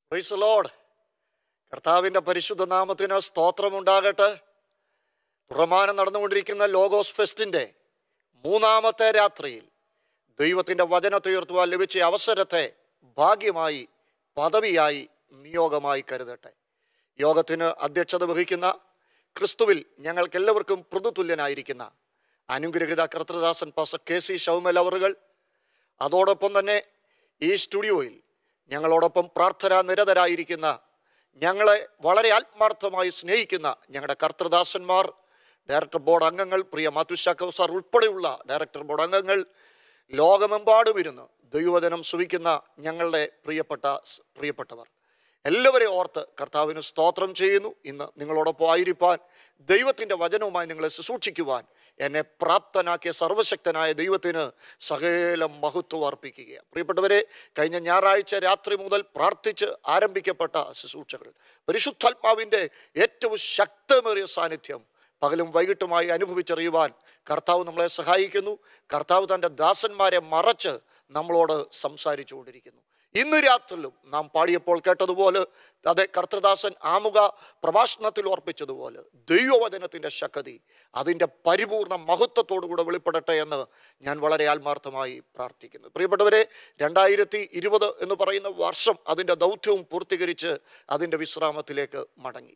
Price the Lord. കർത്താവിൻ്റെ പരിശുദ്ധ നാമത്തിന് സ്തോത്രമുണ്ടാകട്ടെ. തുടർമാനം നടന്നുകൊണ്ടിരിക്കുന്ന ലോഗോസ് ഫെസ്റ്റിൻ്റെ മൂന്നാമത്തെ രാത്രിയിൽ ദൈവത്തിൻ്റെ വചനത്തുയർത്തുവാൻ ലഭിച്ച അവസരത്തെ ഭാഗ്യമായി, പദവിയായി, നിയോഗമായി കരുതട്ടെ. യോഗത്തിന് അധ്യക്ഷത വഹിക്കുന്ന ക്രിസ്തുവിൽ ഞങ്ങൾക്കെല്ലാവർക്കും പ്രതിതുല്യനായിരിക്കുന്ന അനുഗ്രഹിത കർത്തൃദാസൻ പാസ്റ്റർ KC ശൗമൽ അവറുകൾ, അതോടൊപ്പം തന്നെ ഈ സ്റ്റുഡിയോയിൽ ഞങ്ങളോടൊപ്പം പ്രാർത്ഥനാ നിരതരായിരിക്കുന്ന, ഞങ്ങളെ വളരെ ആത്മാർത്ഥമായി സ്നേഹിക്കുന്ന ഞങ്ങളുടെ കർത്തൃദാസന്മാർ, ഡയറക്ടർ ബോർഡ് അംഗങ്ങൾ, പ്രിയ മാത്യുശാക്കവ് സാർ ഉൾപ്പെടെയുള്ള ഡയറക്ടർ ബോർഡ് അംഗങ്ങൾ, ലോകമെമ്പാടും ഇരുന്ന് ദൈവവചനം ശ്രവിക്കുന്ന ഞങ്ങളുടെ പ്രിയപ്പെട്ടവർ എല്ലാവരെയും ഓർത്ത് കർത്താവിന് സ്തോത്രം ചെയ്യുന്നു. ഇന്ന് നിങ്ങളോടൊപ്പം ആയിരിക്കാൻ, ദൈവത്തിൻ്റെ വചനവുമായി നിങ്ങളെ ശുശ്രൂഷിക്കുവാൻ എന്നെ പ്രാപ്തനാക്കിയ സർവശക്തനായ ദൈവത്തിന് സകല മഹത്വം അർപ്പിക്കുകയാണ്. പ്രിയപ്പെട്ടവരെ, കഴിഞ്ഞ ഞായറാഴ്ച രാത്രി മുതൽ പ്രാർത്ഥിച്ച് ആരംഭിക്കപ്പെട്ട ശുശ്രൂഷകൾ, പരിശുദ്ധാത്മാവിൻ്റെ ഏറ്റവും ശക്തമേറിയ സാന്നിധ്യം പകലും വൈകിട്ടുമായി അനുഭവിച്ചറിയുവാൻ കർത്താവ് നമ്മളെ സഹായിക്കുന്നു. കർത്താവ് തൻ്റെ ദാസന്മാരെ മറച്ച് നമ്മളോട് സംസാരിച്ചു കൊണ്ടിരിക്കുന്നു. ഇന്ന് രാത്രിയിലും നാം പാടിയപ്പോൾ കേട്ടതുപോലെ, അതെ, കർത്തൃദാസൻ ആമുഖ പ്രഭാഷണത്തിൽ ഓർപ്പിച്ചതുപോലെ, ദൈവവചനത്തിൻ്റെ ശക്തി അതിൻ്റെ പരിപൂർണ മഹത്വത്തോടുകൂടെ വെളിപ്പെടട്ടെ എന്ന് ഞാൻ വളരെ ആത്മാർത്ഥമായി പ്രാർത്ഥിക്കുന്നു. പ്രിയപ്പെട്ടവരെ, 2020 എന്ന് പറയുന്ന വർഷം അതിൻ്റെ ദൗത്യവും പൂർത്തീകരിച്ച് അതിൻ്റെ വിശ്രാമത്തിലേക്ക് മടങ്ങി.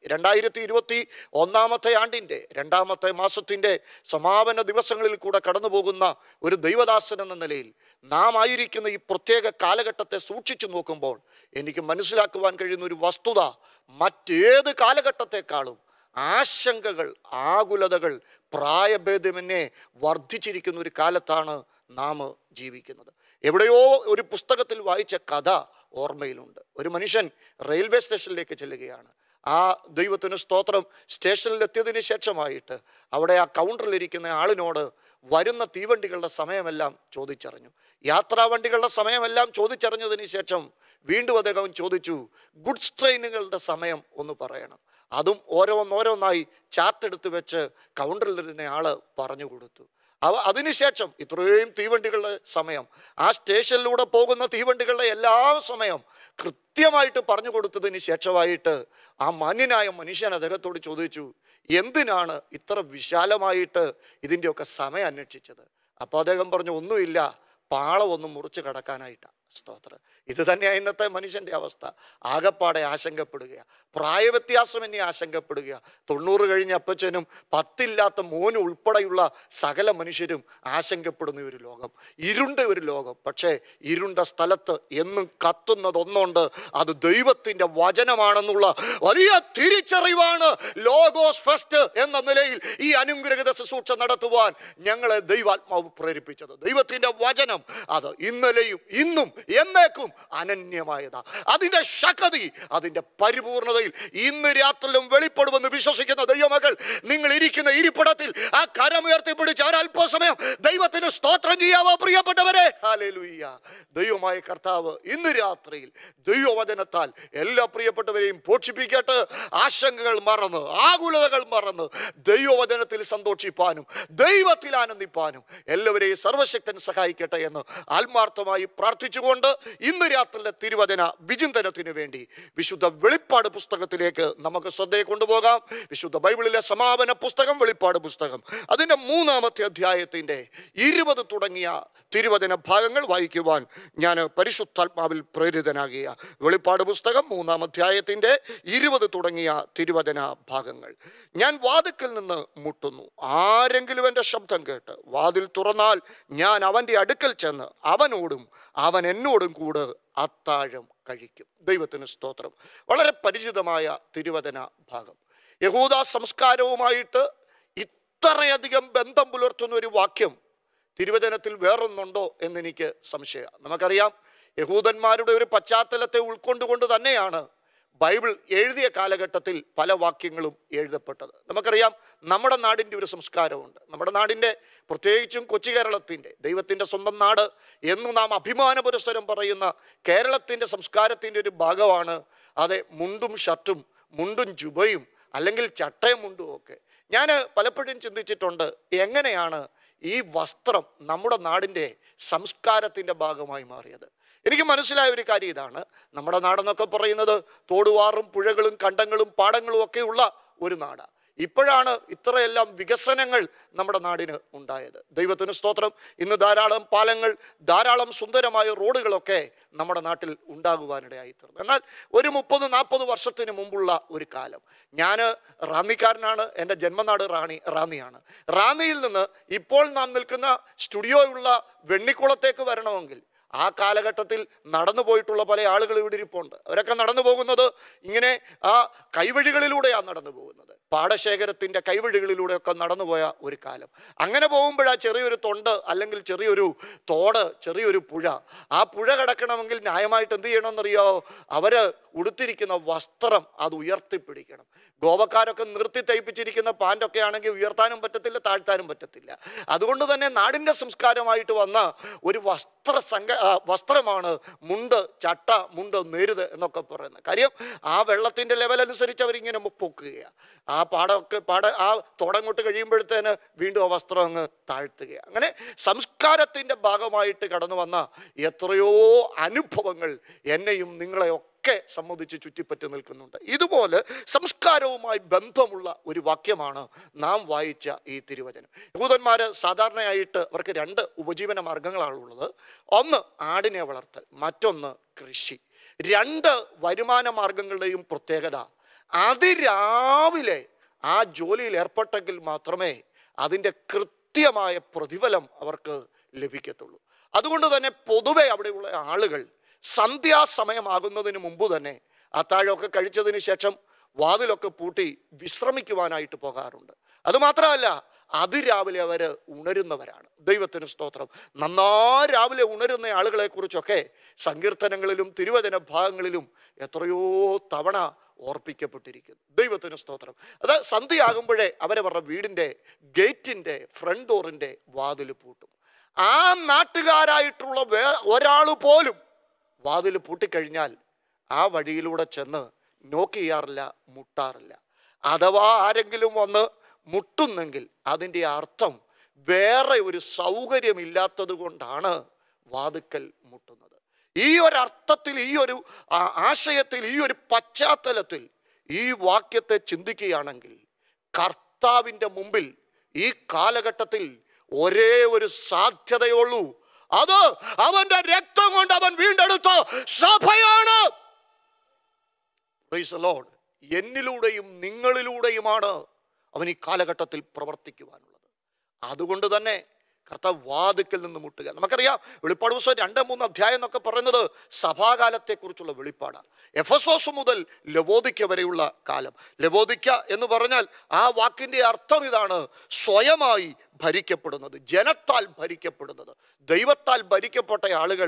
2021 ആണ്ടിൻ്റെ 2ാമത്തെ മാസത്തിൻ്റെ സമാപന ദിവസങ്ങളിൽ കൂടെ കടന്നു പോകുന്ന ഒരു ദൈവദാസൻ എന്ന നിലയിൽ നാം ആയിരിക്കുന്ന ഈ പ്രത്യേക കാലഘട്ടത്തെ സൂക്ഷിച്ചു നോക്കുമ്പോൾ എനിക്ക് മനസ്സിലാക്കുവാൻ കഴിയുന്ന ഒരു വസ്തുത, മറ്റേത് കാലഘട്ടത്തെക്കാളും ആശങ്കകൾ, ആകുലതകൾ, പ്രായഭേദമെന്നെ വർദ്ധിച്ചിരിക്കുന്ന ഒരു കാലത്താണ് നാം ജീവിക്കുന്നത്. എവിടെയോ ഒരു പുസ്തകത്തിൽ വായിച്ച കഥ ഓർമ്മയിലുണ്ട്. ഒരു മനുഷ്യൻ റെയിൽവേ സ്റ്റേഷനിലേക്ക് ചെല്ലുകയാണ്. ആ ദൈവത്തിന് സ്തോത്രം, സ്റ്റേഷനിലെത്തിയതിന് ശേഷമായിട്ട് അവിടെ ആ കൗണ്ടറിലിരിക്കുന്ന ആളിനോട് വരുന്ന തീവണ്ടികളുടെ സമയമെല്ലാം ചോദിച്ചറിഞ്ഞു. യാത്രാവണ്ടികളുടെ സമയമെല്ലാം ചോദിച്ചറിഞ്ഞതിന് ശേഷം വീണ്ടും അദ്ദേഹം ചോദിച്ചു, ഗുഡ്സ് ട്രെയിനുകളുടെ സമയം ഒന്ന് പറയണം. അതും ഓരോന്നോരോന്നായി ചാർട്ട് എടുത്ത് വെച്ച് കൗണ്ടറിലിരുന്ന ആള് പറഞ്ഞു കൊടുത്തു. അതിനുശേഷം ഇത്രയും തീവണ്ടികളുടെ സമയം, ആ സ്റ്റേഷനിലൂടെ പോകുന്ന തീവണ്ടികളുടെ എല്ലാ സമയം കൃത്യമായിട്ട് പറഞ്ഞു കൊടുത്തതിന് ശേഷമായിട്ട് ആ മാന്യനായ മനുഷ്യൻ അദ്ദേഹത്തോട് ചോദിച്ചു, എന്തിനാണ് ഇത്ര വിശാലമായിട്ട് ഇതിൻ്റെയൊക്കെ സമയം അന്വേഷിച്ചത്? അപ്പോൾ അദ്ദേഹം പറഞ്ഞു, ഒന്നുമില്ല, പാളമൊന്നും മുറിച്ച് കടക്കാനായിട്ടാണ്. സ്തോത്രം. ഇത് തന്നെയാണ് ഇന്നത്തെ മനുഷ്യൻ്റെ അവസ്ഥ. ആകപ്പാടെ ആശങ്കപ്പെടുകയാണ്. പ്രായവ്യത്യാസം എന്നെ ആശങ്കപ്പെടുക. 90 കഴിഞ്ഞ അപ്പച്ചനും 10 ഇല്ലാത്ത മോനും ഉൾപ്പെടെയുള്ള സകല മനുഷ്യരും ആശങ്കപ്പെടുന്ന ഒരു ലോകം, ഇരുണ്ട ഒരു ലോകം. പക്ഷേ ഇരുണ്ട സ്ഥലത്ത് എന്നും കത്തുന്നതൊന്നുണ്ട്, അത് ദൈവത്തിൻ്റെ വചനമാണെന്നുള്ള വലിയ തിരിച്ചറിവാണ് ലോഗോസ് ഫെസ്റ്റ് എന്ന നിലയിൽ ഈ അനുഗ്രഹിത ശുശ്രൂഷ നടത്തുവാൻ ഞങ്ങളെ ദൈവാത്മാവ് പ്രേരിപ്പിച്ചത്. ദൈവത്തിൻ്റെ വചനം അത് ഇന്നലെയും ഇന്നും എന്നേക്കും അനന്യമായതാ. അതിൻ്റെ ശക്തി, അതിൻ്റെ പരിപൂർണതയിൽ ഇന്ന് രാത്രിയിലും വെളിപ്പെടുമെന്ന് വിശ്വസിക്കുന്ന ദൈവമക്കൾ, നിങ്ങൾ ഇരിക്കുന്ന ഇരിപ്പിടത്തിൽ ആ കരമുയർത്തി പിടിച്ച് ഒരല്പസമയം ദൈവത്തിന് സ്തോത്രം ചെയ്യാവോ പ്രിയപ്പെട്ടവരെ? ഹല്ലേലൂയ. ദൈവമായ കർത്താവ് ഇന്ന് രാത്രിയിൽ ദൈവവചനത്താൽ എല്ലാ പ്രിയപ്പെട്ടവരെയും പോഷിപ്പിക്കട്ടെ. ആശങ്കകൾ മറന്ന്, ആകുലതകൾ മറന്ന് ദൈവവചനത്തിൽ സന്തോഷിപ്പാനും ദൈവത്തിൽ ആനന്ദിപ്പാനും എല്ലാവരെയും സർവശക്തൻ സഹായിക്കട്ടെ എന്ന് ആത്മാർത്ഥമായി പ്രാർത്ഥിച്ചുകൊണ്ട് ഇന്ന് രാത്രിയിലെ തിരുവചന വിചിന്തനത്തിന് വേണ്ടി വിശുദ്ധ വെളിപ്പാട് പുസ്തകത്തിലേക്ക് നമുക്ക് ശ്രദ്ധയെ കൊണ്ടുപോകാം. വിശുദ്ധ ബൈബിളിലെ സമാപന പുസ്തകം വെളിപ്പാട് പുസ്തകം, അതിൻ്റെ 3ാമത്തെ അധ്യായത്തിൻ്റെ 20 തുടങ്ങിയ തിരുവചന ഭാഗങ്ങൾ വായിക്കുവാൻ ഞാൻ പരിശുദ്ധാത്മാവിൽ പ്രേരിതനാകിയ. വെളിപ്പാട് പുസ്തകം 3ാം അധ്യായത്തിൻ്റെ 20 തുടങ്ങിയ തിരുവചന ഭാഗങ്ങൾ. ഞാൻ വാതിൽക്കൽ നിന്ന് മുട്ടുന്നു. ആരെങ്കിലും എൻ്റെ ശബ്ദം കേട്ട് വാതിൽ തുറന്നാൽ ഞാൻ അവൻ്റെ അടുക്കൽ ചെന്ന് അവനോടും അവൻ എന്നോടും കൂടെ അത്താഴം കഴിക്കും. ദൈവത്തിന് സ്തോത്രം. വളരെ പരിചിതമായ തിരുവചന ഭാഗം. യഹൂദ സംസ്കാരവുമായിട്ട് ഇത്രയധികം ബന്ധം പുലർത്തുന്ന ഒരു വാക്യം തിരുവചനത്തിൽ വേറൊന്നുണ്ടോ എന്നെനിക്ക് സംശയമാണ്. നമുക്കറിയാം, യഹൂദന്മാരുടെ ഒരു പശ്ചാത്തലത്തെ ഉൾക്കൊണ്ടുകൊണ്ട് തന്നെയാണ് ബൈബിൾ എഴുതിയ കാലഘട്ടത്തിൽ പല വാക്യങ്ങളും എഴുതപ്പെട്ടത്. നമുക്കറിയാം, നമ്മുടെ നാടിൻ്റെ ഒരു സംസ്കാരമുണ്ട്. നമ്മുടെ നാടിൻ്റെ, പ്രത്യേകിച്ചും കൊച്ചു കേരളത്തിൻ്റെ, ദൈവത്തിൻ്റെ സ്വന്തം നാട് എന്ന് നാം അഭിമാന പുരസ്സരം പറയുന്ന കേരളത്തിൻ്റെ സംസ്കാരത്തിൻ്റെ ഒരു ഭാഗമാണ് അതെ മുണ്ടും ഷർട്ടും, മുണ്ടും ജുബയും അല്ലെങ്കിൽ ചട്ടയും മുണ്ടും ഒക്കെ. ഞാൻ പലപ്പോഴും ചിന്തിച്ചിട്ടുണ്ട്, എങ്ങനെയാണ് ഈ വസ്ത്രം നമ്മുടെ നാടിൻ്റെ സംസ്കാരത്തിൻ്റെ ഭാഗമായി മാറിയത്? എനിക്ക് മനസ്സിലായ ഒരു കാര്യം ഇതാണ്, നമ്മുടെ നാടെന്നൊക്കെ പറയുന്നത് തോടുവാറും പുഴകളും കണ്ടങ്ങളും പാടങ്ങളും ഒക്കെ ഉള്ള ഒരു നാടാണ്. ഇപ്പോഴാണ് ഇത്രയെല്ലാം വികസനങ്ങൾ നമ്മുടെ നാടിന് ഉണ്ടായത്. ദൈവത്തിന് സ്തോത്രം. ഇന്ന് ധാരാളം പാലങ്ങൾ, ധാരാളം സുന്ദരമായ റോഡുകളൊക്കെ നമ്മുടെ നാട്ടിൽ ഉണ്ടാകുവാനിടയായി തീർന്നു. എന്നാൽ ഒരു 30-40 വർഷത്തിന് മുമ്പുള്ള ഒരു കാലം, ഞാൻ റാന്നിക്കാരനാണ്, എൻ്റെ ജന്മനാട് റാന്നിയാണ്. റാന്നിയിൽ നിന്ന് ഇപ്പോൾ നാം നിൽക്കുന്ന സ്റ്റുഡിയോ ഉള്ള വെണ്ണിക്കുളത്തേക്ക് വരണമെങ്കിൽ ആ കാലഘട്ടത്തിൽ നടന്നു പോയിട്ടുള്ള പല ആളുകൾ ഇവിടെ ഇരിപ്പുണ്ട്. അവരൊക്കെ നടന്നു പോകുന്നത് ഇങ്ങനെ ആ കൈവഴികളിലൂടെയാണ് നടന്നു പോകുന്നത്. പാടശേഖരത്തിൻ്റെ കൈവഴികളിലൂടെയൊക്കെ നടന്നുപോയ ഒരു കാലം. അങ്ങനെ പോകുമ്പോഴാ ചെറിയൊരു തൊണ്ട് അല്ലെങ്കിൽ ചെറിയൊരു തോട്, ചെറിയൊരു പുഴ. ആ പുഴ കടക്കണമെങ്കിൽ ന്യായമായിട്ട് എന്ത് ചെയ്യണമെന്നറിയോ? അവർ ഉടുത്തിരിക്കുന്ന വസ്ത്രം അത് ഉയർത്തിപ്പിടിക്കണം. ഗോവക്കാരൊക്കെ നിർത്തി തയ്പ്പിച്ചിരിക്കുന്ന പാൻറ്റൊക്കെ ആണെങ്കിൽ ഉയർത്താനും പറ്റത്തില്ല, താഴ്ത്താനും പറ്റത്തില്ല. അതുകൊണ്ട് തന്നെ നാടിൻ്റെ സംസ്കാരമായിട്ട് വന്ന ഒരു വസ്ത്രമാണ് മുണ്ട്, ചട്ട, മുണ്ട്, നേരുത് എന്നൊക്കെ പറയുന്നത്. കാര്യം ആ വെള്ളത്തിൻ്റെ ലെവൽ അനുസരിച്ച് അവരിങ്ങനെ പൊക്കുകയാണ്. ആ ആ തോടങ്ങോട്ട് കഴിയുമ്പോഴത്തേന് വീണ്ടും ആ വസ്ത്രം അങ്ങ് താഴ്ത്തുകയാണ്. അങ്ങനെ സംസ്കാരത്തിൻ്റെ ഭാഗമായിട്ട് കടന്നു വന്ന എത്രയോ അനുഭവങ്ങൾ എന്നെയും നിങ്ങളെയൊക്കെ സംബന്ധിച്ച് ചുറ്റിപ്പറ്റി നിൽക്കുന്നുണ്ട്. ഇതുപോലെ സംസ്കാരവുമായി ബന്ധമുള്ള ഒരു വാക്യമാണ് നാം വായിച്ച ഈ തിരുവചനം. യഹൂദന്മാർ സാധാരണയായിട്ട് അവർക്ക് 2 ഉപജീവന മാർഗങ്ങളാണുള്ളത്. ഒന്ന് ആടിനെ വളർത്തൽ, മറ്റൊന്ന് കൃഷി. 2 വരുമാന മാർഗങ്ങളുടെയും പ്രത്യേകത അതിരാവിലെ ആ ജോലിയിൽ ഏർപ്പെട്ടെങ്കിൽ മാത്രമേ അതിൻ്റെ കൃത്യമായ പ്രതിഫലം അവർക്ക് ലഭിക്കത്തുള്ളൂ. അതുകൊണ്ട് തന്നെ പൊതുവെ അവിടെയുള്ള ആളുകൾ സന്ധ്യാസമയമാകുന്നതിന് മുമ്പ് തന്നെ അത്താഴമൊക്കെ കഴിച്ചതിന് ശേഷം വാതിലൊക്കെ പൂട്ടി വിശ്രമിക്കുവാനായിട്ട് പോകാറുണ്ട്. അതുമാത്രമല്ല, അതിരാവിലെ അവർ ഉണരുന്നവരാണ്. ദൈവത്തിന് സ്തോത്രം. നന്നായി രാവിലെ ഉണരുന്ന ആളുകളെ കുറിച്ചൊക്കെ സങ്കീർത്തനങ്ങളിലും തിരുവചന ഭാഗങ്ങളിലും എത്രയോ തവണ ഓർപ്പിക്കപ്പെട്ടിരിക്കുന്നു. ദൈവത്തിന് സ്തോത്രം. അത് സന്ധ്യയാകുമ്പോഴേ അവരവരുടെ വീടിൻ്റെ ഗേറ്റിൻ്റെ ഫ്രണ്ട് ഡോറിൻ്റെ വാതിൽ പൂട്ടും. ആ നാട്ടുകാരായിട്ടുള്ള ഒരാൾ പോലും വാതിൽ പൂട്ടിക്കഴിഞ്ഞാൽ ആ വഴിയിലൂടെ ചെന്ന് നോക്ക് ചെയ്യാറില്ല, മുട്ടാറില്ല. അഥവാ ആരെങ്കിലും വന്ന് മുട്ടുന്നെങ്കിൽ അതിൻ്റെ അർത്ഥം വേറെ ഒരു സൗകര്യമില്ലാത്തത് കൊണ്ടാണ് വാതിക്കൽ മുട്ടുന്നത്. ഈ ഒരു അർത്ഥത്തിൽ, ഈ ഒരു ആശയത്തിൽ, ഈ ഒരു പശ്ചാത്തലത്തിൽ ഈ വാക്യത്തെ ചിന്തിക്കുകയാണെങ്കിൽ കർത്താവിൻ്റെ മുമ്പിൽ ഈ കാലഘട്ടത്തിൽ ഒരേ ഒരു സാധ്യതയുള്ളൂ. അത് അവന്റെ രക്തം കൊണ്ട് അവൻ വീണ്ടെടുത്ത സഭയാണ്. Praise the Lord. എന്നിലൂടെയും നിങ്ങളിലൂടെയുമാണ് അവൻ ഈ കാലഘട്ടത്തിൽ പ്രവർത്തിക്കുവാനുള്ളത്. അതുകൊണ്ട് തന്നെ കർത്താവ് വാതിക്കൽ നിന്ന് മുട്ടുക. നമുക്കറിയാം, വെളിപ്പാട് പുസ്തകം 2-3 അധ്യായം എന്നൊക്കെ പറയുന്നത് സഭാകാലത്തെക്കുറിച്ചുള്ള വെളിപ്പാടാണ്. എഫെസോസ് മുതൽ ലവോദിക്ക വരെയുള്ള കാലം. ലവോദിക്ക എന്ന് പറഞ്ഞാൽ ആ വാക്കിൻ്റെ അർത്ഥം ഇതാണ്: സ്വയമായി ഭരിക്കപ്പെടുന്നത്, ജനത്താൽ ഭരിക്കപ്പെടുന്നത്. ദൈവത്താൽ ഭരിക്കപ്പെട്ട ആളുകൾ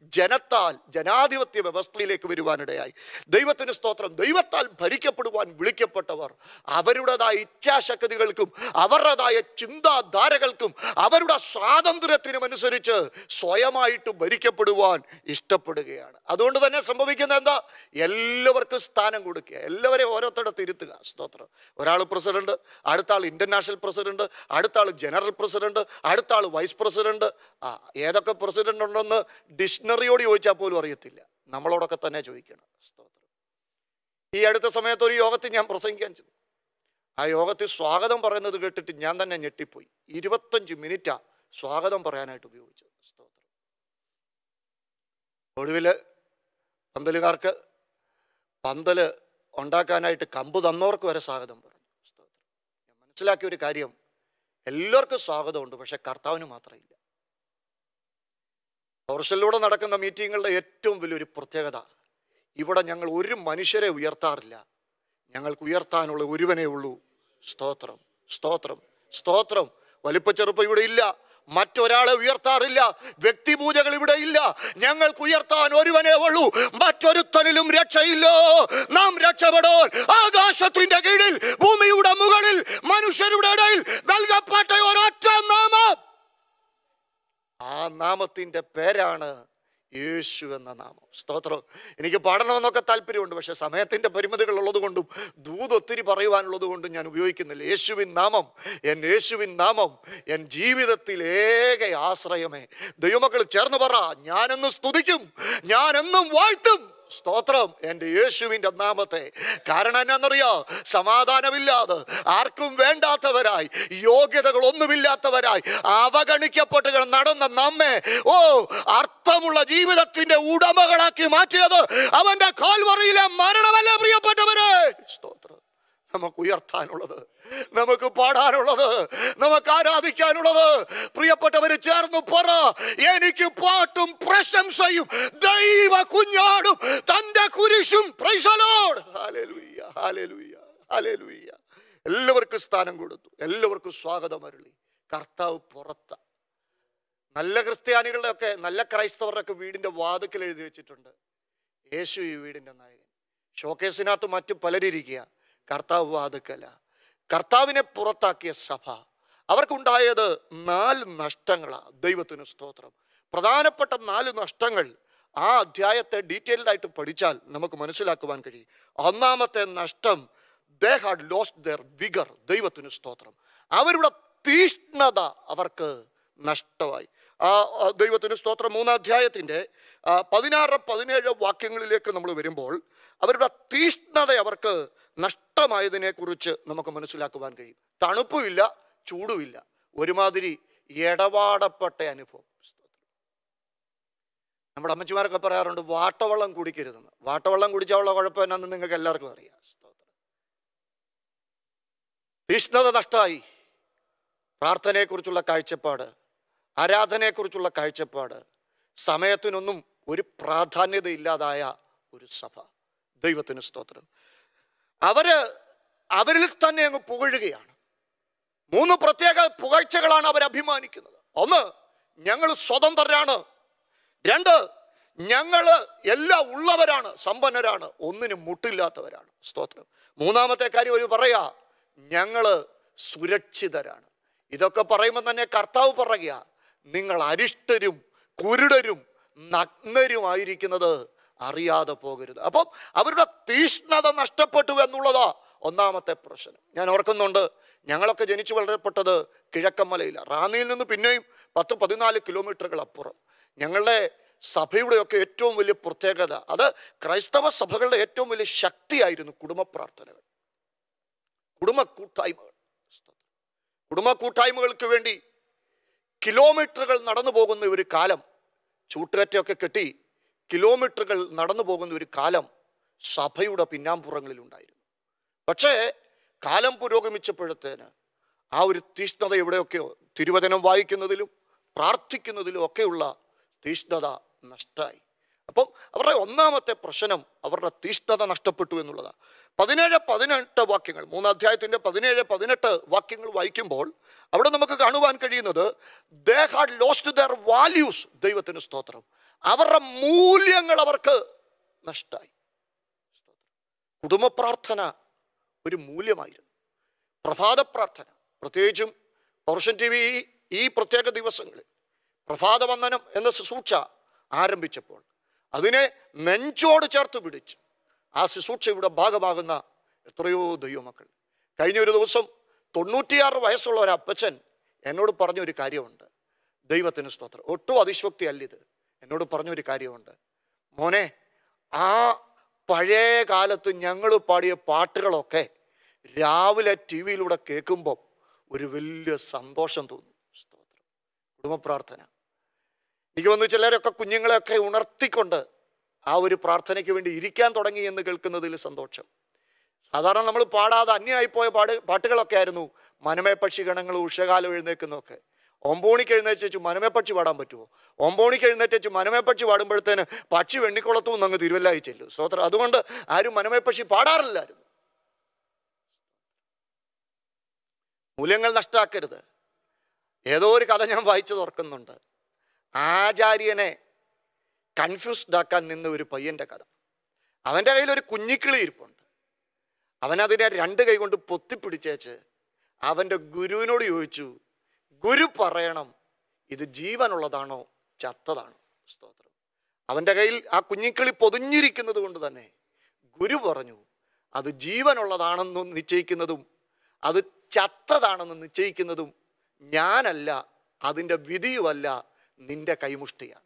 ജനാധിപത്യ വ്യവസ്ഥയിലേക്ക് വരുവാനിടയായി. ദൈവത്തിന് സ്തോത്രം. ദൈവത്താൽ ഭരിക്കപ്പെടുവാൻ വിളിക്കപ്പെട്ടവർ അവരുടേതായ ഇച്ഛാശക്തികൾക്കും അവരുടേതായ ചിന്താധാരകൾക്കും അവരുടെ സ്വാതന്ത്ര്യത്തിനും അനുസരിച്ച് സ്വയമായിട്ട് ഭരിക്കപ്പെടുവാൻ ഇഷ്ടപ്പെടുകയാണ്. അതുകൊണ്ട് തന്നെ സംഭവിക്കുന്നത് എന്താ? എല്ലാവർക്കും സ്ഥാനം കൊടുക്കുക, എല്ലാവരെയും ഓരോരുത്തരത്ത് ഇരുത്തുക. സ്തോത്രം. ഒരാൾ പ്രസിഡന്റ്, അടുത്ത ആൾ ഇന്റർനാഷണൽ പ്രസിഡന്റ്, അടുത്ത ആൾ ജനറൽ പ്രസിഡന്റ്, അടുത്ത ആൾ വൈസ് പ്രസിഡന്റ്. ഏതൊക്കെ പ്രസിഡന്റ് ഉണ്ടെന്ന് ഡിക്ഷണറിയോട് ചോദിച്ചാൽ പോലും അറിയത്തില്ല. നമ്മളോടൊക്കെ തന്നെ ചോദിക്കണം. സ്തോത്രം. ഈ അടുത്ത സമയത്ത് ഒരു യോഗത്തിൽ ഞാൻ പ്രസംഗിക്കാൻ ചെന്നു. ആ യോഗത്തിൽ സ്വാഗതം പറയുന്നത് കേട്ടിട്ട് ഞാൻ തന്നെ ഞെട്ടിപ്പോയി. 25 മിനിറ്റാ സ്വാഗതം പറയാനായിട്ട് ഉപയോഗിച്ചത്. സ്തോത്രം. ഒടുവിൽ പന്തലുകാർക്ക് പന്തല് ഉണ്ടാക്കാനായിട്ട് കമ്പ് തന്നവർക്ക് വരെ സ്വാഗതം പറഞ്ഞു. സ്തോത്രം. ഞാൻ മനസ്സിലാക്കിയ ഒരു കാര്യം, എല്ലാവർക്കും സ്വാഗതമുണ്ട്, പക്ഷെ കർത്താവിന് മാത്രമില്ല. പവർഷനിലൂടെ നടക്കുന്ന മീറ്റിങ്ങുകളുടെ ഏറ്റവും വലിയൊരു പ്രത്യേകത, ഇവിടെ ഞങ്ങൾ ഒരു മനുഷ്യരെ ഉയർത്താറില്ല, ഞങ്ങൾക്ക് ഉയർത്താനുള്ള ഒരുവനേ ഉള്ളൂ. സ്തോത്രം, സ്തോത്രം, സ്തോത്രം. വലിപ്പച്ചെറുപ്പം ഇവിടെ ഇല്ല, മറ്റൊരാളെ ഉയർത്താറില്ല, വ്യക്തിപൂജകൾ ഇവിടെ ഇല്ല. ഞങ്ങൾക്ക് ഉയർത്താൻ ഒരുവനേ ഉള്ളൂ, മറ്റൊരുത്തനിലും രക്ഷയില്ലോ. നാം രക്ഷപ്പെടാൻ ആകാശത്തിന്റെ കീഴിൽ ഭൂമിയുടെ മുകളിൽ മനുഷ്യരുടെ ഇടയിൽ നൽകപ്പെട്ട ഒരൊറ്റ നാമം. ആ നാമത്തിന്റെ പേരാണ് യേശു എന്ന നാമം. സ്തോത്രം. എനിക്ക് പാടണമെന്നൊക്കെ താല്പര്യമുണ്ട്, പക്ഷെ സമയത്തിൻ്റെ പരിമിതികൾ ഉള്ളത് കൊണ്ടും ഒത്തിരി പറയുവാനുള്ളത് കൊണ്ടും ഞാൻ ഉപയോഗിക്കുന്നില്ല. യേശുവിൻ നാമം, യേശുവിൻ നാമം എൻ ജീവിതത്തിൽ ഏക ആശ്രയമേ. ദൈവമക്കൾ ചേർന്ന് പറ, ഞാനെന്നും സ്തുതിക്കും, ഞാനെന്നും വാഴ്ത്തും. സ്തോത്രം, എൻ്റെ യേശുവിൻ്റെ നാമത്തെ. കാരണം എന്നാന്നറിയോ? സമാധാനമില്ലാതെ, ആർക്കും വേണ്ടാത്തവരായി, യോഗ്യതകളൊന്നുമില്ലാത്തവരായി അവഗണിക്കപ്പെട്ട് നടന്ന നമ്മെ അർത്ഥമുള്ള ജീവിതത്തിന്റെ ഉടമകളാക്കി മാറ്റിയത് അവന്റെ കാൽവറിയിലെ മരണമല്ല പ്രിയപ്പെട്ടവരെ. സ്തോത്രം. നമുക്ക് ഉയർത്താനുള്ളത്, നമുക്ക് പാടാനുള്ളത്, നമുക്ക് ആരാധിക്കാനുള്ളത്, പ്രിയപ്പെട്ടവര് ചേർന്ന് പറ, എനിക്ക് പാട്ടും പ്രശംസയും ദൈവ കുഞ്ഞാടും തന്റെ കുരിശും. Praise the Lord. Hallelujah, hallelujah, hallelujah. എല്ലാവർക്കും സ്ഥാനം കൊടുത്തു, എല്ലാവർക്കും സ്വാഗതം അരുളി. കർത്താവ് പുറത്ത്. നല്ല ക്രിസ്ത്യാനികളുടെ ഒക്കെ, നല്ല ക്രൈസ്തവരുടെ ഒക്കെ വീടിന്റെ വാതിക്കൽ എഴുതി വെച്ചിട്ടുണ്ട്, യേശു ഈ വീടിന്റെ നായകൻ. ഷോക്കേസിനകത്ത് മറ്റു പലരിയ്ക്കുക, കർത്താവ് വാതിക്കല. കർത്താവിനെ പുറത്താക്കിയ സഭ, അവർക്കുണ്ടായത് 4 നഷ്ടങ്ങളാണ്. ദൈവത്തിന് സ്തോത്രം. പ്രധാനപ്പെട്ട 4 നഷ്ടങ്ങൾ ആ അധ്യായത്തെ ഡീറ്റെയിൽഡ് ആയിട്ട് പഠിച്ചാൽ നമുക്ക് മനസ്സിലാക്കുവാൻ കഴിയും. ഒന്നാമത്തെ നഷ്ടം, they had lost their vigor. ദൈവത്തിന് സ്തോത്രം. അവരുടെ തീഷ്ണത അവർക്ക് നഷ്ടമായി. ദൈവത്തിന് സ്തോത്രം. 3-ാം അധ്യായത്തിൻ്റെ 16-17 വാക്യങ്ങളിലേക്ക് നമ്മൾ വരുമ്പോൾ അവരുടെ തീഷ്ണത അവർക്ക് നഷ്ടമായതിനെ കുറിച്ച് നമുക്ക് മനസ്സിലാക്കുവാൻ കഴിയും. തണുപ്പുമില്ല, ചൂടുമില്ല, ഒരുമാതിരി ഇടപാടപ്പെട്ട അനുഭവം. നമ്മുടെ അമ്മച്ചിമാരൊക്കെ പറയാറുണ്ട്, വാട്ടവെള്ളം കുടിക്കരുതെന്ന്. വാട്ടവെള്ളം കുടിച്ചാലുള്ള കുഴപ്പം എന്നാന്ന് നിങ്ങൾക്ക് എല്ലാവർക്കും അറിയാം. തീഷ്ണത നഷ്ടമായി. പ്രാർത്ഥനയെക്കുറിച്ചുള്ള കാഴ്ചപ്പാട്, ആരാധനയെക്കുറിച്ചുള്ള കാഴ്ചപ്പാട്, സമയത്തിനൊന്നും ഒരു പ്രാധാന്യത ഇല്ലാതായ ഒരു സഭ. ദൈവത്തിന് സ്തോത്രം. അവരിൽ തന്നെ അങ്ങ് പുകഴുകയാണ്. 3 പ്രത്യേക പുകഴ്ചകളാണ് അവർ അഭിമാനിക്കുന്നത്. 1, ഞങ്ങൾ സ്വതന്ത്രരാണ്. 2, ഞങ്ങൾ എല്ലാം ഉള്ളവരാണ്, സമ്പന്നരാണ്, ഒന്നിനും മുട്ടില്ലാത്തവരാണ്. സ്തോത്രം. 3-ാമത്തെ കാര്യം അവർ പറയാ, ഞങ്ങൾ സുരക്ഷിതരാണ്. ഇതൊക്കെ പറയുമ്പോൾ തന്നെ കർത്താവ് പറയുക, നിങ്ങൾ അരിഷ്ടരും കുരുടരും നഗ്നരുമായിരിക്കുന്നത് അറിയാതെ പോകരുത്. അപ്പം അവരുടെ തീഷ്ണത നഷ്ടപ്പെട്ടു എന്നുള്ളതാ 1-ാമത്തെ പ്രശ്നം. ഞാൻ ഓർക്കുന്നുണ്ട്, ഞങ്ങളൊക്കെ ജനിച്ചു വളരപ്പെട്ടത് കിഴക്കമ്മലയിലാണ്. റാന്നിയിൽ നിന്ന് പിന്നെയും 10-14 കിലോമീറ്ററുകൾ അപ്പുറം. ഞങ്ങളുടെ സഭയുടെയൊക്കെ ഏറ്റവും വലിയ പ്രത്യേകത, അത് ക്രൈസ്തവ സഭകളുടെ ഏറ്റവും വലിയ ശക്തിയായിരുന്നു കുടുംബ പ്രാർത്ഥനകൾ, കുടുംബ കൂട്ടായ്മകൾ. കുടുംബ കൂട്ടായ്മകൾക്ക് വേണ്ടി കിലോമീറ്ററുകൾ നടന്നു പോകുന്ന ഒരു കാലം, ചൂട്ടുകറ്റയൊക്കെ കെട്ടി കിലോമീറ്ററുകൾ നടന്നു പോകുന്ന ഒരു കാലം സഭയുടെ പിന്നാമ്പുറങ്ങളിലുണ്ടായിരുന്നു. പക്ഷേ കാലം പുരോഗമിച്ചപ്പോഴത്തേന് ആ ഒരു തീഷ്ണത എവിടെയൊക്കെയോ, തിരുവചനം വായിക്കുന്നതിലും പ്രാർത്ഥിക്കുന്നതിലും ഒക്കെയുള്ള തീഷ്ണത നഷ്ടമായി. അപ്പം അവരുടെ 1-ാമത്തെ പ്രശ്നം, അവരുടെ തീഷ്ണത നഷ്ടപ്പെട്ടു എന്നുള്ളതാണ്. 17-18 വാക്യങ്ങൾ, 3-ാം അധ്യായത്തിൻ്റെ 17-18 വാക്യങ്ങൾ വായിക്കുമ്പോൾ അവിടെ നമുക്ക് കാണുവാൻ കഴിയുന്നത്, they had lost their values. ദൈവത്തിന് സ്തോത്രം. അവരുടെ മൂല്യങ്ങൾ അവർക്ക് നഷ്ടമായി. കുടുംബ പ്രാർത്ഥന ഒരു മൂല്യമായിരുന്നു. പ്രഭാത പ്രാർത്ഥന, പ്രത്യേകിച്ചും പവർവിഷൻ TV ഈ പ്രത്യേക ദിവസങ്ങളിൽ പ്രഭാതവന്ദനം എന്ന ശുശ്രൂഷ ആരംഭിച്ചപ്പോൾ അതിനെ നെഞ്ചോട് ചേർത്ത് പിടിച്ച് ആ ശുശ്രൂഷയുടെ ഭാഗമാകുന്ന എത്രയോ ദൈവമക്കൾ. കഴിഞ്ഞ ഒരു ദിവസം 96 വയസ്സുള്ള ഒരു അപ്പച്ചൻ എന്നോട് പറഞ്ഞൊരു കാര്യമുണ്ട്. ദൈവത്തിന് സ്തോത്രം. ഒട്ടും അതിശോക്തി അല്ലിത്. എന്നോട് പറഞ്ഞൊരു കാര്യമുണ്ട്, മോനെ, ആ പഴയ കാലത്ത് ഞങ്ങൾ പാടിയ പാട്ടുകളൊക്കെ രാവിലെ TV യിലൂടെ കേൾക്കുമ്പോൾ ഒരു വലിയ സന്തോഷം തോന്നും. സ്തോത്രം. കുടുംബ പ്രാർത്ഥന. എനിക്ക് വന്നു ചിലരൊക്കെ കുഞ്ഞുങ്ങളെയൊക്കെ ഉണർത്തിക്കൊണ്ട് ആ ഒരു പ്രാർത്ഥനയ്ക്ക് വേണ്ടി ഇരിക്കാൻ തുടങ്ങി എന്ന് കേൾക്കുന്നതിൽ സന്തോഷം. സാധാരണ നമ്മൾ പാടാതെ അന്യമായിപ്പോയ പാട്ടുകളൊക്കെ ആയിരുന്നു മനമേ പക്ഷി ഗണങ്ങൾ ഉഷകാലം എഴുന്നേക്കുന്നൊക്കെ. 9 മണിക്ക് എഴുന്നേച്ചു മനമേ പക്ഷി പാടാൻ പറ്റുമോ? 9 മണിക്ക് എഴുന്നേറ്റു മനമേ പക്ഷി പാടുമ്പോഴത്തേന് പക്ഷി വെണ്ണിക്കുളത്തു നിന്ന് അങ്ങ് തിരുവല്ലായി ചെല്ലും. സ്തോത്രം. അതുകൊണ്ട് ആരും മനമേ പക്ഷി പാടാറില്ലായിരുന്നു. മൂല്യങ്ങൾ നഷ്ടാക്കരുത്. ഏതോ ഒരു കഥ ഞാൻ വായിച്ചത് ഓർക്കുന്നുണ്ട്. ആചാര്യനെ കൺഫ്യൂസ്ഡ് ആക്കാൻ നിന്ന ഒരു പയ്യൻ്റെ കഥ. അവൻ്റെ കയ്യിൽ ഒരു കുഞ്ഞിക്കിളി ഇരിപ്പുണ്ട്. അവനതിനെ 2 കൈ കൊണ്ട് പൊത്തിപ്പിടിച്ചേച്ച് അവൻ്റെ ഗുരുവിനോട് ചോദിച്ചു, ഗുരു പറയണം ഇത് ജീവനുള്ളതാണോ ചത്തതാണോ? സ്തോത്രം. അവൻ്റെ കയ്യിൽ ആ കുഞ്ഞിക്കിളി പൊതിഞ്ഞിരിക്കുന്നത് കൊണ്ട് തന്നെ ഗുരു പറഞ്ഞു, അത് ജീവനുള്ളതാണെന്ന് നിശ്ചയിക്കുന്നതും അത് ചത്തതാണെന്ന് നിശ്ചയിക്കുന്നതും ഞാനല്ല, അതിൻ്റെ വിധിയുമല്ല, നിന്റെ കൈമുഷ്ടിയാണ്.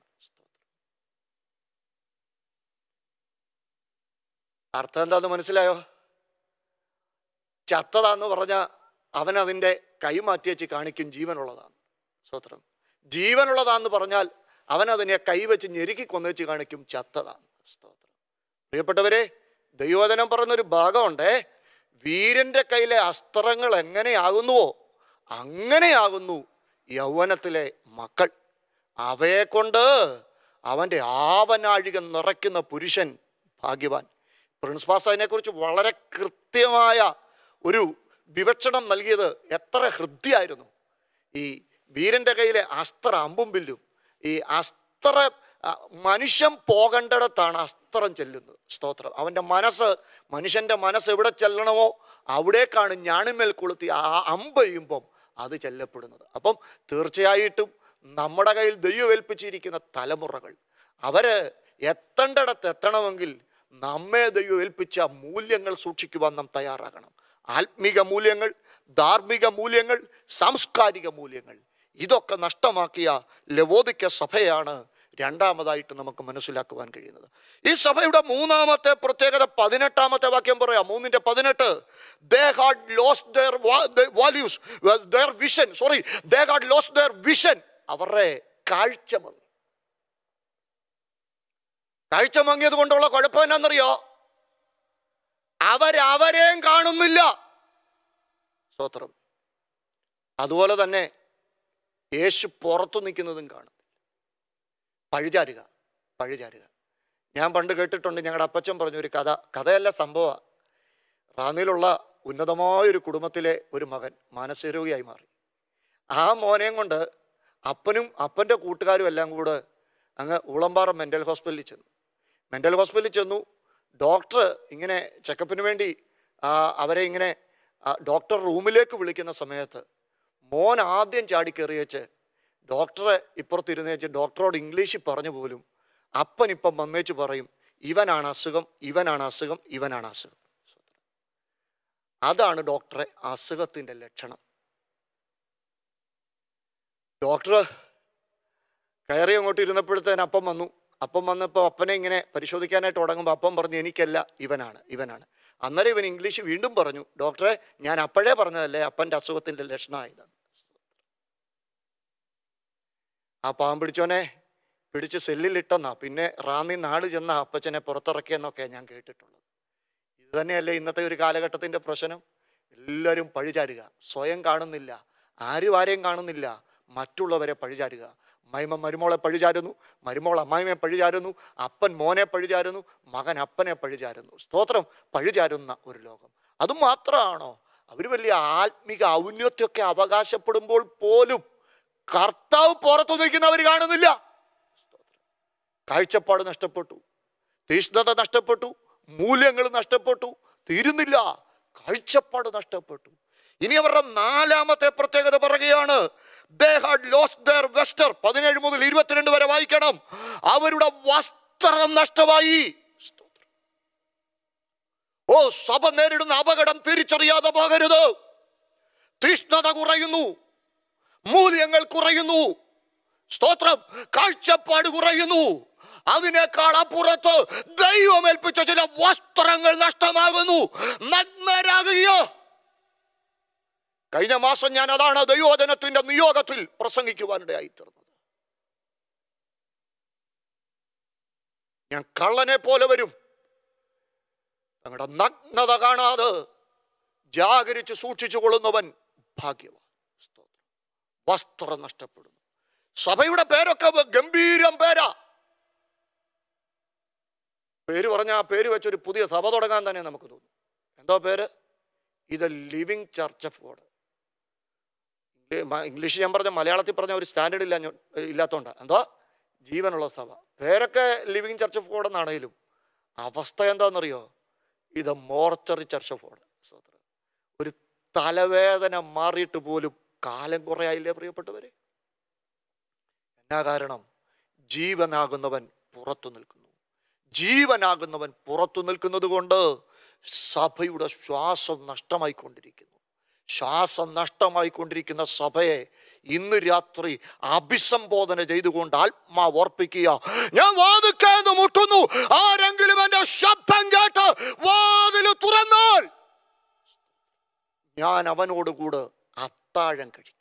അർത്ഥം എന്താന്ന് മനസ്സിലായോ? ചത്തതാന്ന് പറഞ്ഞാൽ അവൻ അതിൻ്റെ കൈ മാറ്റി വെച്ച് കാണിക്കും ജീവനുള്ളതാണ്. സ്തോത്രം. ജീവനുള്ളതാന്ന് പറഞ്ഞാൽ അവൻ അതിനെ കൈവച്ച് ഞെരുക്കി കൊന്നുവെച്ച് കാണിക്കും ചത്തതാണ്. സ്തോത്രം. പ്രിയപ്പെട്ടവരെ, ദൈവവചനം പറയുന്നൊരു ഭാഗമുണ്ടേ, വീരന്റെ കയ്യിലെ അസ്ത്രങ്ങൾ എങ്ങനെയാകുന്നുവോ അങ്ങനെയാകുന്നു യൗവനത്തിലെ മക്കൾ. അവയെ കൊണ്ട് അവൻ്റെ ആവനാഴിക നിറയ്ക്കുന്ന പുരുഷൻ ഭാഗ്യവാൻ. പ്രിൻസ് പാസ് അതിനെക്കുറിച്ച് വളരെ കൃത്യമായ ഒരു വിവക്ഷണം നൽകിയത് എത്ര ഹൃദ്യമായിരുന്നു. ഈ വീരൻ്റെ കയ്യിലെ അസ്ത്ര അമ്പും വില്ലും, ഈ അസ്ത്ര മനുഷ്യൻ പോകേണ്ടിടത്താണ് അസ്ത്രം ചെല്ലുന്നത്. സ്തോത്രം. അവൻ്റെ മനസ്സ്, മനുഷ്യൻ്റെ മനസ്സ് എവിടെ ചെല്ലണമോ അവിടേക്കാണ് ഞാണിന്മേൽ കൊളുത്തി ആ അമ്പ് ചെയ്യുമ്പം അത് ചെല്ലപ്പെടുന്നത്. അപ്പം തീർച്ചയായിട്ടും നമ്മുടെ കയ്യിൽ ദൈവം ഏൽപ്പിച്ചിരിക്കുന്ന തലമുറകൾ അവര് എത്തേണ്ടിടത്ത് എത്തണമെങ്കിൽ നമ്മെ ദൈവം ഏൽപ്പിച്ച മൂല്യങ്ങൾ സൂക്ഷിക്കുവാൻ നാം തയ്യാറാകണം. ആത്മീക മൂല്യങ്ങൾ, ധാർമ്മിക മൂല്യങ്ങൾ, സാംസ്കാരിക മൂല്യങ്ങൾ, ഇതൊക്കെ നഷ്ടമാക്കിയ ലവോദിക്ക സഭയാണ് രണ്ടാമതായിട്ട് നമുക്ക് മനസ്സിലാക്കുവാൻ കഴിയുന്നത്. ഈ സഭയുടെ മൂന്നാമത്തെ പ്രത്യേകത 18-ാമത്തെ വാക്യം പറയാം. 3:18. They had lost their values, their vision. They had lost their vision. അവരുടെ കാഴ്ച മങ്ങി. കാഴ്ച മങ്ങിയത് കൊണ്ടുള്ള കുഴപ്പം എന്നാന്നറിയോ? അവരെയും കാണുന്നില്ല. സ്തോത്രം. അതുപോലെ തന്നെ യേശു പുറത്തു നിൽക്കുന്നതും കാണും. പഴിചാരുക. ഞാൻ പണ്ട് കേട്ടിട്ടുണ്ട്, ഞങ്ങളുടെ അപ്പച്ചൻ പറഞ്ഞൊരു കഥയല്ല, സംഭവമാണ്. റാന്നിയിലുള്ള ഉന്നതമായൊരു കുടുംബത്തിലെ ഒരു മകൻ മാനസികരോഗിയായി മാറി. ആ മോനെയും കൊണ്ട് അപ്പൻ്റെ കൂട്ടുകാരും എല്ലാം കൂടെ അങ്ങ് ഉളമ്പാറ മെൻ്റൽ ഹോസ്പിറ്റലിൽ ചെന്നു. ഡോക്ടർ ഇങ്ങനെ ചെക്കപ്പിന് വേണ്ടി അവരെ ഇങ്ങനെ ഡോക്ടർ റൂമിലേക്ക് വിളിക്കുന്ന സമയത്ത് മോൻ ആദ്യം ചാടിക്കയറി വെച്ച് ഡോക്ടറെ ഇപ്പുറത്തിരുന്ന് വെച്ച് ഡോക്ടറോട് ഇംഗ്ലീഷിൽ പറഞ്ഞു പോലും അപ്പനിപ്പം വന്നേച്ച് പറയും, ഇവനാണ് അസുഖം. അതാണ് ഡോക്ടറെ അസുഖത്തിൻ്റെ ലക്ഷണം. ഡോക്ടർ കയറി അങ്ങോട്ട് ഇരുന്നപ്പോഴത്തേന് അപ്പം വന്നപ്പോൾ അപ്പനെ ഇങ്ങനെ പരിശോധിക്കാനായിട്ട് തുടങ്ങുമ്പോൾ അപ്പം പറഞ്ഞു, എനിക്കല്ല, ഇവനാണ്. അന്നേരം ഇവൻ ഇംഗ്ലീഷ് വീണ്ടും പറഞ്ഞു, ഡോക്ടറെ ഞാൻ അപ്പോഴേ പറഞ്ഞതല്ലേ അപ്പൻ്റെ അസുഖത്തിൻ്റെ ലക്ഷണമായതാണ്. ആ പാവം പിടിച്ചോനെ പിടിച്ച് സെല്ലിലിട്ടെന്നാ പിന്നെ റാന്നി നാട് ചെന്ന അപ്പച്ചനെ പുറത്തിറക്കിയെന്നൊക്കെ ഞാൻ കേട്ടിട്ടുള്ളത്. ഇത് തന്നെയല്ലേ ഇന്നത്തെ ഒരു കാലഘട്ടത്തിൻ്റെ പ്രശ്നം? എല്ലാവരും പഴിചാരുക, സ്വയം കാണുന്നില്ല, ആരെയും കാണുന്നില്ല, മറ്റുള്ളവരെ പഴിചാരുക. അമ്മായിമ്മ മരുമോളെ പഴിചാരുന്നു, മരുമോൾ അമ്മായിമ്മയെ പഴിചാരുന്നു, അപ്പൻ മോനെ പഴിചാരുന്നു, മകൻ അപ്പനെ പഴിചാരുന്നു. സ്തോത്രം. പഴിചാരുന്ന ഒരു ലോകം. അതുമാത്രമാണോ? അവർ വലിയ ആത്മീക ഔന്നത്യമൊക്കെ അവകാശപ്പെടുമ്പോൾ പോലും കർത്താവ് പുറത്തു നിൽക്കുന്നവർ കാണുന്നില്ല. കാഴ്ചപ്പാട് നഷ്ടപ്പെട്ടു, തീഷ്ണത നഷ്ടപ്പെട്ടു, മൂല്യങ്ങൾ നഷ്ടപ്പെട്ടു, തീരുന്നില്ല, കാഴ്ചപ്പാട് നഷ്ടപ്പെട്ടു. ഇനി അവരുടെ നാലാമത്തെ പ്രത്യേകത പറയുകയാണ്, they had lost their vesture. 17 മുതൽ 22 വരെ വായിക്കണം. അവരുടെ വസ്ത്രം നഷ്ടമായി. ഓ, സഭ നേരിടുന്ന അപകടം തിരിച്ചറിയാതെ പോകരുത്. തീഷ്ണത കുറയുന്നു, മൂല്യങ്ങൾ കുറയുന്നു, സ്തോത്രം, കാഴ്ചപ്പാട് കുറയുന്നു. അതിനേക്കാൾ അപ്പുറത്ത് ദൈവം ഏൽപ്പിച്ച ചില വസ്ത്രങ്ങൾ നഷ്ടമാകുന്നു, നഗ്നരാകുകയോ. കഴിഞ്ഞ മാസം ഞാൻ അതാണ് ദൈവവചനത്തിന്റെ നിയോഗത്തിൽ പ്രസംഗിക്കുവാനിടയായിത്തീർന്നത്. ഞാൻ കള്ളനെ പോലെ വരും, തങ്ങളുടെ നഗ്നത കാണാതെ ജാഗരിച്ച് സൂക്ഷിച്ചു കൊള്ളുന്നവൻ ഭാഗ്യവാൻ. വസ്ത്രം നഷ്ടപ്പെടുന്നു. സഭയുടെ പേരൊക്കെ ഗംഭീരം പേരാ. പേര് പറഞ്ഞ ആ പേര് വെച്ചൊരു പുതിയ സഭ തുടങ്ങാൻ തന്നെ നമുക്ക് തോന്നും. എന്തോ പേര്? ഇത് living church of God. English ഞാൻ പറഞ്ഞ, മലയാളത്തിൽ പറഞ്ഞ ഒരു സ്റ്റാൻഡേർഡ് ഇല്ലാത്തതുകൊണ്ടാണ്. എന്തോ ജീവനുള്ള സഭ. പേരൊക്കെ ലിവിങ് ചർച്ച് ഓഫ് ഗോഡ് എന്നാണെങ്കിലും അവസ്ഥ എന്താണെന്നറിയോ? ഇത് മോർച്ചറി ചർച്ച് ഓഫ് ഗോഡ്. ഒരു തലവേദന മാറിയിട്ട് പോലും കാലം കുറേ ആയില്ലേ പ്രിയപ്പെട്ടവരെ? എന്നാ കാരണം? ജീവനാകുന്നവൻ പുറത്തു നിൽക്കുന്നു. ജീവനാകുന്നവൻ പുറത്തു നിൽക്കുന്നത് കൊണ്ട് സഭയുടെ ശ്വാസം നഷ്ടമായിക്കൊണ്ടിരിക്കുന്നു. ശ്വാസം നഷ്ടമായിക്കൊണ്ടിരിക്കുന്ന സഭയെ ഇന്ന് രാത്രി അഭിസംബോധന ചെയ്തുകൊണ്ട് ആത്മാവ് ഓർപ്പിക്കുക. ഞാൻ വാതിൽക്കൽ മുട്ടുന്നു, ആരെങ്കിലും എൻ്റെ ശബ്ദം കേട്ട് വാതിൽ തുറന്നാൽ ഞാൻ അവനോടുകൂടെ അത്താഴം കഴിക്കും.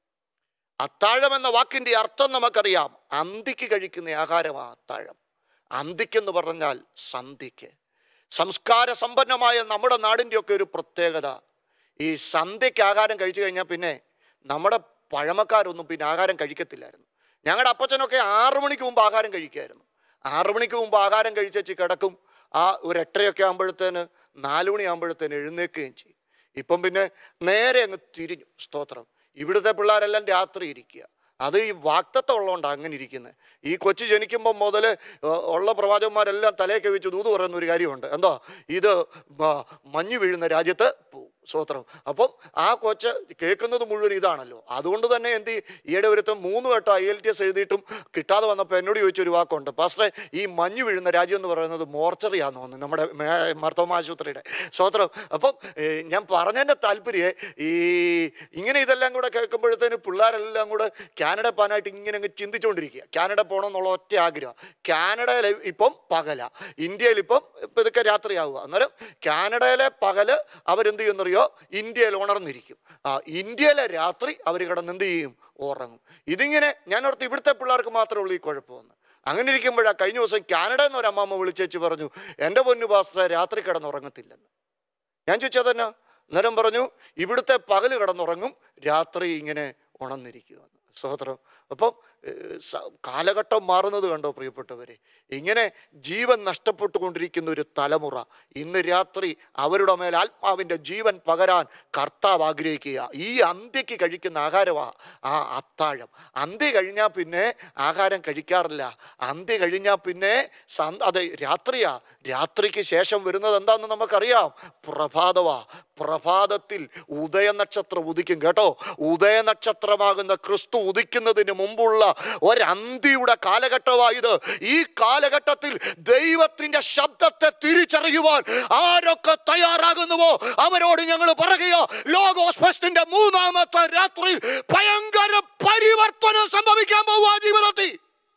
അത്താഴം എന്ന വാക്കിൻ്റെ അർത്ഥം നമുക്കറിയാം. അന്തിക്ക് കഴിക്കുന്ന ആഹാരമാണ് അത്താഴം. അന്തിക്കെന്ന് പറഞ്ഞാൽ സന്ധ്യയ്ക്ക്. സംസ്കാര സമ്പന്നമായ നമ്മുടെ നാടിൻ്റെയൊക്കെ ഒരു പ്രത്യേകത, ഈ സന്ധ്യയ്ക്ക് ആഹാരം കഴിച്ചു കഴിഞ്ഞാൽ പിന്നെ നമ്മുടെ പഴമക്കാരൊന്നും പിന്നെ ആഹാരം കഴിക്കത്തില്ലായിരുന്നു. ഞങ്ങളുടെ അപ്പച്ചനൊക്കെ 6 മണിക്ക് മുമ്പ് ആഹാരം കഴിക്കുമായിരുന്നു. 6 മണിക്ക് മുമ്പ് ആഹാരം കഴിച്ചേച്ച് കിടക്കും. ആ ഒരു 8:30 ആകുമ്പോഴത്തേന് 4 മണിയാകുമ്പോഴത്തേന് എഴുന്നേൽക്കുകയും ചെയ്യും. ഇപ്പം പിന്നെ നേരെ അങ്ങ് തിരിഞ്ഞു. സ്തോത്രം. ഇവിടുത്തെ പിള്ളേരെല്ലാം രാത്രി ഇരിക്കുക. അത് ഈ വാക്തത്വം ഉള്ളതുകൊണ്ടാണ് അങ്ങനെ ഇരിക്കുന്നത്. ഈ കൊച്ചു ജനിക്കുമ്പം മുതൽ ഉള്ള പ്രവാചകന്മാരെല്ലാം തലയൊക്കെ വെച്ച് ദൂത് പറയുന്ന ഒരു കാര്യമുണ്ട്. എന്താ? ഇത് മഞ്ഞ് വീഴുന്ന രാജ്യത്ത് പോവും. സ്തോത്രം. അപ്പം ആ കൊച്ച് കേൾക്കുന്നത് മുഴുവൻ ഇതാണല്ലോ. അതുകൊണ്ട് തന്നെ ഈയിടെ ഒരുത്തം 3 വട്ടം IELTS എഴുതിയിട്ടും കിട്ടാതെ വന്നപ്പോൾ എന്നോട് ചോദിച്ചൊരു വാക്കുണ്ട്, പാസ്റ്ററെ ഈ മഞ്ഞ് വീഴുന്ന രാജ്യം എന്ന് പറയുന്നത് മോർച്ചറിയാന്ന് തോന്നുന്നു, നമ്മുടെ മാർത്തോമ ആശുപത്രിയുടെ. സ്തോത്രം. അപ്പം ഞാൻ പറഞ്ഞതിൻ്റെ താല്പര്യം ഇങ്ങനെ ഇതെല്ലാം കൂടെ കേൾക്കുമ്പോഴത്തേന് പിള്ളേരെല്ലാം കൂടെ കാനഡ പോകാനായിട്ട് ഇങ്ങനെ അങ്ങ് ചിന്തിച്ചുകൊണ്ടിരിക്കുക. കാനഡ പോകണമെന്നുള്ള ഒറ്റ ആഗ്രഹം. കാനഡയിൽ ഇപ്പം പകല, ഇന്ത്യയിൽ ഇപ്പം ഇതൊക്കെ രാത്രിയാവുക. അന്നേരം കാനഡയിലെ പകല് അവരെന്ത് ചെയ്യുന്നറിയോ, ഇന്ത്യയിൽ ഉണർന്നിരിക്കും. ഇന്ത്യയിലെ രാത്രി അവർ കിടന്ന് എന്ത് ചെയ്യും, ഉറങ്ങും. ഇതിങ്ങനെ ഞാൻ ഓർത്ത് ഇവിടുത്തെ പിള്ളേർക്ക് മാത്രമേ ഉള്ളൂ ഈ കുഴപ്പമെന്ന്. അങ്ങനെ ഇരിക്കുമ്പോഴാണ് കഴിഞ്ഞ ദിവസം കാനഡയിൽ നിന്ന് ഒരു അമ്മമ്മ വിളിച്ചേച്ച് പറഞ്ഞു, എൻ്റെ പൊന്നു പാസ്റ്ററെ രാത്രി കിടന്നുറങ്ങത്തില്ലെന്ന്. ഞാൻ ചോദിച്ചതെന്നാ? അന്നേരം പറഞ്ഞു, ഇവിടുത്തെ പകല് കിടന്നുറങ്ങും, രാത്രി ഇങ്ങനെ ഉണർന്നിരിക്കുക. സഹോദരം. അപ്പം കാലഘട്ടം മാറുന്നത് കണ്ടോ പ്രിയപ്പെട്ടവരെ? ഇങ്ങനെ ജീവൻ നഷ്ടപ്പെട്ടുകൊണ്ടിരിക്കുന്ന ഒരു തലമുറ ഇന്ന് രാത്രി അവരുടെ മേൽ ആത്മാവിൻ്റെ ജീവൻ പകരാൻ കർത്താവ് ആഗ്രഹിക്കുക. ഈ അന്ത്യക്ക് കഴിക്കുന്ന ആഹാരമാണ് ആ അത്താഴം. അന്ത്യ കഴിഞ്ഞാൽ പിന്നെ ആഹാരം കഴിക്കാറില്ല. അന്ത്യ കഴിഞ്ഞാൽ പിന്നെ അത് രാത്രിയാ. രാത്രിക്ക് ശേഷം വരുന്നത് എന്താണെന്ന് നമുക്കറിയാം, പ്രഭാതമാ. പ്രഭാതത്തിൽ ഉദയനക്ഷത്രം ഉദിക്കും കേട്ടോ. ഉദയനക്ഷത്രമാകുന്ന ക്രിസ്തു ഉദിക്കുന്നതിന് മുമ്പുള്ള ഒരന്തിയുടെ കാലഘട്ടമായത്. ഈ കാലഘട്ടത്തിൽ ദൈവത്തിന്റെ ശബ്ദത്തെ തിരിച്ചറിയുവാൻ ആരൊക്കെ തയ്യാറാകുന്നുവോ അവരോട് ഞങ്ങൾ പറയുക, ലോഗോസ് ഫെസ്റ്റിന്റെ 3ാമത്തെ രാത്രിയിൽ ഭയങ്കര പരിവർത്തനം സംഭവിക്കാൻ പോവുക ജീവിതത്തിൽ.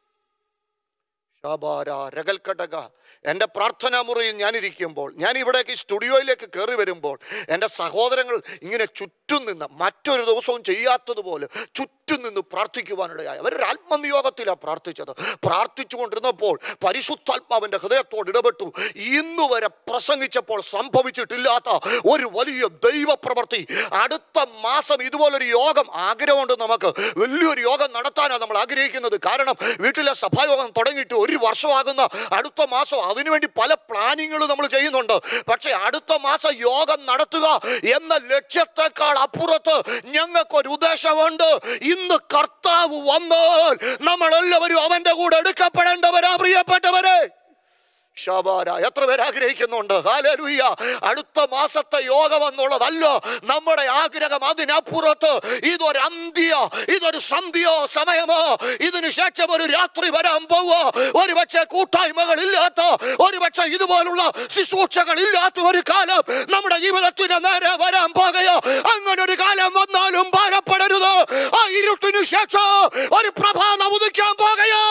എൻ്റെ പ്രാർത്ഥനാ മുറിയിൽ ഞാനിരിക്കുമ്പോൾ, ഞാൻ ഇവിടേക്ക് സ്റ്റുഡിയോയിലേക്ക് കയറി വരുമ്പോൾ എൻ്റെ സഹോദരങ്ങൾ ഇങ്ങനെ ചുറ്റും നിന്ന് മറ്റൊരു ദിവസവും ചെയ്യാത്തതുപോലെ ചുറ്റും നിന്ന് പ്രാർത്ഥിക്കുവാനിടയായി. അവരൊരു ആത്മനിയോഗത്തിലാണ് പ്രാർത്ഥിച്ചത്. പ്രാർത്ഥിച്ചു കൊണ്ടിരുന്നപ്പോൾ പരിശുദ്ധാത്മാവിൻ്റെ ഹൃദയത്തോട് ഇടപെട്ടു. ഇന്ന് വരെ പ്രസംഗിച്ചപ്പോൾ സംഭവിച്ചിട്ടില്ലാത്ത ഒരു വലിയ ദൈവപ്രവൃത്തി. അടുത്ത മാസം ഇതുപോലൊരു യോഗം ആഗ്രഹമുണ്ട്. നമുക്ക് വലിയൊരു യോഗം നടത്താനാണ് നമ്മൾ ആഗ്രഹിക്കുന്നത്. കാരണം വീട്ടിലെ സഭായോഗം തുടങ്ങിയിട്ട് 1 വർഷമാകുന്ന അടുത്ത മാസം അതിനുവേണ്ടി പല പ്ലാനിങ്ങുകളും നമ്മൾ ചെയ്യുന്നുണ്ട്. പക്ഷെ അടുത്ത മാസം യോഗം നടത്തുക എന്ന ലക്ഷ്യത്തെക്കാൾ അപ്പുറത്ത് ഞങ്ങൾക്കൊരു ഉദ്ദേശമുണ്ട്. ഇന്ന് കർത്താവ് വന്നാൽ നമ്മളെല്ലാവരും അവന്റെ കൂടെ എടുക്കപ്പെടേണ്ടവരാ പ്രിയപ്പെട്ടവരെ. ഷാബാര, എത്ര പേര് ആഗ്രഹിക്കുന്നുണ്ട്? ഹല്ലേലൂയ. അടുത്ത മാസത്തെ യോഗം എന്നുള്ളതല്ല നമ്മുടെ ആഗ്രഹം. അതിനപ്പുറത്ത് ഇതൊരു അന്ത്യ, ഇതൊരു സന്ധ്യോ സമയമോ. ഇതിനു ശേഷം ഒരു രാത്രി വരാൻ പോവോ. ഒരുപക്ഷെ കൂട്ടായ്മകൾ ഇല്ലാത്ത, ഒരുപക്ഷെ ഇതുപോലുള്ള ശുശ്രൂഷകൾ ഇല്ലാത്ത ഒരു കാലം നമ്മുടെ ജീവിതത്തിന് നേരെ വരാൻ പോകുകയോ. അങ്ങനെ ഒരു കാലം വന്നാലും ഭാരപ്പെടരുത്. ആ ഇരുട്ടിനു ശേഷം ഒരു പ്രഭാതം ഉദിക്കാൻ പോകുകയോ.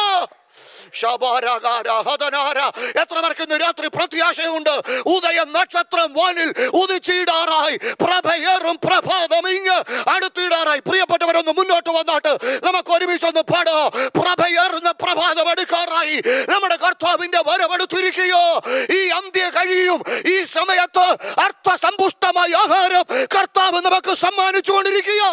എത്ര പേർക്ക് ഇന്ന് രാത്രി പ്രത്യാശയുണ്ട്? ഉദയ നക്ഷത്രം വാനിൽ ഉദിച്ചിടാറായി, പ്രഭയേറും പ്രഭാതം ഇങ്ങ് അടുത്തിടാറായി. പ്രിയപ്പെട്ടവരൊന്ന് മുന്നോട്ട് വന്നാട്ട് നമുക്ക് ഒരുമിച്ചൊന്ന് പാടാം. പ്രഭയേറുന്ന പ്രഭാതം എടുക്കാറായി, നമ്മുടെ കർത്താവിന്റെ വരവെടുത്തിരിക്കുകയോ. ഈ അന്ത്യ കഴിയും. ഈ സമയത്ത് അർത്ഥസമ്പുഷ്ടമായ ആഹാരം കർത്താവ് നമുക്ക് സമ്മാനിച്ചുകൊണ്ടിരിക്കുക.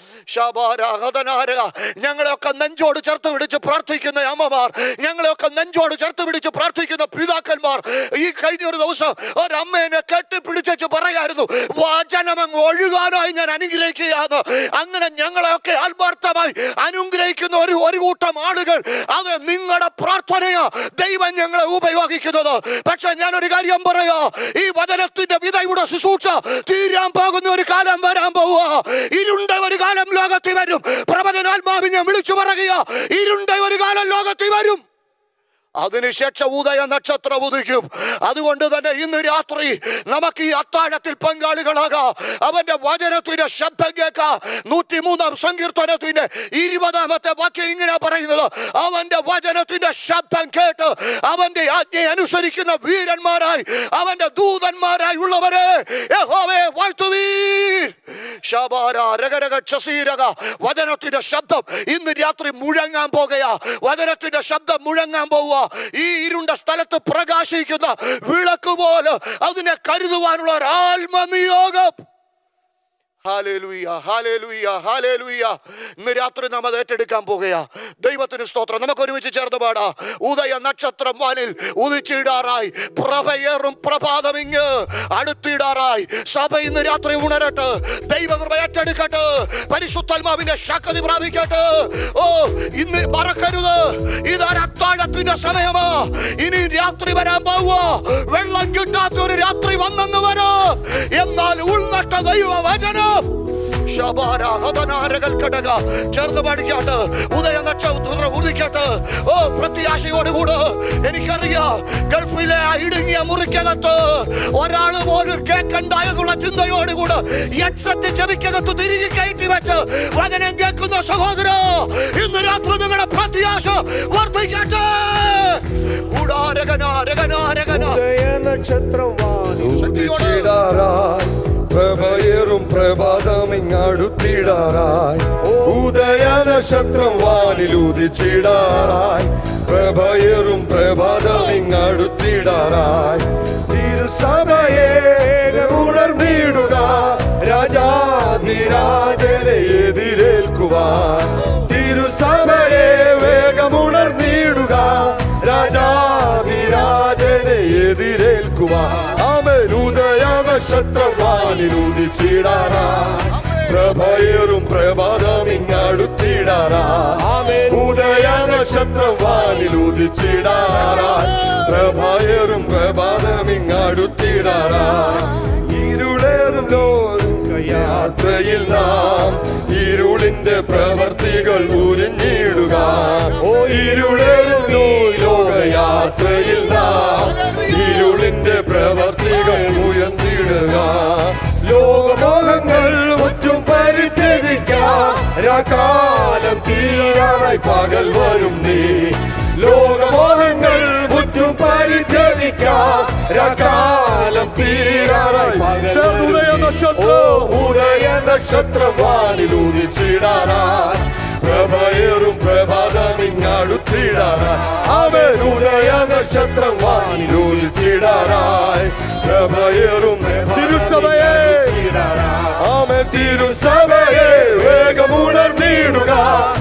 ഞങ്ങളെയൊക്കെ നെഞ്ചോട് ചേർത്ത് പിടിച്ച് പ്രാർത്ഥിക്കുന്ന അമ്മമാർ, ഞങ്ങളെയൊക്കെ നെഞ്ചോട് ചേർത്ത് പിടിച്ച് പ്രാർത്ഥിക്കുന്ന പിതാക്കന്മാർ, ഈ കഴിഞ്ഞൊരു ദിവസം ഒരമ്മേനെ കെട്ടിപ്പിടിച്ചു പറയായിരുന്നു, വചനമങ്ങ് ഒഴുകാനായി ഞാൻ അനുഗ്രഹിക്കുകയാണ്. അങ്ങനെ ഞങ്ങളെയൊക്കെ ആത്മാർത്ഥമായി അനുഗ്രഹിക്കുന്ന ഒരു കൂട്ടം ആളുകൾ, അത് നിങ്ങളുടെ പ്രാർത്ഥനയാ ദൈവം ഞങ്ങളെ ഉപയോഗിക്കുന്നത്. പക്ഷെ ഞാനൊരു കാര്യം പറയാ, ഈ വചനത്തിന്റെ വിതയുടെ ശുശ്രൂഷ തീരാൻ പോകുന്ന ഒരു കാലം വരാൻ പോവുക. ഇരുണ്ട ഒരു കാലം ലോകത്തിൽ വരും. പ്രവചനാത്മാവിനെ വിളിച്ചു പറയുക, ഇരുണ്ട ഒരു കാലം ലോകത്തിൽ വരും. അതിനുശേഷം ഉദയ നക്ഷത്രം ഉദിക്കും. അതുകൊണ്ട് തന്നെ ഇന്ന് രാത്രി നമുക്ക് ഈ അത്താഴത്തിൽ പങ്കാളികളാകാം. അവന്റെ വചനത്തിന്റെ ശബ്ദം കേൾക്കാം. 103-ാം സങ്കീർത്തനത്തിന്റെ 20-ാമത്തെ വാക്യം ഇങ്ങനെ പറയുന്നത്, അവന്റെ വചനത്തിന്റെ ശബ്ദം കേട്ട് അവന്റെ ആജ്ഞയെ അനുസരിക്കുന്ന വീരന്മാരായി അവന്റെ ദൂതന്മാരായി ഉള്ളവരെ യഹോവയെ വാഴ്ത്തുവീൻ. വചനത്തിന്റെ ശബ്ദം ഇന്ന് രാത്രി മുഴങ്ങാൻ പോകുകയാ. വചനത്തിന്റെ ശബ്ദം മുഴങ്ങാൻ പോവുക. ഈ ഇരുണ്ട സ്ഥലത്ത് പ്രകാശിക്കുന്ന വിളക്ക് പോലെ അതിനെ കരുതുവാനുള്ള ഒരു ആത്മനിയോഗം. Hallelujah, hallelujah, hallelujah. ഇന്ന് രാത്രി നാം അത് ഏറ്റെടുക്കാൻ പോകുകയാ. ദൈവത്തിന് സ്തോത്രം. നമുക്ക് ഒരുമിച്ച് ചേർന്ന് പാടാം. ഉദയ നക്ഷത്രം വാനിൽ ഉദിച്ചിടാറായി, പ്രഭയേറും പ്രഭാതമിങ്ങ് അടുത്തിടാറായി. സഭ ഇന്ന് രാത്രി ഉണരട്ടെ, ദൈവകൃപ ഏറ്റെടുക്കട്ടെ, പരിശുദ്ധാത്മാവിന്റെ ശക്തി പ്രാപിക്കട്ടെ. ഓ, ഇന്ന് മറക്കരുത്, ഇതൊരു അത്താഴത്തിന്റെ സമയമാ. ഇനി രാത്രി വരാൻ പോവുക. വെള്ളം കിട്ടാത്തൊരു രാത്രി വന്നെന്ന് വരാം. എന്നാൽ ഉൾനട്ട ദൈവ വചനം ചേർന്ന് പഠിക്കാട്ട്. ഉദയ നക്ഷത്രം ഉദിക്കട്ടെ. ഓ, പ്രത്യാശയോടുകൂടെ എനിക്കറിയാം, ഗൾഫിലെ ഇടുങ്ങിയ മുറിക്കകത്ത് ഒരാള് പോലും കേൾക്കണ്ട എന്നുള്ള ചിന്തയോടുകൂടെ എക്സറ്റ് ചെവിക്കകത്ത് തിരികെ കയറ്റി വെച്ച് വചനം കേൾക്കുന്ന സഹോദര, ഇന്ന് രാത്രി നിങ്ങളുടെ പ്രത്യാശ വർദ്ധിക്കട്ടെ. പ്രഭയേറും പ്രഭാതമിങ്ങടുത്തിടാറായി, ഉദയ നക്ഷത്രം വാനിൽ ഉദിച്ചിടാറായി, പ്രഭയേറും പ്രഭാതമിങ്ങടുത്തിടാറായി. തിരുസഭയെ ഉണർന്നിടുക, രാജാധിരാജനെ എതിരേൽക്കുവാൻ. തിരുസഭയെ വേഗമുണർന്നിടുക, രാജാധിരാജനെ എതിരേൽക്കുവാൻ. ആമേൻ. ഉദയ നക്ഷത്രം വാനിൽ ഉദിച്ചിടാറായി, പ്രഭയേറും പ്രഭാതമിങ്ങടുത്തിടാറായി, ഉദയ നക്ഷത്രം വാനിൽ ഉദിച്ചിടാറായി, പ്രഭയേറും പ്രഭാതമിങ്ങടുത്തിടാറായി. ഇരുളേറും യാത്രയിൽ നാം ഇരുളിന്റെ പ്രവർത്തികൾ ഉരിഞ്ഞിടുക. ഓ, ഇരുളേറും ലോകയാത്രയിൽ നാം ഇരുളിന്റെ പ്രവർത്തികൾ ഉയർന്നിടുക. ലോകമോഹങ്ങൾ മുറ്റും പരിത്യജിക്കാം, രാക്കാലം തീരാറായി പകൽ വരും നീ. ലോകമോഹങ്ങൾ മുറ്റും പരിത്യജിക്കാം, രാക്കാലം തീരാറായി പകൽ. ഉദയ നക്ഷത്രം വാനിൽ ഉദിച്ചിടാറായി, പ്രഭയേറും പ്രഭാതമിങ്ങടുത്തിടാറായി. ആമേൻ. ഉദയ നക്ഷത്രം വാനിൽ ഉദിച്ചിടാറായി, പ്രഭയേറും തിരുസഭയെ. ആമേൻ. തിരുസഭയെ വേഗമുണർന്നിടുക,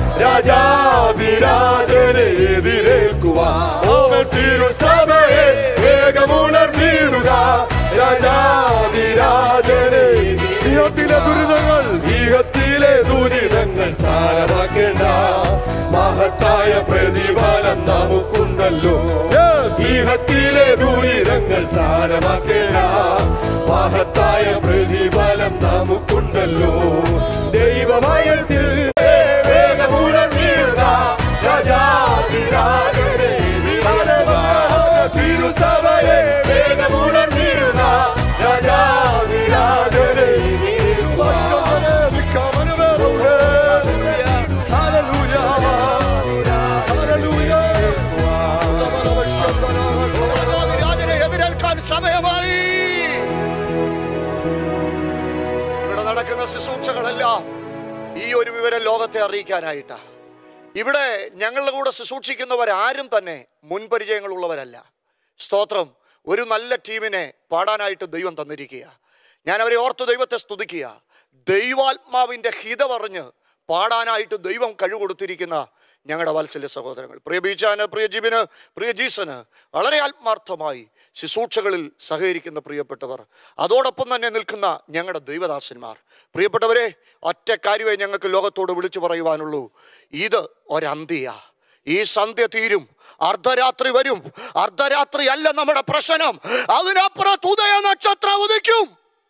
രാജാധിരാജനെ എതിരേൽക്കുവാൻ. ആമേൻ. തിരുസഭയെ വേഗമുണർന്നിടുക, രാജാധിരാജനെ. ഈഹത്തിലെ ദുരിതങ്ങൾ സാരമാക്കേണ്ട, മഹത്തായ പ്രതിഫലം നമുക്കുണ്ടല്ലോ. ഈഹത്തിലെ ദുരിതങ്ങൾ സാരമാക്കേണ്ട, മഹത്തായ പ്രതിഫലം നമുക്കുണ്ടല്ലോ. ദൈവമയത്തിൽ വേഗമുണർന്നിടുക, രാജാധിരാജനെ. തിരുസഭയെ വേഗമുണർന്നിടുക, രാജാധിരാജനെ. സമയമായി. ഇവിടെ നടക്കുന്ന ശുശ്രൂഷകളെല്ലാം ഈ ഒരു വിവരം ലോകത്തെ അറിയിക്കാനായിട്ടാ. ഇവിടെ ഞങ്ങളുടെ കൂടെ ശുശ്രൂഷിക്കുന്നവരാരും തന്നെ മുൻപരിചയങ്ങളുള്ളവരല്ല. സ്തോത്രം. ഒരു നല്ല ടീമിനെ പാടാനായിട്ട് ദൈവം തന്നിരിക്കുക. ഞാൻ അവരെ ഓർത്ത് ദൈവത്തെ സ്തുതിക്കുക. ദൈവാത്മാവിൻ്റെ ഹിതമറിഞ്ഞ് പാടാനായിട്ട് ദൈവം കഴിവ് കൊടുത്തിരിക്കുന്ന ഞങ്ങളുടെ വാത്സല്യ സഹോദരങ്ങൾ, പ്രിയ ബീജാന്, പ്രിയ ജിബിന്, പ്രിയ ജീസന്, വളരെ ആത്മാർത്ഥമായി ശുശ്രൂഷകളിൽ സഹകരിക്കുന്ന പ്രിയപ്പെട്ടവർ, അതോടൊപ്പം തന്നെ നിൽക്കുന്ന ഞങ്ങളുടെ ദൈവദാസന്മാർ, പ്രിയപ്പെട്ടവരെ, ഒറ്റ കാര്യമേ ഞങ്ങൾക്ക് ലോകത്തോട് വിളിച്ചു പറയുവാനുള്ളൂ. ഇത് ഒരന്ത്യ. ഈ സന്ധ്യ തീരും, അർദ്ധരാത്രി വരും. അർദ്ധരാത്രി അല്ല നമ്മുടെ പ്രശ്നം, അതിനപ്പുറത്ത് ഉദയ നക്ഷത്രം ഉദിക്കും.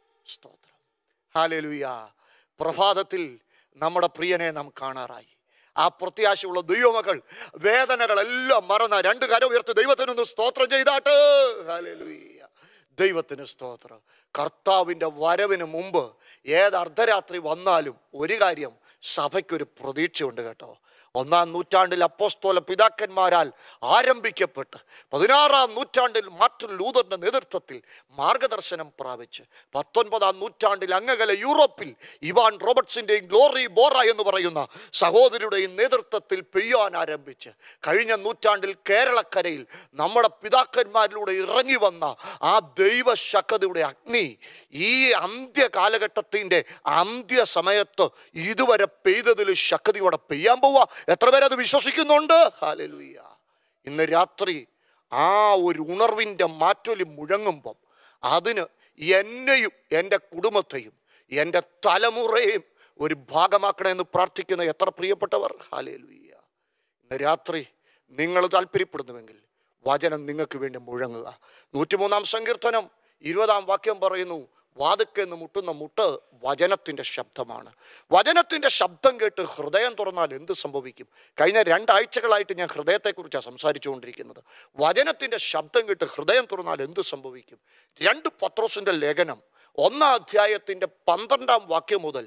സ്തോത്രം. ഹല്ലേലൂയ. പ്രഭാതത്തിൽ നമ്മുടെ പ്രിയനെ നാം കാണാറായി. ആ പ്രത്യാശയുള്ള ദൈവമക്കൾ വേദനകളെല്ലാം മറന്ന രണ്ട് കരം ഉയർത്തി ദൈവത്തിനൊന്ന് സ്തോത്രം ചെയ്താട്ട്. ഹല്ലേലൂയ, ദൈവത്തിന് സ്തോത്രം. കർത്താവിൻ്റെ വരവിന് മുമ്പ് ഏത് അർദ്ധരാത്രി വന്നാലും ഒരു കാര്യം, സഭയ്ക്കൊരു പ്രതീക്ഷയുണ്ട് കേട്ടോ. 1-ാം നൂറ്റാണ്ടിൽ അപ്പോസ്തല പിതാക്കന്മാരാൽ ആരംഭിക്കപ്പെട്ട് 16-ാം നൂറ്റാണ്ടിൽ മാർട്ടിൻ ലൂതറിന്റെ നേതൃത്വത്തിൽ മാർഗദർശനം പ്രാപിച്ച് 19-ാം നൂറ്റാണ്ടിൽ അങ്ങകലെ യൂറോപ്പിൽ ഇവാൻ റോബർട്ട്സിൻ്റെയും ഗ്ലോറി ബോറ എന്ന് പറയുന്ന സഹോദരിയുടെയും നേതൃത്വത്തിൽ പെയ്യാൻ ആരംഭിച്ച് കഴിഞ്ഞ നൂറ്റാണ്ടിൽ കേരളക്കരയിൽ നമ്മുടെ പിതാക്കന്മാരിലൂടെ ഇറങ്ങി വന്ന ആ ദൈവശക്തിയുടെ അഗ്നി ഈ അന്ത്യ കാലഘട്ടത്തിൻ്റെ അന്ത്യസമയത്ത് ഇതുവരെ പെയ്തതിൽ ശക്തിയോടെ പെയ്യാൻ പോവുക. എത്ര പേരത് വിശ്വസിക്കുന്നുണ്ട്? ഹല്ലേലൂയ. ഇന്ന് രാത്രി ആ ഒരു ഉണർവിൻ്റെ മാറ്റൊലി മുഴങ്ങുമ്പം അതിന് എന്നെയും എൻ്റെ കുടുംബത്തെയും എൻ്റെ തലമുറയെയും ഒരു ഭാഗമാക്കണമെന്ന് പ്രാർത്ഥിക്കുന്ന എത്ര പ്രിയപ്പെട്ടവർ. ഹല്ലേലൂയ. ഇന്ന് രാത്രി നിങ്ങൾ താല്പര്യപ്പെടുന്നുവെങ്കിൽ വചനം നിങ്ങൾക്ക് വേണ്ടി മുഴങ്ങുക. 103-ാം സങ്കീർത്തനം 20-ാം വാക്യം പറയുന്നു, വാതുക്കെന്ന് മുട്ടുന്ന മുട്ട് വചനത്തിൻ്റെ ശബ്ദമാണ്. വചനത്തിൻ്റെ ശബ്ദം കേട്ട് ഹൃദയം തുറന്നാൽ എന്ത് സംഭവിക്കും? കഴിഞ്ഞ 2 ആഴ്ചകളായിട്ട് ഞാൻ ഹൃദയത്തെക്കുറിച്ചാണ് സംസാരിച്ചുകൊണ്ടിരിക്കുന്നത്. വചനത്തിൻ്റെ ശബ്ദം കേട്ട് ഹൃദയം തുറന്നാൽ എന്ത് സംഭവിക്കും? 2 പത്രോസിൻ്റെ ലേഖനം 1-ാം അധ്യായത്തിൻ്റെ 12-ാം വാക്യം മുതൽ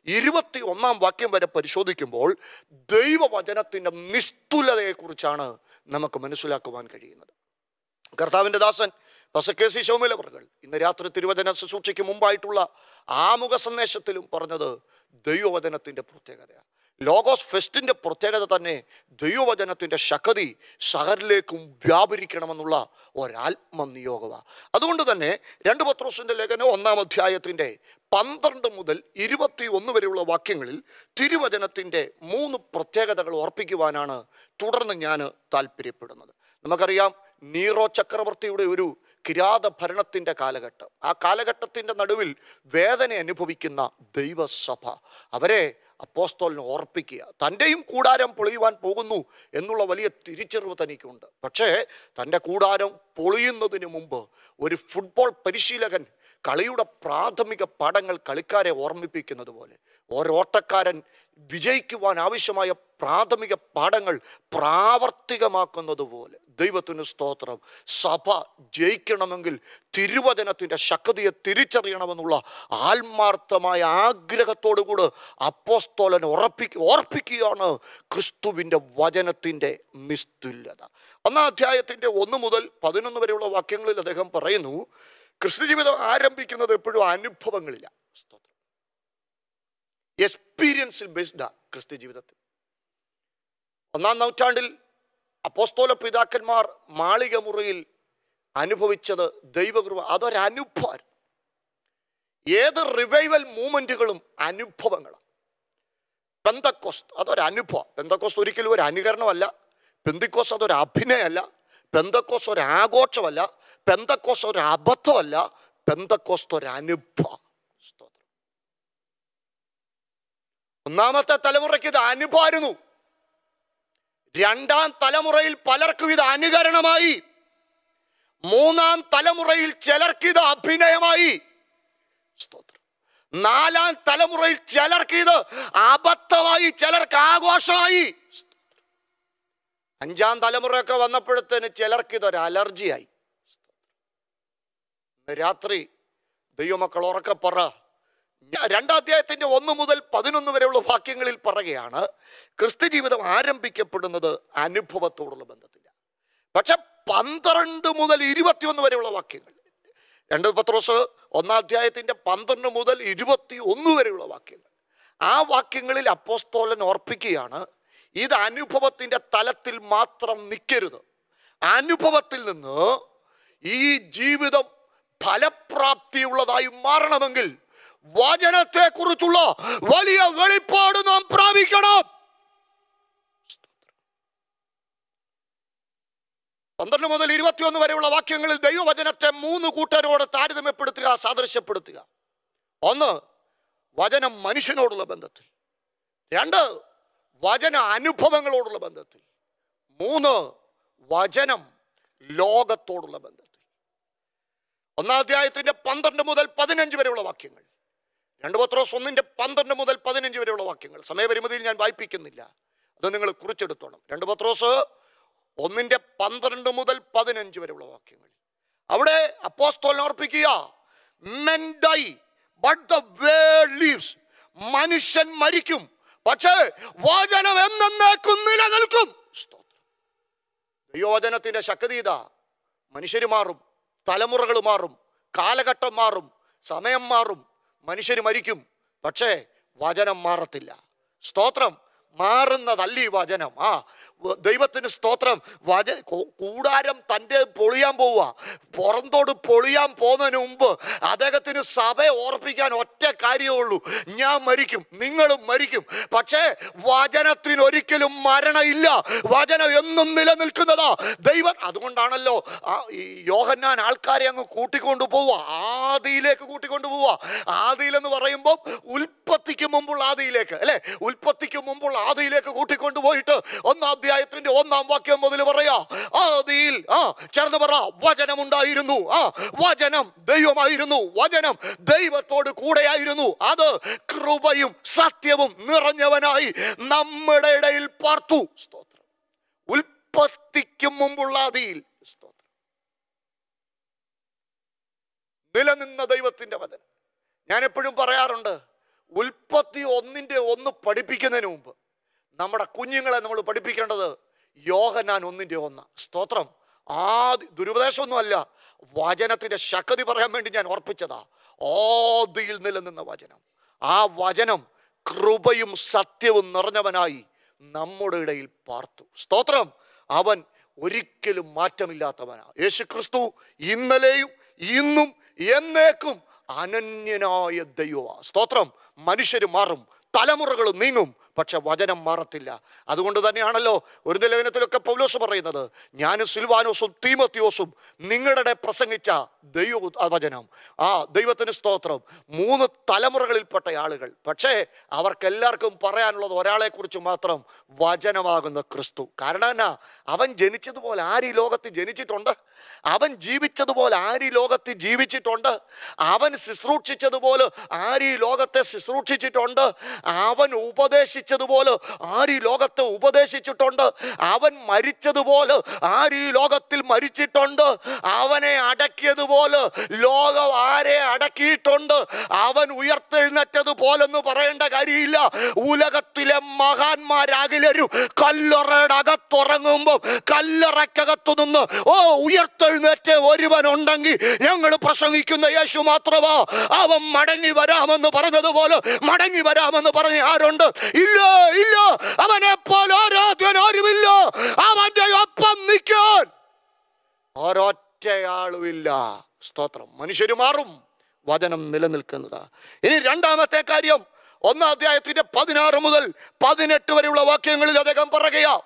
21-ാം വാക്യം വരെ പരിശോധിക്കുമ്പോൾ ദൈവവചനത്തിൻ്റെ നിസ്തുലതയെക്കുറിച്ചാണ് നമുക്ക് മനസ്സിലാക്കുവാൻ കഴിയുന്നത്. കർത്താവിൻ്റെ ദാസൻ പസക്കേസി ശൗമിലവറുകൾ ഇന്ന് രാത്രി തിരുവചന ശുശ്രൂഷയ്ക്ക് മുമ്പായിട്ടുള്ള ആമുഖ സന്ദേശത്തിലും പറഞ്ഞത് ദൈവവചനത്തിൻ്റെ പ്രത്യേകതയാണ്. ലോഗോസ് ഫെസ്റ്റിൻ്റെ പ്രത്യേകത തന്നെ ദൈവവചനത്തിൻ്റെ ശക്തി സകലിലേക്കും വ്യാപരിക്കണമെന്നുള്ള ഒരാത്മനിയോഗമാണ്. അതുകൊണ്ട് തന്നെ 2 പത്രോസിൻ്റെ ലേഖനം 1-ാം അധ്യായത്തിൻ്റെ 12 മുതൽ 21 വരെയുള്ള വാക്യങ്ങളിൽ തിരുവചനത്തിൻ്റെ 3 പ്രത്യേകതകൾ ഓർപ്പിക്കുവാനാണ് തുടർന്ന് ഞാൻ താല്പര്യപ്പെടുന്നത്. നമുക്കറിയാം, നീറോ ചക്രവർത്തിയുടെ ഒരു കിരാത ഭരണത്തിൻ്റെ കാലഘട്ടം. ആ കാലഘട്ടത്തിൻ്റെ നടുവിൽ വേദന അനുഭവിക്കുന്ന ദൈവസഭ അവരെ അപ്പോസ്തലന് ഓർപ്പിക്കുക. തൻ്റെയും കൂടാരം പൊളിയുവാൻ പോകുന്നു എന്നുള്ള വലിയ തിരിച്ചറിവ് തനിക്കുണ്ട്. പക്ഷേ തൻ്റെ കൂടാരം പൊളിയുന്നതിന് മുമ്പ് ഒരു ഫുട്ബോൾ പരിശീലകൻ കളിയുടെ പ്രാഥമിക പാഠങ്ങൾ കളിക്കാരെ ഓർമ്മിപ്പിക്കുന്നത് പോലെ ഓരോട്ടക്കാരൻ വിജയിക്കുവാൻ ആവശ്യമായ പ്രാഥമിക പാഠങ്ങൾ പ്രാവർത്തികമാക്കുന്നത് പോലെ ദൈവത്തിന് സ്തോത്രം, സഭ ജയിക്കണമെങ്കിൽ തിരുവചനത്തിൻ്റെ ശക്തിയെ തിരിച്ചറിയണമെന്നുള്ള ആത്മാർത്ഥമായ ആഗ്രഹത്തോടുകൂടി അപ്പോസ്തലൻ ഓർപ്പിക്കുകയാണ് ക്രിസ്തുവിൻ്റെ വചനത്തിൻ്റെ നിസ്തുല്യത. 1-ാം അധ്യായത്തിൻ്റെ 1 മുതൽ 11 വരെയുള്ള വാക്യങ്ങളിൽ അദ്ദേഹം പറയുന്നു, ക്രിസ്തു ജീവിതം ആരംഭിക്കുന്നത് എപ്പോഴും അനുഭവങ്ങളില്ല. എക്സ്പീരിയൻസിൽ ബേസ്ഡാ ക്രിസ്തു ജീവിതത്തിൽ. 1-ാം നൂറ്റാണ്ടിൽ അപ്പോസ്തല പിതാക്കന്മാർ മാളിക മുറിയിൽ അനുഭവിച്ചത് ദൈവകൃപ, അതൊരനുഭവം. ഏത് റിവൈവൽ മൂവ്മെന്റുകളും അനുഭവങ്ങളാണ്. പെന്തക്കോസ്ത് അതൊരനുഭവം. പെന്തക്കോസ്ത് ഒരിക്കലും ഒരു അനുകരണമല്ല. പെന്തക്കോസ്ത് അതൊരു അഭിനയമല്ല. പെന്തക്കോസ്ത് ഒരു ആഘോഷമല്ല. പെന്തക്കോസ്ത് ഒരു അബദ്ധമല്ല. പെന്തക്കോസ്ത് ഒരു അനുഭവം. 1-ാമത്തെ തലമുറയ്ക്ക് ഇത് അനുഭവമായിരുന്നു. 2-ാം തലമുറയിൽ പലർക്കും ഇത് അനുകരണമായി. 3-ാം തലമുറയിൽ ചിലർക്ക് ഇത് അഭിനയമായി. 4-ാം തലമുറയിൽ ചിലർക്ക് ഇത് അബദ്ധമായി, ചിലർക്ക് ആഘോഷമായി. 5-ാം തലമുറയൊക്കെ വന്നപ്പോഴത്തേന് ചിലർക്ക് ഇതൊരു അലർജിയായി. രാത്രി ദൈവമക്കൾ ഉറക്കെ പറ. 2-ാം അധ്യായത്തിൻ്റെ 1 മുതൽ 11 വരെയുള്ള വാക്യങ്ങളിൽ പറയുകയാണ്, ക്രിസ്തു ജീവിതം ആരംഭിക്കപ്പെടുന്നത് അനുഭവത്തോടുള്ള ബന്ധത്തില്ല. പക്ഷെ 12 മുതൽ 21 വരെയുള്ള വാക്യങ്ങൾ, 2 പത്രോസ് 1-ാം അധ്യായത്തിൻ്റെ 12 മുതൽ 21 വരെയുള്ള വാക്യങ്ങൾ, ആ വാക്യങ്ങളിൽ അപ്പോസ്തലൻ ഓർപ്പിക്കുകയാണ്, ഇത് അനുഭവത്തിൻ്റെ തലത്തിൽ മാത്രം നിൽക്കരുത്. അനുഭവത്തിൽ നിന്ന് ഈ ജീവിതം ഫലപ്രാപ്തിയുള്ളതായി മാറണമെങ്കിൽ വചനത്തെ കുറിച്ചുള്ള വലിയ വെളിപ്പാട് നാം പ്രാപിക്കണം. 12 മുതൽ 21 വരെയുള്ള വാക്യങ്ങളിൽ ദൈവവചനത്തെ 3 കൂട്ടരോട് താരതമ്യപ്പെടുത്തുക, സാദൃശ്യപ്പെടുത്തുക. 1, വചനം മനുഷ്യനോടുള്ള ബന്ധത്തിൽ. 2, വചന അനുഭവങ്ങളോടുള്ള ബന്ധത്തിൽ. 3, വചനം ലോകത്തോടുള്ള ബന്ധത്തിൽ. 1-ാം അധ്യായത്തിന്റെ 12 മുതൽ 15 വരെയുള്ള വാക്യങ്ങൾ, 2 പത്രോസ് 1-ന്റെ 12 മുതൽ 15 വരെയുള്ള വാക്യങ്ങൾ, സമയപരിമിതിയിൽ ഞാൻ വായിപ്പിക്കുന്നില്ല. അത് നിങ്ങൾ കുറിച്ചെടുത്തോണം. 2 പത്രോസ് 1:12 മുതൽ 15 വരെയുള്ള വാക്യങ്ങൾ. അവിടെ അപ്പോസ്തലൻ ഓർപ്പിക്കുക, men die but the word lives. മനുഷ്യൻ മരിക്കും, പക്ഷേ വചനം എന്നേക്കും നിലനിൽക്കും. ദൈവവചനത്തിന്റെ ശക്തി ഇതാ. മനുഷ്യർ മാറും, തലമുറകൾ മാറും, കാലഘട്ടം മാറും, സമയം മാറും, മനുഷ്യർ മരിക്കും, പക്ഷേ വചനം മാറത്തില്ല. സ്തോത്രം. മാറുന്നതല്ല ഈ വചനം. ദൈവത്തിന് സ്തോത്രം. കൂടാരം തൻ്റെ പൊളിയാൻ പോവുക. പുറന്തോട് പൊളിയാൻ പോകുന്നതിന് മുമ്പ് അദ്ദേഹത്തിന് സഭയെ ഓർപ്പിക്കാൻ ഒറ്റ കാര്യമുള്ളൂ, ഞാൻ മരിക്കും, നിങ്ങളും മരിക്കും, പക്ഷേ വചനത്തിന് ഒരിക്കലും മരണമില്ല. വചനം എന്നും നിലനിൽക്കുന്നതാ ദൈവം. അതുകൊണ്ടാണല്ലോ യോഹന്നാൻ ആൾക്കാരെ അങ്ങ് കൂട്ടിക്കൊണ്ടു പോവുക, ആദിയിലേക്ക് കൂട്ടിക്കൊണ്ടു പോവുക. ആദിയിലെന്ന് പറയുമ്പോൾ ഉൽപ്പത്തിക്ക് മുമ്പുള്ള ആദിയിലേക്ക്, അല്ലെ? ഉൽപ്പത്തിക്ക് മുമ്പുള്ള ആദിയിലേക്ക് കൂട്ടിക്കൊണ്ടുപോയിട്ട് 1-ാം അധ്യായത്തിന്റെ 1-ാം വാക്യം മുതൽ പറയാ, ആദിയിൽ ചേർന്ന് പറ, വചനമുണ്ടായിരുന്നു, വചനം ദൈവമായിരുന്നു, വചനം ദൈവത്തോട് കൂടെയായിരുന്നു, അത് കൃപയും സത്യവും നിറഞ്ഞവനായി നമ്മുടെ ഇടയിൽ പാർത്തു. സ്തോത്രം. ഉൽപ്പത്തിക്ക് മുമ്പുള്ള ആദിയിൽ സ്തോത്രം നിലനിന്ന ദൈവത്തിന്റെ വചനം. ഞാൻ എപ്പോഴും പറയാറുണ്ട്, ഉൽപ്പത്തി 1:1 പഠിപ്പിക്കുന്നതിന് മുമ്പ് നമ്മുടെ കുഞ്ഞുങ്ങളെ നമ്മൾ പഠിപ്പിക്കേണ്ടത് യോഹന്നാൻ 1:1. സ്തോത്രം. ദുരുപദേശമൊന്നുമല്ല, വചനത്തിന്റെ ശക്തി പറയാൻ വേണ്ടി ഞാൻ ഓർപ്പിച്ചതാ. ആദിയിൽ നിലനിന്ന വചനം, ആ വചനം കൃപയും സത്യവും നിറഞ്ഞവനായി നമ്മുടെ ഇടയിൽ പാർത്തു. സ്തോത്രം. അവൻ ഒരിക്കലും മാറ്റമില്ലാത്തവനാ. യേശുക്രിസ്തു ഇന്നലെയും ഇന്നും എന്നേക്കും അനന്യനായ ദൈവമാ. സ്തോത്രം. മനുഷ്യർ മാറും, തലമുറകൾ നീങ്ങും, പക്ഷെ വചനം മാറത്തില്ല. അതുകൊണ്ട് തന്നെയാണല്ലോ ഒരു ലേഖനത്തിലൊക്കെ പൗലോസ് പറയുന്നത്, ഞാനും സിൽവാനോസും തീമോത്തിയോസും നിങ്ങളുടെ പ്രസംഗിച്ച വചനം. ദൈവത്തിന് സ്തോത്രം. 3 തലമുറകളിൽപ്പെട്ട ആളുകൾ, പക്ഷേ അവർക്കെല്ലാവർക്കും പറയാനുള്ളത് ഒരാളെ കുറിച്ച് മാത്രം, വചനമാകുന്ന ക്രിസ്തു. കാരണം എന്നാ? അവൻ ജനിച്ചതുപോലെ ആര് ഈ ലോകത്ത് ജനിച്ചിട്ടുണ്ട്? അവൻ ജീവിച്ചതുപോലെ ആര് ഈ ലോകത്ത് ജീവിച്ചിട്ടുണ്ട്? അവൻ ശുശ്രൂഷിച്ചതുപോലെ ആര് ഈ ലോകത്തെ ശുശ്രൂഷിച്ചിട്ടുണ്ട്? അവൻ ഉപദേശിച്ചതുപോലെ ആര് ഈ ലോകത്തെ ഉപദേശിച്ചിട്ടുണ്ട്? അവൻ മരിച്ചതുപോലെ ആര് ഈ ലോകത്തിൽ മരിച്ചിട്ടുണ്ട്? അവനെ അടക്കിയതുപോലെ ലോകം ആരെ അടക്കിയിട്ടുണ്ട്? അവൻ ഉയർത്തെഴുന്നേറ്റതുപോലെന്ന് പറയേണ്ട കാര്യമില്ല. ഉലകത്തിലെ മഹാന്മാരാകിലും കല്ലറയുടെ അകത്തുറങ്ങുമ്പോൾ കല്ലറക്കകത്തു നിന്ന് ഉയർത്തെഴുന്നേറ്റ ഒരുവനുണ്ടെങ്കിൽ ഞങ്ങൾ പ്രസംഗിക്കുന്ന യേശു മാത്രമാ. അവൻ മടങ്ങി വരാമെന്ന് പറഞ്ഞതുപോലെ മടങ്ങി വരാമെന്ന് പറഞ്ഞ ആരുണ്ട്? ഇല്ല, ഇല്ല. അവനെ പോലെ ആരാധ്യൻ ആരുമില്ല. അവന്റെ ഒപ്പം നിൽക്കാൻ ഒരൊറ്റയാളുമില്ല. സ്തോത്രം. മനുഷ്യര് മാറും, വചനം നിലനിൽക്കുന്നതാ. ഇനി 2-ാമത്തെ കാര്യം, 1-ാം അധ്യായത്തിന്റെ 16 മുതൽ 18 വരെയുള്ള വാക്യങ്ങളിൽ അദ്ദേഹം പറയുക,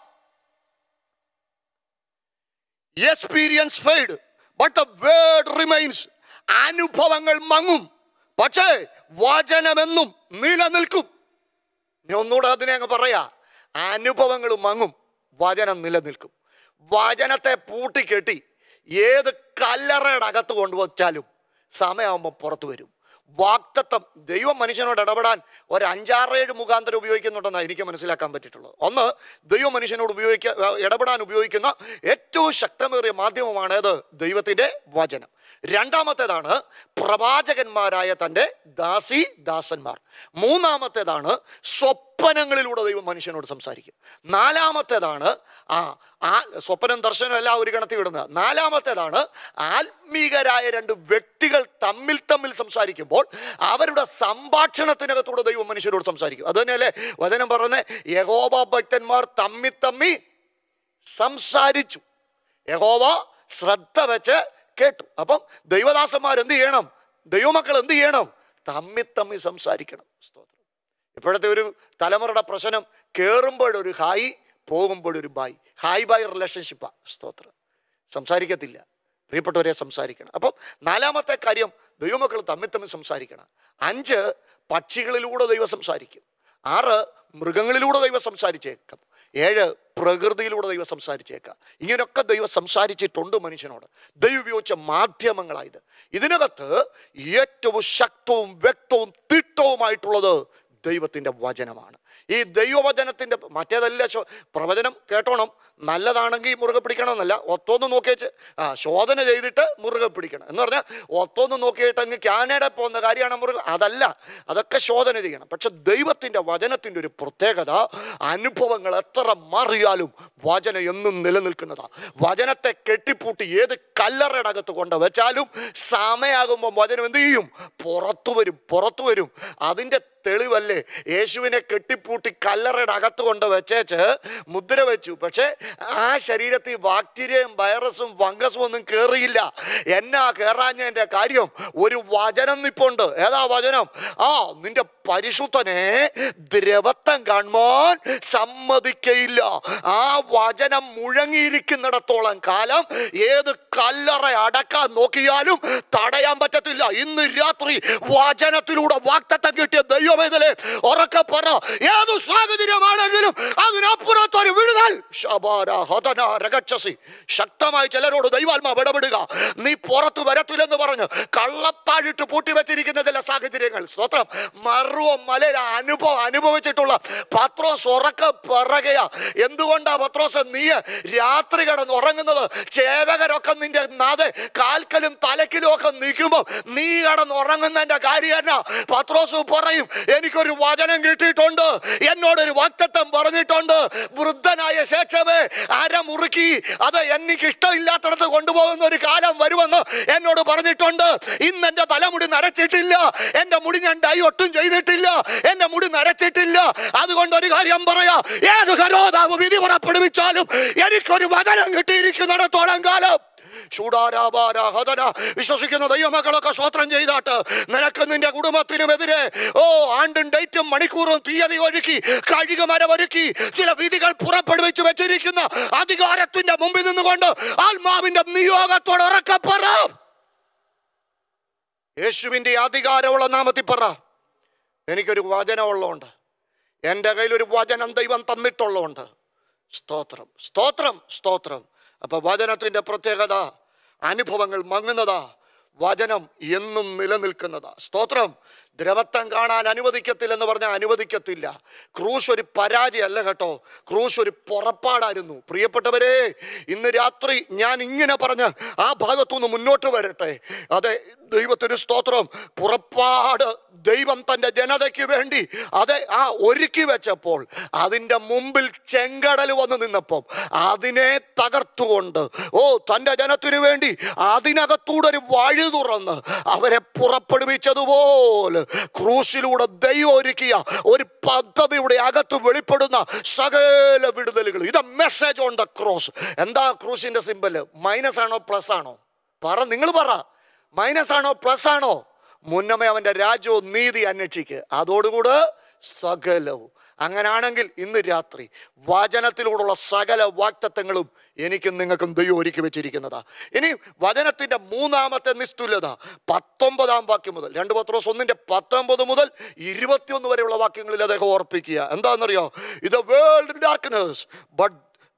experience fade but the word remains. അനുഭവങ്ങൾ മങ്ങും, പക്ഷേ വചനമെന്നും നിലനിൽക്കും. ഒന്നുകൂടെ അതിനെ അങ്ങ് പറയാ, അനുഭവങ്ങൾ മങ്ങും, വചനം നിലനിൽക്കും. വചനത്തെ പൂട്ടിക്കെട്ടി ഏത് കല്ലറയുടെ അകത്ത് കൊണ്ടുവച്ചാലും സമയമാകുമ്പോൾ പുറത്തു വരും. വാക്തത്വം ദൈവം മനുഷ്യനോട് ഇടപെടാൻ ഒരു 5-6-7 മുഖാന്തരം ഉപയോഗിക്കുന്നുണ്ടെന്നാണ് എനിക്ക് മനസ്സിലാക്കാൻ പറ്റിയിട്ടുള്ളത്. ഒന്ന്, ദൈവം മനുഷ്യനോട് ഇടപെടാൻ ഉപയോഗിക്കുന്ന ഏറ്റവും ശക്തമേറിയ മാധ്യമമാണ് ഏത്? ദൈവത്തിൻ്റെ വചനം. 2-ാമത്തേതാണ് പ്രവാചകന്മാരായ തൻ്റെ ദാസന്മാർ. 3-ാമത്തേതാണ് സ്വപ്നങ്ങളിലൂടെ ദൈവം മനുഷ്യനോട് സംസാരിക്കും. 4-ാമത്തേതാണ് സ്വപ്നം ദർശനം എല്ലാം ഒരു ഗണത്തിൽ വിടുന്നത്. 4-ാമത്തേതാണ് ആത്മീകരായ 2 വ്യക്തികൾ തമ്മിൽ സംസാരിക്കുമ്പോൾ അവരുടെ സംഭാഷണത്തിനകത്തൂടെ ദൈവം മനുഷ്യരോട് സംസാരിക്കും. അത് തന്നെയല്ലേ വചനം പറയുന്നത്, യഹോവ ഭക്തന്മാർ തമ്മി സംസാരിച്ചു, യഹോവ ശ്രദ്ധ വെച്ച് കേട്ടു. അപ്പം ദൈവദാസന്മാർ എന്ത് ചെയ്യണം? ദൈവമക്കൾ എന്ത് ചെയ്യണം? തമ്മി സംസാരിക്കണം. സ്തോത്രം. ഇപ്പോഴത്തെ ഒരു തലമുറയുടെ പ്രശ്നം, കയറുമ്പോഴൊരു ഹായ്, പോകുമ്പോഴൊരു ബായ്. ഹായ് ബായ് റിലേഷൻഷിപ്പാ. സ്തോത്രം. സംസാരിക്കത്തില്ല. പ്രിയപ്പെട്ടവരെ, സംസാരിക്കണം. അപ്പം 4-ാമത്തെ കാര്യം, ദൈവമക്കൾ തമ്മിൽ സംസാരിക്കണം. 5, പക്ഷികളിലൂടെ ദൈവം സംസാരിക്കും. 6, മൃഗങ്ങളിലൂടെ ദൈവം സംസാരിച്ചേക്കാം. 7, പ്രകൃതിയിലൂടെ ദൈവം സംസാരിച്ചേക്കാം. ഇങ്ങനെയൊക്കെ ദൈവം സംസാരിച്ചിട്ടുണ്ട് മനുഷ്യനോട്. ദൈവം ഉപയോഗിച്ച മാധ്യമങ്ങളായത്. ഇതിനകത്ത് ഏറ്റവും ശക്തവും വ്യക്തവും തിട്ടവുമായിട്ടുള്ളത് ദൈവത്തിൻ്റെ വചനമാണ്. ഈ ദൈവവചനത്തിൻ്റെ മറ്റേതല്ല പ്രവചനം കേട്ടോണം, നല്ലതാണെങ്കിൽ മുറുകെ പിടിക്കണമെന്നല്ല, ഒത്തൊന്ന് നോക്കിയേച്ച് ശോധന ചെയ്തിട്ട് മുറുകെ പിടിക്കണം എന്ന് പറഞ്ഞാൽ ഒത്തൊന്ന് നോക്കിയിട്ട് അങ്ങ് കാനഡ പോകുന്ന കാര്യമാണ് മുറുകെ, അതല്ല, അതൊക്കെ ശോധന ചെയ്യണം. പക്ഷെ ദൈവത്തിൻ്റെ വചനത്തിൻ്റെ ഒരു പ്രത്യേകത, അനുഭവങ്ങൾ എത്ര മാറിയാലും വചനം എന്നും നിലനിൽക്കുന്നതാണ്. വചനത്തെ കെട്ടിപ്പൂട്ടി ഏത് കല്ലറയുടെ അകത്ത് കൊണ്ട് വെച്ചാലും സമയമാകുമ്പോൾ വചനം എന്ത് ചെയ്യും? പുറത്തു വരും. അതിൻ്റെ തെളിവല്ലേ യേശുവിനെ കെട്ടിപ്പൂട്ടി കല്ലറയുടെ അകത്ത് കൊണ്ട് വെച്ചേച്ച് മുദ്ര വെച്ചു. പക്ഷെ ആ ശരീരത്തിൽ ബാക്ടീരിയയും വൈറസും ഫംഗസും ഒന്നും കയറിയില്ല. എന്നാ കയറാഞ്ഞതിൻ്റെ കാര്യം? ഒരു വചനം നിപ്പുണ്ട്. ഏതാ വചനം? നിന്റെ പരിശുദ്ധനെ ദ്രവത്വം കാണുവാൻ സമ്മതിക്കയില്ല. ആ വചനം മുഴങ്ങിയിരിക്കുന്നിടത്തോളം കാലം ഏത് കല്ലറ അടക്കാൻ നോക്കിയാലും തടയാൻ പറ്റത്തില്ല. ഇന്ന് രാത്രി വചനത്തിലൂടെ വാഗ്ദത്തം കിട്ടിയ ദൈവമേതലേ ഉറക്കെ പറ, ഏതു സാഹചര്യമാണെങ്കിലും അതിനപ്പുറത്തൊരു വിടുതൽ. ശക്തമായി ചിലരോട് ദൈവാത്മാവ് ഇടപെടുക. നീ പുറത്തു വരത്തില്ലെന്ന് പറഞ്ഞ് കള്ളത്താഴിട്ട് പൂട്ടി വെച്ചിരിക്കുന്ന ചില സാഹചര്യങ്ങൾ, സ്തോത്രം, മലര അനുഭവിച്ചിട്ടുള്ള പത്രോസ് ഉറക്കെ പിറകയാ. എന്തുകൊണ്ടാ പത്രോസ് നീ രാത്രി കിടന്ന് ഉറങ്ങുന്നത്? ചേവകരൊക്കെ നിന്റെ കാൽക്കലും തലക്കിലും ഒക്കെ നിൽക്കുമ്പോൾ നീ കിടന്ന് ഉറങ്ങുന്നതിന്റെ കാര്യം എന്നാ? പത്രോസ് പറയും, എനിക്കൊരു വചനം കിട്ടിയിട്ടുണ്ട്, എന്നോടൊരു വാഗ്ദത്തം പറഞ്ഞിട്ടുണ്ട്. വൃദ്ധനായ ശേഷമേ അരമുറുക്കി അത് എനിക്ക് ഇഷ്ടമില്ലാത്തടത്ത് കൊണ്ടുപോകുന്ന ഒരു കാലം വരുമെന്ന് എന്നോട് പറഞ്ഞിട്ടുണ്ട്. ഇന്ന് എന്റെ തലമുടി നരച്ചിട്ടില്ല, എന്റെ മുടി ഞാൻ ഡൈ ഒട്ടും ചെയ്തിട്ടില്ല, എന്റെ മുടി നരച്ചിട്ടില്ല. അതുകൊണ്ട് ഒരു കാര്യം പറയാ, ഏത് കരോധാവ് വിധി പുറപ്പെടുവിച്ചാലും എനിക്കൊരു വചനം കിട്ടിയിരിക്കുന്നിടത്തോളം കാലം വിശ്വസിക്കുന്ന ദൈവമക്കളൊക്കെ സ്വോത്രം ചെയ്താട്ട് നിനക്ക് നിന്റെ കുടുംബത്തിനുമെതിരെ ആണ്ടും ഡേറ്റും മണിക്കൂറും തീയതി ഒരുക്കി കഴുകുമരമൊരുക്കി ചില വിധികൾ പുറപ്പെടുവിച്ചു വെച്ചിരിക്കുന്ന അധികാരത്തിന്റെ മുമ്പിൽ നിന്നുകൊണ്ട് ആത്മാവിന്റെ നിയോഗത്തോടെ ഉറക്കെ പറ, യേശുവിന്റെ അധികാരമുള്ള നാമത്തിൽ പറ, എനിക്കൊരു വചനമുള്ളതുകൊണ്ട്, എൻ്റെ കയ്യിലൊരു വചനം ദൈവം തന്നിട്ടുള്ളതുകൊണ്ട്. സ്തോത്രം, സ്തോത്രം, സ്തോത്രം. അപ്പൊ വചനത്തിന്റെ പ്രത്യേകത, അനുഭവങ്ങൾ മങ്ങുന്നതാ, വചനം എന്നും നിലനിൽക്കുന്നതാ. സ്തോത്രം. ദ്രവത്വം കാണാൻ അനുവദിക്കത്തില്ലെന്ന് പറഞ്ഞാൽ അനുവദിക്കത്തില്ല. ക്രൂശ് ഒരു പരാജയമല്ല കേട്ടോ, ക്രൂശ് ഒരു പുറപ്പാടായിരുന്നു. പ്രിയപ്പെട്ടവരെ, ഇന്ന് രാത്രി ഞാൻ ഇങ്ങനെ പറഞ്ഞ് ആ ഭാഗത്തുനിന്ന് മുന്നോട്ട് വരട്ടെ. അതെ, ദൈവത്തിന് സ്തോത്രം. പുറപ്പാട് ദൈവം തൻ്റെ ജനതയ്ക്ക് വേണ്ടി ഒരുക്കി വെച്ചപ്പോൾ അതിൻ്റെ മുമ്പിൽ ചെങ്കടൽ വന്ന് നിന്നപ്പോൾ അതിനെ തകർത്തുകൊണ്ട് തൻ്റെ ജനത്തിനു വേണ്ടി അതിനകത്തൂടെ ഒരു വഴി തുറന്ന് അവരെ പുറപ്പെടുവിച്ചതുപോലെ ക്രൂശിലൂടെ ദൈവം ഒരുക്കിയ ഒരു പദ്ധതിയുടെ അകത്ത് വെളിപ്പെടുന്ന സകല വിടുതലുകൾ. ഇത് മെസ്സേജ് ഓൺ ദ ക്രോസ്. എന്താ ക്രൂശിന്റെ സിമ്പല്? മൈനസ് ആണോ പ്ലസ് ആണോ? നിങ്ങൾ പറ, മൈനസ് ആണോ പ്ലസ് ആണോ? മുന്നമേ അവന്റെ രാജ്യവും നീതി അന്വേഷിക്കുക, അതോടുകൂടെ സകലവും. അങ്ങനാണെങ്കിൽ ഇന്ന് രാത്രി വചനത്തിലൂടെയുള്ള സകല വാഗ്ദത്തങ്ങളും എനിക്കും നിങ്ങൾക്കും ദൈവം ഒരുക്കി വെച്ചിരിക്കുന്നതാ. ഇനി വചനത്തിന്റെ മൂന്നാമത്തെ നിസ്തുല്യത 19 വാക്യം മുതൽ 2 പത്രോസ് 1:19 മുതൽ 21 വരെയുള്ള വാക്യങ്ങളിൽ അദ്ദേഹം ഓർപ്പിക്കുക. എന്താണെന്നറിയോ? ഇത് world darkness but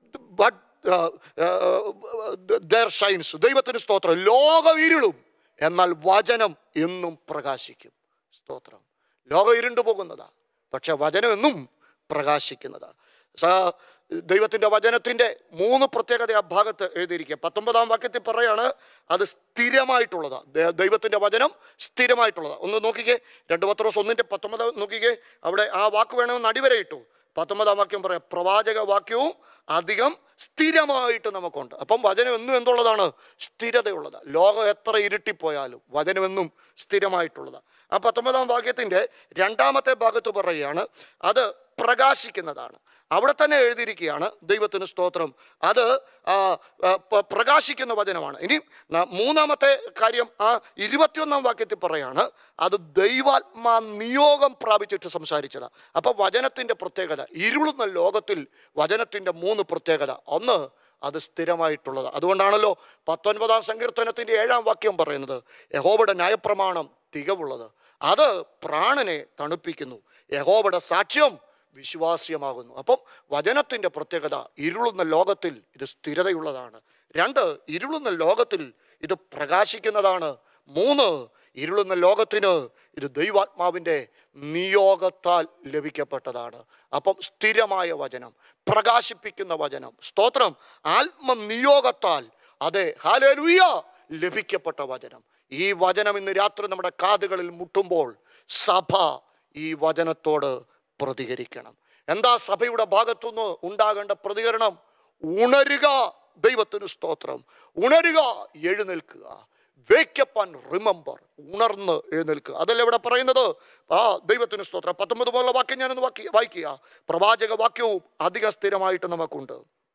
there shines. ദൈവത്തിന് സ്തോത്രം. ലോകം ഇരുളും, എന്നാൽ വചനം എന്നും പ്രകാശിക്കും. സ്തോത്രം. ലോകം ഇരുണ്ടു പോകുന്നതാ, പക്ഷെ വചനം എന്നും പ്രകാശിക്കുന്നതാ. ദൈവത്തിൻ്റെ വചനത്തിൻ്റെ 3 പ്രത്യേകത ആ ഭാഗത്ത് എഴുതിയിരിക്കുക. 19 വാക്യത്തിൽ പറയാണ് അത് സ്ഥിരമായിട്ടുള്ളതാ. ദൈവത്തിൻ്റെ വചനം സ്ഥിരമായിട്ടുള്ളതാ. ഒന്ന് നോക്കിക്കേ, 2 പത്രോസ് 1:19 നോക്കിക്കേ. അവിടെ ആ വാക്ക് വേണമെന്ന് അടിവരയിട്ടു. 19 വാക്യം പറയാം, പ്രവാചക വാക്യവും അധികം സ്ഥിരമായിട്ട് നമുക്കുണ്ട്. അപ്പം വചനം എന്നും എന്തുള്ളതാണ്? സ്ഥിരതയുള്ളതാണ്. ലോകം എത്ര ഇരുട്ടിപ്പോയാലും വചനം എന്നും സ്ഥിരമായിട്ടുള്ളതാണ്. ആ 19 വാക്യത്തിൻ്റെ 2ാമത്തെ ഭാഗത്ത് പറയുകയാണ് അത് പ്രകാശിക്കുന്നതാണ്. അവിടെ തന്നെ എഴുതിയിരിക്കുകയാണ്, ദൈവത്തിന് സ്തോത്രം, അത് പ്രകാശിക്കുന്ന വചനമാണ്. ഇനി 3ാമത്തെ കാര്യം ആ 21 വാക്യത്തിൽ പറയാണ് അത് ദൈവാത്മാ നിയോഗം പ്രാപിച്ചിട്ട് സംസാരിച്ചതാണ്. അപ്പൊ വചനത്തിന്റെ പ്രത്യേകത, ഇരുളുന്ന ലോകത്തിൽ വചനത്തിന്റെ 3 പ്രത്യേകത. ഒന്ന്, അത് സ്ഥിരമായിട്ടുള്ളത്. അതുകൊണ്ടാണല്ലോ 19 സങ്കീർത്തനത്തിന്റെ 7ാം വാക്യം പറയുന്നത് യഹോവയുടെ ന്യായപ്രമാണം തികവുള്ളത്, അത് പ്രാണനെ തണുപ്പിക്കുന്നു, യഹോവയുടെ സാക്ഷ്യം വിശ്വാസ്യമാകുന്നു. അപ്പം വചനത്തിൻ്റെ പ്രത്യേകത, ഇരുളുന്ന ലോകത്തിൽ ഇത് സ്ഥിരതയുള്ളതാണ്. 2, ഇരുളുന്ന ലോകത്തിൽ ഇത് പ്രകാശിക്കുന്നതാണ്. 3, ഇരുളുന്ന ലോകത്തിന് ഇത് ദൈവാത്മാവിൻ്റെ നിയോഗത്താൽ ലഭിക്കപ്പെട്ടതാണ്. അപ്പം സ്ഥിരമായ വചനം, പ്രകാശിപ്പിക്കുന്ന വചനം, സ്തോത്രം, ആത്മനിയോഗത്താൽ, അതെ ഹല്ലേലൂയ, ലഭിക്കപ്പെട്ട വചനം. ഈ വചനം ഇന്ന് രാത്രി നമ്മുടെ കാതുകളിൽ മുട്ടുമ്പോൾ സഭ ഈ വചനത്തോട് പ്രതികരിക്കണം. എന്താ സഭയുടെ ഭാഗത്തുനിന്ന് ഉണ്ടാകേണ്ട പ്രതികരണം? ഉണരുക, ദൈവത്തിന് സ്തോത്രം, ഉണരുക, എഴുന്നേൽക്കുക. വേക്ക് അപ്പ് ആൻഡ് റിമെമ്പർ, ഉണർന്ന് എഴുന്നേൽക്കുക. അതല്ല ഇവിടെ പറയുന്നത്. ദൈവത്തിന് സ്തോത്രം. 19 പോലുള്ള വാക്യം ഞാനൊന്ന് വായിക്കുക. പ്രവാചക വാക്യവും അധിക സ്ഥിരമായിട്ട് നമുക്കുണ്ട്.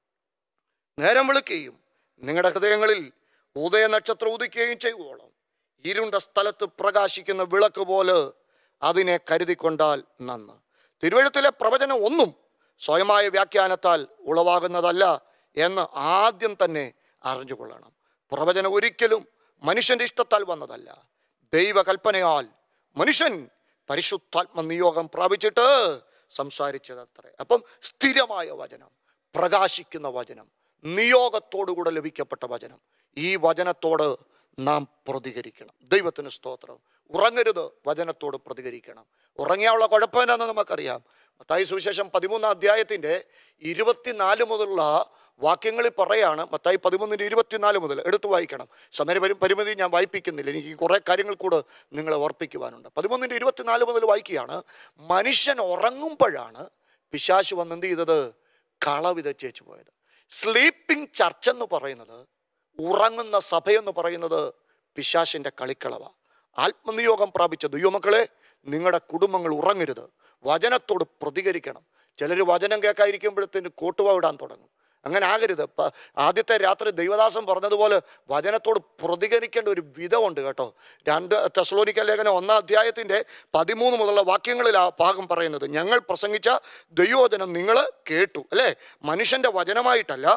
നേരം വെളുക്കുകയും നിങ്ങളുടെ ഹൃദയങ്ങളിൽ ഉദയ നക്ഷത്രം ഉദിക്കുകയും ചെയ്യുവോളം ഇരുണ്ട സ്ഥലത്ത് പ്രകാശിക്കുന്ന വിളക്ക് പോലെ അതിനെ കരുതിക്കൊണ്ടാൽ നന്ന്. തിരുവെഴുത്തിലെ പ്രവചനം ഒന്നും സ്വയമായ വ്യാഖ്യാനത്താൽ ഉളവാകുന്നതല്ല എന്ന് ആദ്യം തന്നെ അറിഞ്ഞുകൊള്ളണം. പ്രവചനം ഒരിക്കലും മനുഷ്യന്റെ ഇഷ്ടത്താൽ വന്നതല്ല, ദൈവകൽപ്പനയാൽ മനുഷ്യൻ പരിശുദ്ധാത്മ നിയോഗം പ്രാപിച്ചിട്ട് സംസാരിച്ചതത്രേ. അപ്പം സ്ഥിരമായ വചനം, പ്രകാശിക്കുന്ന വചനം, നിയോഗത്തോടുകൂടെ ലഭിക്കപ്പെട്ട വചനം, ഈ വചനത്തോട് നാം പ്രതികരിക്കണം. ദൈവത്തിന് സ്തോത്രം. ഉറങ്ങരുത്, വചനത്തോട് പ്രതികരിക്കണം. ഉറങ്ങിയാലുള്ള കുഴപ്പം എന്നാന്ന് നമുക്കറിയാം. മത്തായി സുവിശേഷം 13-ാം അധ്യായത്തിൻ്റെ 24 മുതലുള്ള വാക്യങ്ങളിൽ പറയാണ്. മത്തായി 13:24 മുതൽ എടുത്തു വായിക്കണം. സമയപരിമിതി ഞാൻ വായിപ്പിക്കുന്നില്ല, എനിക്ക് കുറേ കാര്യങ്ങൾ കൂടെ നിങ്ങളെ ഓർപ്പിക്കുവാനുണ്ട്. 13:24 മുതൽ വായിക്കുകയാണ്. മനുഷ്യൻ ഉറങ്ങുമ്പോഴാണ് പിശാച് വന്ന് എന്ത് ചെയ്തത്? കള വിതച്ചേച്ചു പോയത്. സ്ലീപ്പിംഗ് ചർച്ച് എന്ന് പറയുന്നത്, ഉറങ്ങുന്ന സഭയെന്ന് പറയുന്നത് പിശാചിൻ്റെ കളിക്കളവ. ആത്മനിയോഗം പ്രാപിച്ച ദൈവമക്കളെ, നിങ്ങളുടെ കുടുംബങ്ങൾ ഉറങ്ങരുത്, വചനത്തോട് പ്രതികരിക്കണം. ചിലർ വചനം കേൾക്കാതിരിക്കുമ്പോഴത്തേന് കോട്ടുവ ഇടാൻ തുടങ്ങും. അങ്ങനെ ആകരുത്. ആദ്യത്തെ രാത്രി ദൈവദാസൻ പറഞ്ഞതുപോലെ വചനത്തോട് പ്രതികരിക്കേണ്ട ഒരു വിധമുണ്ട് കേട്ടോ. 2 തെസ്സലോനിക്ക ലേഖനം 1-ാം അധ്യായത്തിൻ്റെ 13 മുതലുള്ള വാക്യങ്ങളിൽ ആ ഭാഗം പറയുന്നത്, ഞങ്ങൾ പ്രസംഗിച്ച ദൈവവചനം നിങ്ങൾ കേട്ടു, അല്ലേ? മനുഷ്യൻ്റെ വചനമായിട്ടല്ല.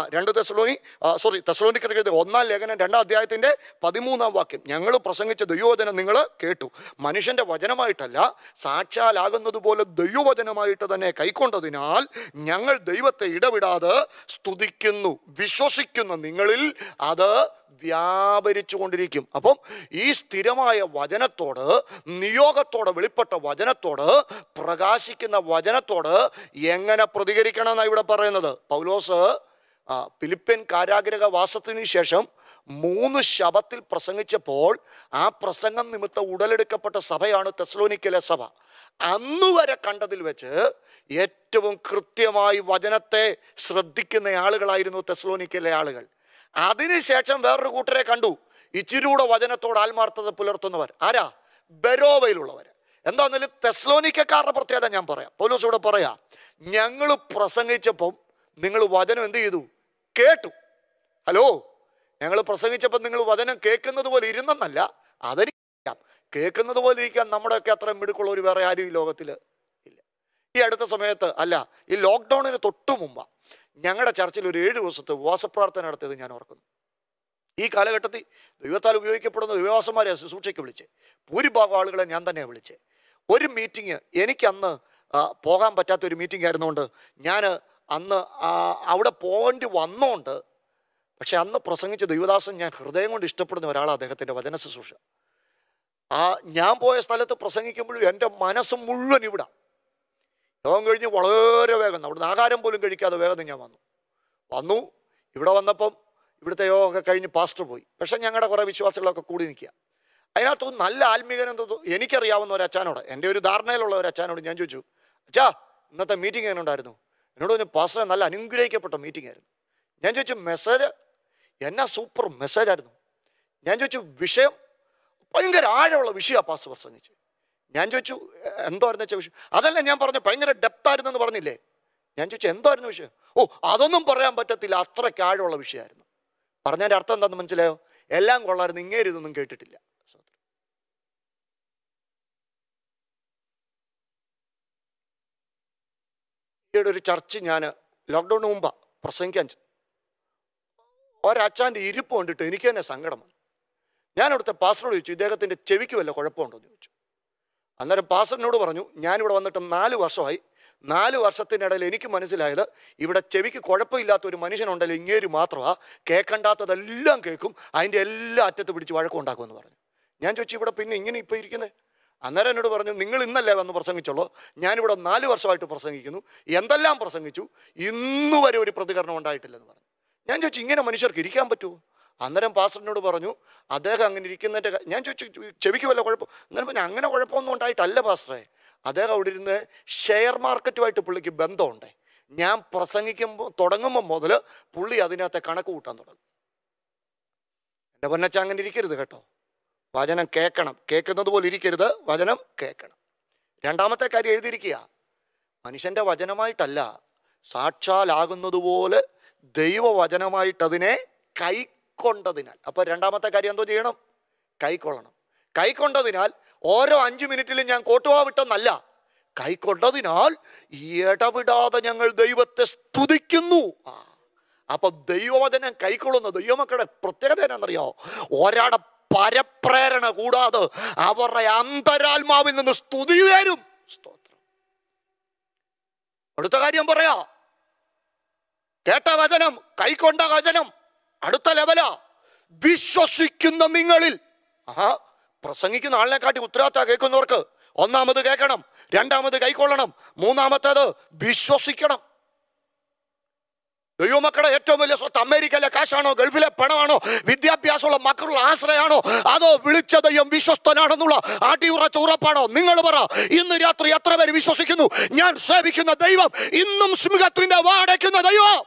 തെസ്സലോനിക്ക 1-ാം ലേഖനം 2-ാം അധ്യായത്തിൻ്റെ 13-ാം വാക്യം, ഞങ്ങൾ പ്രസംഗിച്ച ദൈവവചനം നിങ്ങൾ കേട്ടു, മനുഷ്യൻ്റെ വചനമായിട്ടല്ല, സാക്ഷാലാകുന്നത് പോലെ ദൈവവചനമായിട്ട് തന്നെ കൈക്കൊണ്ടതിനാൽ ഞങ്ങൾ ദൈവത്തെ ഇടവിടാതെ സ്തുതിക്കുന്നു. വിശ്വസിക്കുന്ന നിങ്ങളിൽ അത് വ്യാപരിച്ചു കൊണ്ടിരിക്കും. അപ്പം ഈ സ്ഥിരമായ വചനത്തോട്, നിയോഗത്തോടെ വെളിപ്പെട്ട വചനത്തോട്, പ്രകാശിക്കുന്ന വചനത്തോട് എങ്ങനെ പ്രതികരിക്കണം എന്നാണ് ഇവിടെ പറയുന്നത്. പൗലോസ് ഫിലിപ്പിയൻ കാരാഗ്രഹവാസത്തിന് ശേഷം 3 ശബത്തിൽ പ്രസംഗിച്ചപ്പോൾ ആ പ്രസംഗം നിമിത്തം ഉടലെടുക്കപ്പെട്ട സഭയാണ് തെസ്സലോനിക്കയിലെ സഭ. അന്നുവരെ കണ്ടതിൽ വെച്ച് ഏറ്റവും കൃത്യമായി വചനത്തെ ശ്രദ്ധിക്കുന്ന ആളുകളായിരുന്നു തെസ്സലോനിക്കയിലെ ആളുകൾ. അതിനുശേഷം വേറൊരു കൂട്ടരെ കണ്ടു, ഇച്ചിരൂടെ വചനത്തോട് ആത്മാർത്ഥത പുലർത്തുന്നവർ. ആരാ? ബെരോവയിലുള്ളവർ. എന്താണെങ്കിലും തെസ്സലോനിക്കക്കാരുടെ പ്രത്യേകത ഞാൻ പറയാം. പൗലോസ് ഇവിടെ പറയാം, ഞങ്ങൾ പ്രസംഗിച്ചപ്പം നിങ്ങൾ വചനം എന്ത് ചെയ്തു? കേട്ടു. ഹലോ, ഞങ്ങൾ പ്രസംഗിച്ചപ്പോൾ നിങ്ങൾ വചനം കേൾക്കുന്നത് പോലെ ഇരുന്നെന്നല്ല, അതെനിക്കറിയാം. കേൾക്കുന്നത് പോലെ ഇരിക്കാൻ നമ്മുടെയൊക്കെ അത്ര മിടുക്കുള്ള ഒരു വേറെ ആരും ഈ ലോകത്തിൽ ഇല്ല. ഈ അടുത്ത സമയത്ത് അല്ല, ഈ ലോക്ക്ഡൗണിന് തൊട്ടു മുമ്പാണ് ഞങ്ങളുടെ ചർച്ചിൽ ഒരു 7 ദിവസത്തെ ഉപവാസപ്രാർത്ഥന നടത്തിയത് ഞാൻ ഓർക്കുന്നു. ഈ കാലഘട്ടത്തിൽ ദൈവത്താൽ ഉപയോഗിക്കപ്പെടുന്ന ഉപവാസന്മാരെ ശുശ്രൂഷയ്ക്ക് വിളിച്ചേ. ഭൂരിഭാഗം ആളുകളെ ഞാൻ തന്നെയാണ് വിളിച്ചേ. ഒരു മീറ്റിംഗ് എനിക്ക് അന്ന് പോകാൻ പറ്റാത്തൊരു മീറ്റിംഗ് ആയിരുന്നുകൊണ്ട് ഞാൻ അന്ന് അവിടെ പോകേണ്ടി വന്നോണ്ട്, പക്ഷെ അന്ന് പ്രസംഗിച്ച ദൈവദാസൻ ഞാൻ ഹൃദയം കൊണ്ട് ഇഷ്ടപ്പെടുന്ന ഒരാളാണ്. അദ്ദേഹത്തിൻ്റെ വചന ശുശ്രൂഷ ഞാൻ പോയ സ്ഥലത്ത് പ്രസംഗിക്കുമ്പോഴും എൻ്റെ മനസ്സ് മുഴുവൻ ഇവിടെ. യോഗം കഴിഞ്ഞ് വളരെ വേഗം, അവിടുന്ന് ആഹാരം പോലും കഴിക്കാതെ വേഗം ഞാൻ വന്നു. ഇവിടെ വന്നപ്പം ഇവിടുത്തെ യോഗമൊക്കെ കഴിഞ്ഞ് പാസ്റ്റർ പോയി. പക്ഷെ ഞങ്ങളുടെ കുറേ വിശ്വാസികളൊക്കെ കൂടി നിൽക്കുക. അതിനകത്ത് നല്ല ആത്മീകനം എനിക്കറിയാവുന്ന ഒരു അച്ഛനോട്, എൻ്റെ ഒരു ധാരണയിലുള്ള ഒരു അച്ഛനോട് ഞാൻ ചോദിച്ചു, അച്ഛാ ഇന്നത്തെ മീറ്റിംഗ് എങ്ങനെ ഉണ്ടായിരുന്നു? എന്നോട് പറഞ്ഞു, പാസ്റ്ററെ നല്ല അനുഗ്രഹിക്കപ്പെട്ട മീറ്റിംഗ് ആയിരുന്നു. ഞാൻ ചോദിച്ചു, മെസ്സേജ് എന്നാ സൂപ്പർ മെസ്സേജ് ആയിരുന്നു. ഞാൻ ചോദിച്ചു, വിഷയം ഭയങ്കര ആഴമുള്ള വിഷയമാണ് പാസ്റ്റർ പ്രസംഗിച്ച്. ഞാൻ ചോദിച്ചു, എന്തായിരുന്നു വെച്ചാൽ വിഷയം? അതല്ല ഞാൻ പറഞ്ഞു, ഭയങ്കര ഡെപ്തായിരുന്നെന്ന് പറഞ്ഞില്ലേ? ഞാൻ ചോദിച്ചു, എന്തായിരുന്നു വിഷയം? ഓ, അതൊന്നും പറയാൻ പറ്റത്തില്ല, അത്രയ്ക്ക് ആഴമുള്ള വിഷയമായിരുന്നു. പറഞ്ഞതിൻ്റെ അർത്ഥം എന്താണെന്ന് മനസ്സിലായോ? എല്ലാം കൊള്ളായിരുന്നു, ഇങ്ങേരിതൊന്നും കേട്ടിട്ടില്ല. ഈയിടെ ഒരു ചർച്ച് ഞാൻ ലോക്ക്ഡൗണിന് മുമ്പാണ് പ്രസംഗിക്കാൻ, ഒരച്ചാൻ്റെ ഇരിപ്പ് കണ്ടിട്ട് എനിക്ക് തന്നെ സങ്കടം വന്നു. ഞാൻ അവിടുത്തെ പാസ്റ്ററോട് ചോദിച്ചു, ഇദ്ദേഹത്തിൻ്റെ ചെവിക്ക് വല്ല കുഴപ്പമുണ്ടോ എന്ന് ചോദിച്ചു. അന്നേരം പാസ്റ്ററിനോട് പറഞ്ഞു, ഞാനിവിടെ വന്നിട്ട് 4 വർഷമായി. 4 വർഷത്തിനിടയിൽ എനിക്ക് മനസ്സിലായത്, ഇവിടെ ചെവിക്ക് കുഴപ്പമില്ലാത്ത ഒരു മനുഷ്യനുണ്ടല്ലോ, ഇങ്ങേര് മാത്രമാണ്, കേൾക്കണ്ടാത്തതെല്ലാം കേൾക്കും, അതിൻ്റെ എല്ലാ അറ്റത്ത് പിടിച്ച് വഴക്കമുണ്ടാക്കുമെന്ന് പറഞ്ഞു. ഞാൻ ചോദിച്ചു, ഇവിടെ പിന്നെ ഇങ്ങനെ ഇപ്പോൾ ഇരിക്കുന്നത്? അന്നേരം എന്നോട് പറഞ്ഞു, നിങ്ങൾ ഇന്നല്ലേ വന്ന് പ്രസംഗിച്ചോളൂ, ഞാനിവിടെ 4 വർഷമായിട്ട് പ്രസംഗിക്കുന്നു, എന്തെല്ലാം പ്രസംഗിച്ചു, ഇന്നു വരെ ഒരു പ്രതികരണം ഉണ്ടായിട്ടില്ലെന്ന് പറഞ്ഞു. ഞാൻ ചോദിച്ചു, ഇങ്ങനെ മനുഷ്യർക്ക് ഇരിക്കാൻ പറ്റുമോ? അന്നേരം പാസ്റ്ററിനോട് പറഞ്ഞു, അദ്ദേഹം അങ്ങനെ ഇരിക്കുന്നതിൻ്റെ ഞാൻ ചോദിച്ചു, ചെവിക്ക് വല്ല കുഴപ്പം? അന്നേരം പറഞ്ഞു, അങ്ങനെ കുഴപ്പമൊന്നും ഉണ്ടായിട്ടല്ല പാസ്റ്ററെ, അദ്ദേഹം അവിടെ ഇരുന്ന് ഷെയർ മാർക്കറ്റുമായിട്ട് പുള്ളിക്ക് ബന്ധമുണ്ട്. ഞാൻ തുടങ്ങുമ്പോൾ മുതൽ പുള്ളി അതിനകത്തെ കണക്ക് കൂട്ടാൻ തുടങ്ങും. എൻ്റെ പൊന്നച്ച, അങ്ങനെ ഇരിക്കരുത് കേട്ടോ. വചനം കേൾക്കണം, കേൾക്കുന്നത് പോലെ ഇരിക്കരുത്, വചനം കേൾക്കണം. രണ്ടാമത്തെ കാര്യം എഴുതിയിരിക്കുക, മനുഷ്യൻ്റെ വചനമായിട്ടല്ല, സാക്ഷാലാകുന്നതുപോലെ ദൈവവചനമായിട്ടതിനെ കൈക്കൊണ്ടതിനാൽ. അപ്പോൾ രണ്ടാമത്തെ കാര്യം എന്തോ ചെയ്യണം? കൈക്കൊള്ളണം. കൈക്കൊണ്ടതിനാൽ ഓരോ 5 മിനിറ്റിലും ഞാൻ കോട്ടുവാ വിട്ടെന്നല്ല, കൈക്കൊണ്ടതിനാൽ ഇടവിടാതെ ഞങ്ങൾ ദൈവത്തെ സ്തുതിക്കുന്നു. അപ്പൊ ദൈവവചനം കൈക്കൊള്ളുന്ന ദൈവമക്കളുടെ പ്രത്യേകത എന്നാണെന്നറിയാമോ? ഒരാടെ പരപ്രേരണ കൂടാതെ അവരുടെ അന്തരാത്മാവിൽ നിന്ന് സ്തുതി വരും. സ്തോത്രം. അടുത്ത കാര്യം പറയാ, കേട്ട വചനം, കൈക്കൊണ്ട വചനം അടുത്ത ലെവലാ. വിശ്വസിക്കുന്ന നിങ്ങളിൽ, പ്രസംഗിക്കുന്ന ആളിനെക്കാട്ടി ഉത്തരവാദിത്തം കേൾക്കുന്നവർക്ക് ഒന്നാമത് കേൾക്കണം, രണ്ടാമത് കൈക്കൊള്ളണം, മൂന്നാമത്തേത് വിശ്വസിക്കണം. ദൈവമക്കളുടെ ഏറ്റവും വലിയ സ്വത്ത് അമേരിക്കയിലെ കാശാണോ, ഗൾഫിലെ പണമാണോ, വിദ്യാഭ്യാസമുള്ള മക്കളുള്ള ആശ്രയമാണോ, അതോ വിളിച്ച ദൈവം വിശ്വസ്തനാണെന്നുള്ള അടിയുറച്ച ഉറപ്പാണോ? നിങ്ങൾ പറ, ഇന്ന് രാത്രി എത്ര പേര് വിശ്വസിക്കുന്നു ഞാൻ സേവിക്കുന്ന ദൈവം ഇന്നും സിംഹത്തിന്റെ വാടയ്ക്കുന്ന ദൈവം,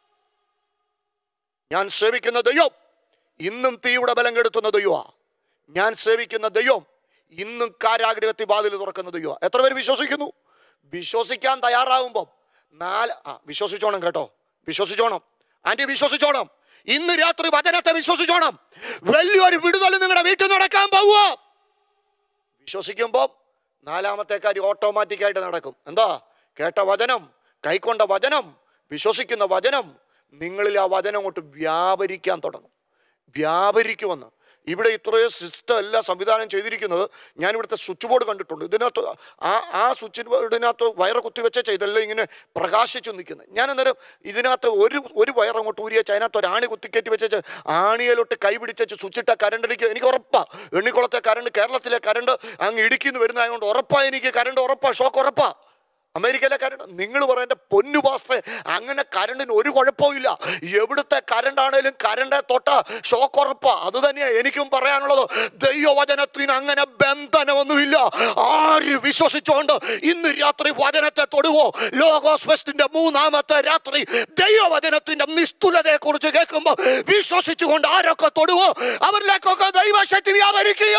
ഞാൻ സേവിക്കുന്ന ദൈവം ഇന്നും തീയുടെ ബലം കെടുത്തുന്ന ദൈവമാ, ഞാൻ സേവിക്കുന്ന ദൈവം ഇന്നും കാരാഗ്രഹത്തിൽ വാതിൽ തുറക്കുന്ന ദൈവമാ. എത്ര പേര് വിശ്വസിക്കുന്നു? വിശ്വസിക്കാൻ തയ്യാറാകുമ്പം വിശ്വസിച്ചോണം കേട്ടോ, വിശ്വസിച്ചോണം ആന്റി, വിശ്വസിച്ചോണം. ഇന്ന് രാത്രി വചനത്തെ വിശ്വസിച്ചോണം. വലിയൊരു വിടുതൽ നിങ്ങളുടെ വീട്ടിൽ നടക്കാൻ പോവുക. വിശ്വസിക്കുമ്പോൾ നാലാമത്തെ കാര്യം ഓട്ടോമാറ്റിക്കായിട്ട് നടക്കും. എന്താ? കേട്ട വചനം, കൈക്കൊണ്ട വചനം, വിശ്വസിക്കുന്ന വചനം, നിങ്ങളിൽ ആ വചനം അങ്ങോട്ട് വ്യാപരിക്കാൻ തുടങ്ങും. വ്യാപരിക്കുമെന്ന് ഇവിടെ ഇത്രയും സിസ്റ്റം എല്ലാം സംവിധാനം ചെയ്തിരിക്കുന്നത്. ഞാനിവിടുത്തെ സ്വിച്ച് ബോർഡ് കണ്ടിട്ടുണ്ട്. ഇതിനകത്ത് ആ സ്വിച്ച് ബോർഡിനകത്ത് വയറ് കുത്തിവെച്ച ഇതെല്ലാം ഇങ്ങനെ പ്രകാശിച്ചു നിൽക്കുന്നത്. ഞാൻ അന്നേരം ഇതിനകത്ത് ഒരു വയർ അങ്ങോട്ട് ഊരിയച്ച് അതിനകത്ത് ഒരു ആണി കുത്തിക്കയറ്റി വെച്ച് ആണിയിലോട്ട് കൈ പിടിച്ചു സ്വിച്ചിട്ട കറണ്ടിലേക്ക് എനിക്ക് ഉറപ്പാ. എണ്ണിക്കുളത്തെ കറണ്ട്, കേരളത്തിലെ കറണ്ട് അങ്ങ് ഇടുക്കിന്ന് വരുന്നതായതുകൊണ്ട് ഉറപ്പാ, എനിക്ക് കറണ്ട് ഉറപ്പാ, ഷോക്ക് ഉറപ്പാ. അമേരിക്കയിലെ കറണ്ട് നിങ്ങൾ പറയേണ്ട പൊന്നു പാസ്റ്ററെ, അങ്ങനെ കറണ്ടിന് ഒരു കുഴപ്പവും ഇല്ല. എവിടുത്തെ കറണ്ടാണേലും കറണ്ടെ തൊട്ട ഷോക്ക് ഉറപ്പാ. അത് തന്നെയാണ് എനിക്കും പറയാനുള്ളത്. ദൈവവചനത്തിന് അങ്ങനെ ബന്ധനമൊന്നുമില്ല. ആര് വിശ്വസിച്ചുകൊണ്ട് ഇന്ന് രാത്രി വചനത്തെ തൊടുവോ, ലോഗോസ് ഫെസ്റ്റിന്റെ 3ാമത്തെ രാത്രി ദൈവവചനത്തിന്റെ നിസ്തുലതയെ കുറിച്ച് കേൾക്കുമ്പോൾ വിശ്വസിച്ചുകൊണ്ട് ആരൊക്കെ തൊടുവോ അവരിലേക്കൊക്കെ ദൈവശക്തി വ്യാപരിക്കുക.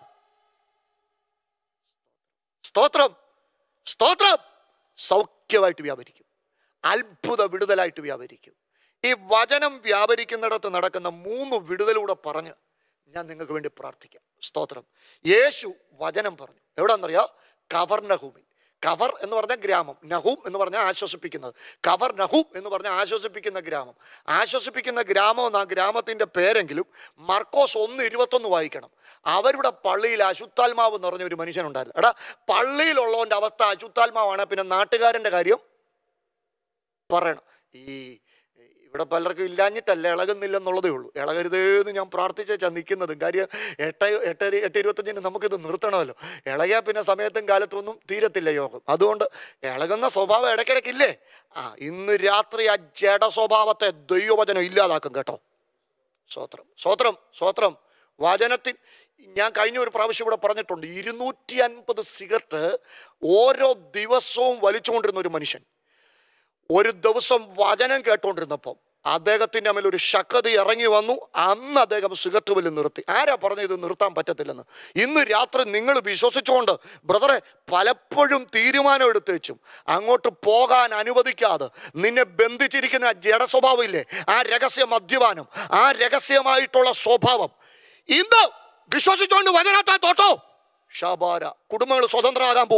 സ്തോത്രം, സ്തോത്രം. സൗഖ്യമായിട്ട് വ്യാപരിക്കും, അത്ഭുത വിടുതലായിട്ട് വ്യാപരിക്കും. ഈ വചനം വ്യാപരിക്കുന്നിടത്ത് നടക്കുന്ന 3 വിടുതലൂടെ പറഞ്ഞ് ഞാൻ നിങ്ങൾക്ക് വേണ്ടി പ്രാർത്ഥിക്കാം. സ്തോത്രം. യേശു വചനം പറഞ്ഞു എവിടെന്നറിയാം? കവർനഹൂമിൽ. കവർ എന്ന് പറഞ്ഞ ഗ്രാമം, നഹൂം എന്ന് പറഞ്ഞാൽ ആശ്വസിപ്പിക്കുന്നത്. കവർ നഹൂം എന്ന് പറഞ്ഞാൽ ആശ്വസിപ്പിക്കുന്ന ഗ്രാമം. ആശ്വസിപ്പിക്കുന്ന ഗ്രാമം എന്ന ആ ഗ്രാമത്തിൻ്റെ പേരെങ്കിലും മർക്കോസ് 1:21 വായിക്കണം. അവരുടെ പള്ളിയിൽ അശുദ്ധാത്മാവ് എന്ന് പറഞ്ഞ ഒരു മനുഷ്യനുണ്ടായിരുന്നു. എടാ, പള്ളിയിലുള്ളവൻ്റെ അവസ്ഥ അശുദ്ധാത്മാവാണ്, പിന്നെ നാട്ടുകാരൻ്റെ കാര്യം പറയണം. ഇവിടെ പലർക്കും ഇല്ലാഞ്ഞിട്ടല്ല, ഇളകുന്നില്ലെന്നുള്ളതേ ഉള്ളൂ. ഇളകരുതേന്ന് ഞാൻ പ്രാർത്ഥിച്ചാ നിൽക്കുന്നതും. കാര്യം 8:25 നമുക്കിത് നിർത്തണമല്ലോ. ഇളകിയാൽ പിന്നെ സമയത്തും കാലത്തൊന്നും തീരത്തില്ല യോഗം. അതുകൊണ്ട് ഇളകുന്ന സ്വഭാവം ഇടയ്ക്കിടയ്ക്കില്ലേ? ഇന്ന് രാത്രി ആ ജഡ സ്വഭാവത്തെ ദൈവവചനം ഇല്ലാതാക്കും കേട്ടോ. സ്വോത്രം, സ്വോത്രം, സ്വോത്രം. വചനത്തിൽ ഞാൻ കഴിഞ്ഞ ഒരു പ്രാവശ്യം ഇവിടെ പറഞ്ഞിട്ടുണ്ട്, 250 സിഗരറ്റ് ഓരോ ദിവസവും വലിച്ചുകൊണ്ടിരുന്ന ഒരു മനുഷ്യൻ ഒരു ദിവസം വചനം കേട്ടോണ്ടിരുന്നപ്പം അദ്ദേഹത്തിൻ്റെ മേൽ ഒരു ശക്തി ഇറങ്ങി വന്നു. അന്ന് അദ്ദേഹം സിഗരറ്റ് വലി നിർത്തി. ആരാ പറഞ്ഞത് ഇത് നിർത്താൻ പറ്റത്തില്ലെന്ന്? ഇന്ന് രാത്രി നിങ്ങൾ വിശ്വസിച്ചുകൊണ്ട് ബ്രദറെ, പലപ്പോഴും തീരുമാനം എടുത്തേച്ചും അങ്ങോട്ട് പോകാൻ അനുവദിക്കാതെ നിന്നെ ബന്ധിച്ചിരിക്കുന്ന ആ ജഡസ്വഭാവം ഇല്ലേ, ആ രഹസ്യ മദ്യപാനം, ആ രഹസ്യമായിട്ടുള്ള സ്വഭാവം ഇന്ന് വിശ്വസിച്ചുകൊണ്ട് വചനത്തെ തൊട്ടോ ഷാബാര. കുടുംബങ്ങൾ സ്വതന്ത്രമാകാൻ പോവാ,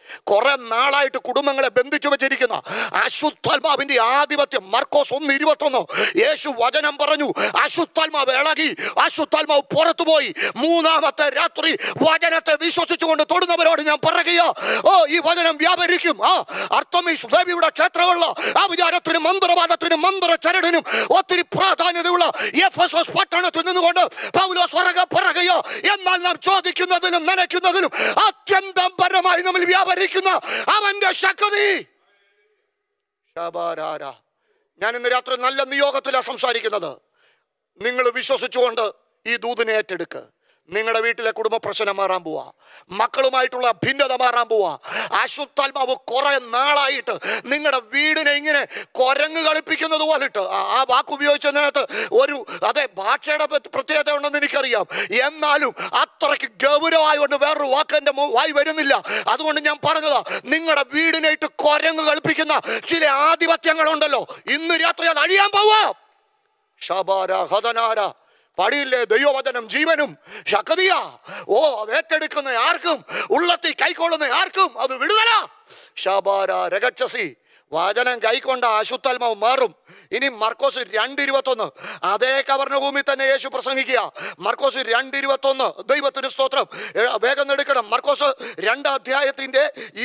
കുറെ നാളായിട്ട് കുടുംബങ്ങളെ ബന്ധിച്ചു വെച്ചിരിക്കുന്ന അശുദ്ധാത്മാവിന്റെ ആധിപത്യം. മർക്കോസ് 1:21 യേശു വചനം പറഞ്ഞു, അശുദ്ധാത്മാവ് ഇളകി, അശുദ്ധാത്മാവ് പുറത്തുപോയി. മൂന്നാമത്തെ രാത്രി വചനത്തെ വിശ്വസിച്ചുകൊണ്ട് തൊടുന്നവരോട് ഞാൻ പറയുക, ഈ വചനം വ്യാപരിക്കും. അർത്തമീസ് ദേവിയുടെ ക്ഷേത്രമുള്ള ആ വിചാരത്തിനും മന്ത്രവാദത്തിനും മന്ത്രചരടിനും ഒത്തിരി പ്രാധാന്യതയുള്ള എഫെസോസ് പട്ടണത്തിൽ നിന്നുകൊണ്ട് പൗലോസ് പറയുക, എന്നാൽ നാം ചോദിക്കുന്നതിനും നനയ്ക്കുന്നതിനും അത്യന്തം പരമായി നമ്മൾ വ്യാപരിക്കുന്ന അവന്റെ ശക്തി. ഞാൻ ഇന്ന് രാത്രി നല്ല നിയോഗത്തിലാണ് സംസാരിക്കുന്നത്. നിങ്ങൾ വിശ്വസിച്ചുകൊണ്ട് ഈ ദൂതിനെ ഏറ്റെടുക്കുക. നിങ്ങളുടെ വീട്ടിലെ കുടുംബ പ്രശ്നം മാറാൻ പോവാ, മക്കളുമായിട്ടുള്ള ഭിന്നത മാറാൻ പോവാ. അശുദ്ധാത്മാവ് കുറെ നാളായിട്ട് നിങ്ങളുടെ വീടിനെ ഇങ്ങനെ കുരങ്ങ് കളിപ്പിക്കുന്നത് പോലിട്ട്, ആ വാക്ക് ഉപയോഗിച്ചതിനകത്ത് ഒരു ഭാഷയുടെ പ്രത്യേകത ഉണ്ടെന്ന് എനിക്കറിയാം. എന്നാലും അത്രയ്ക്ക് ഗൗരവമായോണ്ട് വേറൊരു വാക്ക് എൻ്റെ വായി വരുന്നില്ല. അതുകൊണ്ട് ഞാൻ പറഞ്ഞതാ, നിങ്ങളുടെ വീടിനായിട്ട് കുരങ്ങ് കളിപ്പിക്കുന്ന ചില ആധിപത്യങ്ങളുണ്ടല്ലോ, ഇന്ന് രാത്രി അത് അഴിയാൻ പോവാ. ഷബാര ഹദനാര പടിയില്ലേ ദൈവവചനം ജീവനും ശക്തിയാ. അത് ഏറ്റെടുക്കുന്ന ആർക്കും, ഉള്ളത്തി കൈക്കൊള്ളുന്ന ആർക്കും അത് വിടുതല. ഷബാര രഗച്ചസി വചനം കൈക്കൊണ്ട അശുദ്ധാത്മാവ് മാറും. ഇനി മർക്കോസ് 2:21 അതേ കവർണ്ണഭൂമി തന്നെ യേശു പ്രസംഗിക്കുക. മർക്കോസ് 2:21 ദൈവത്തിന് സ്തോത്രം. വേഗം എടുക്കണം. മർക്കോസ് 2 അധ്യായത്തിന്റെ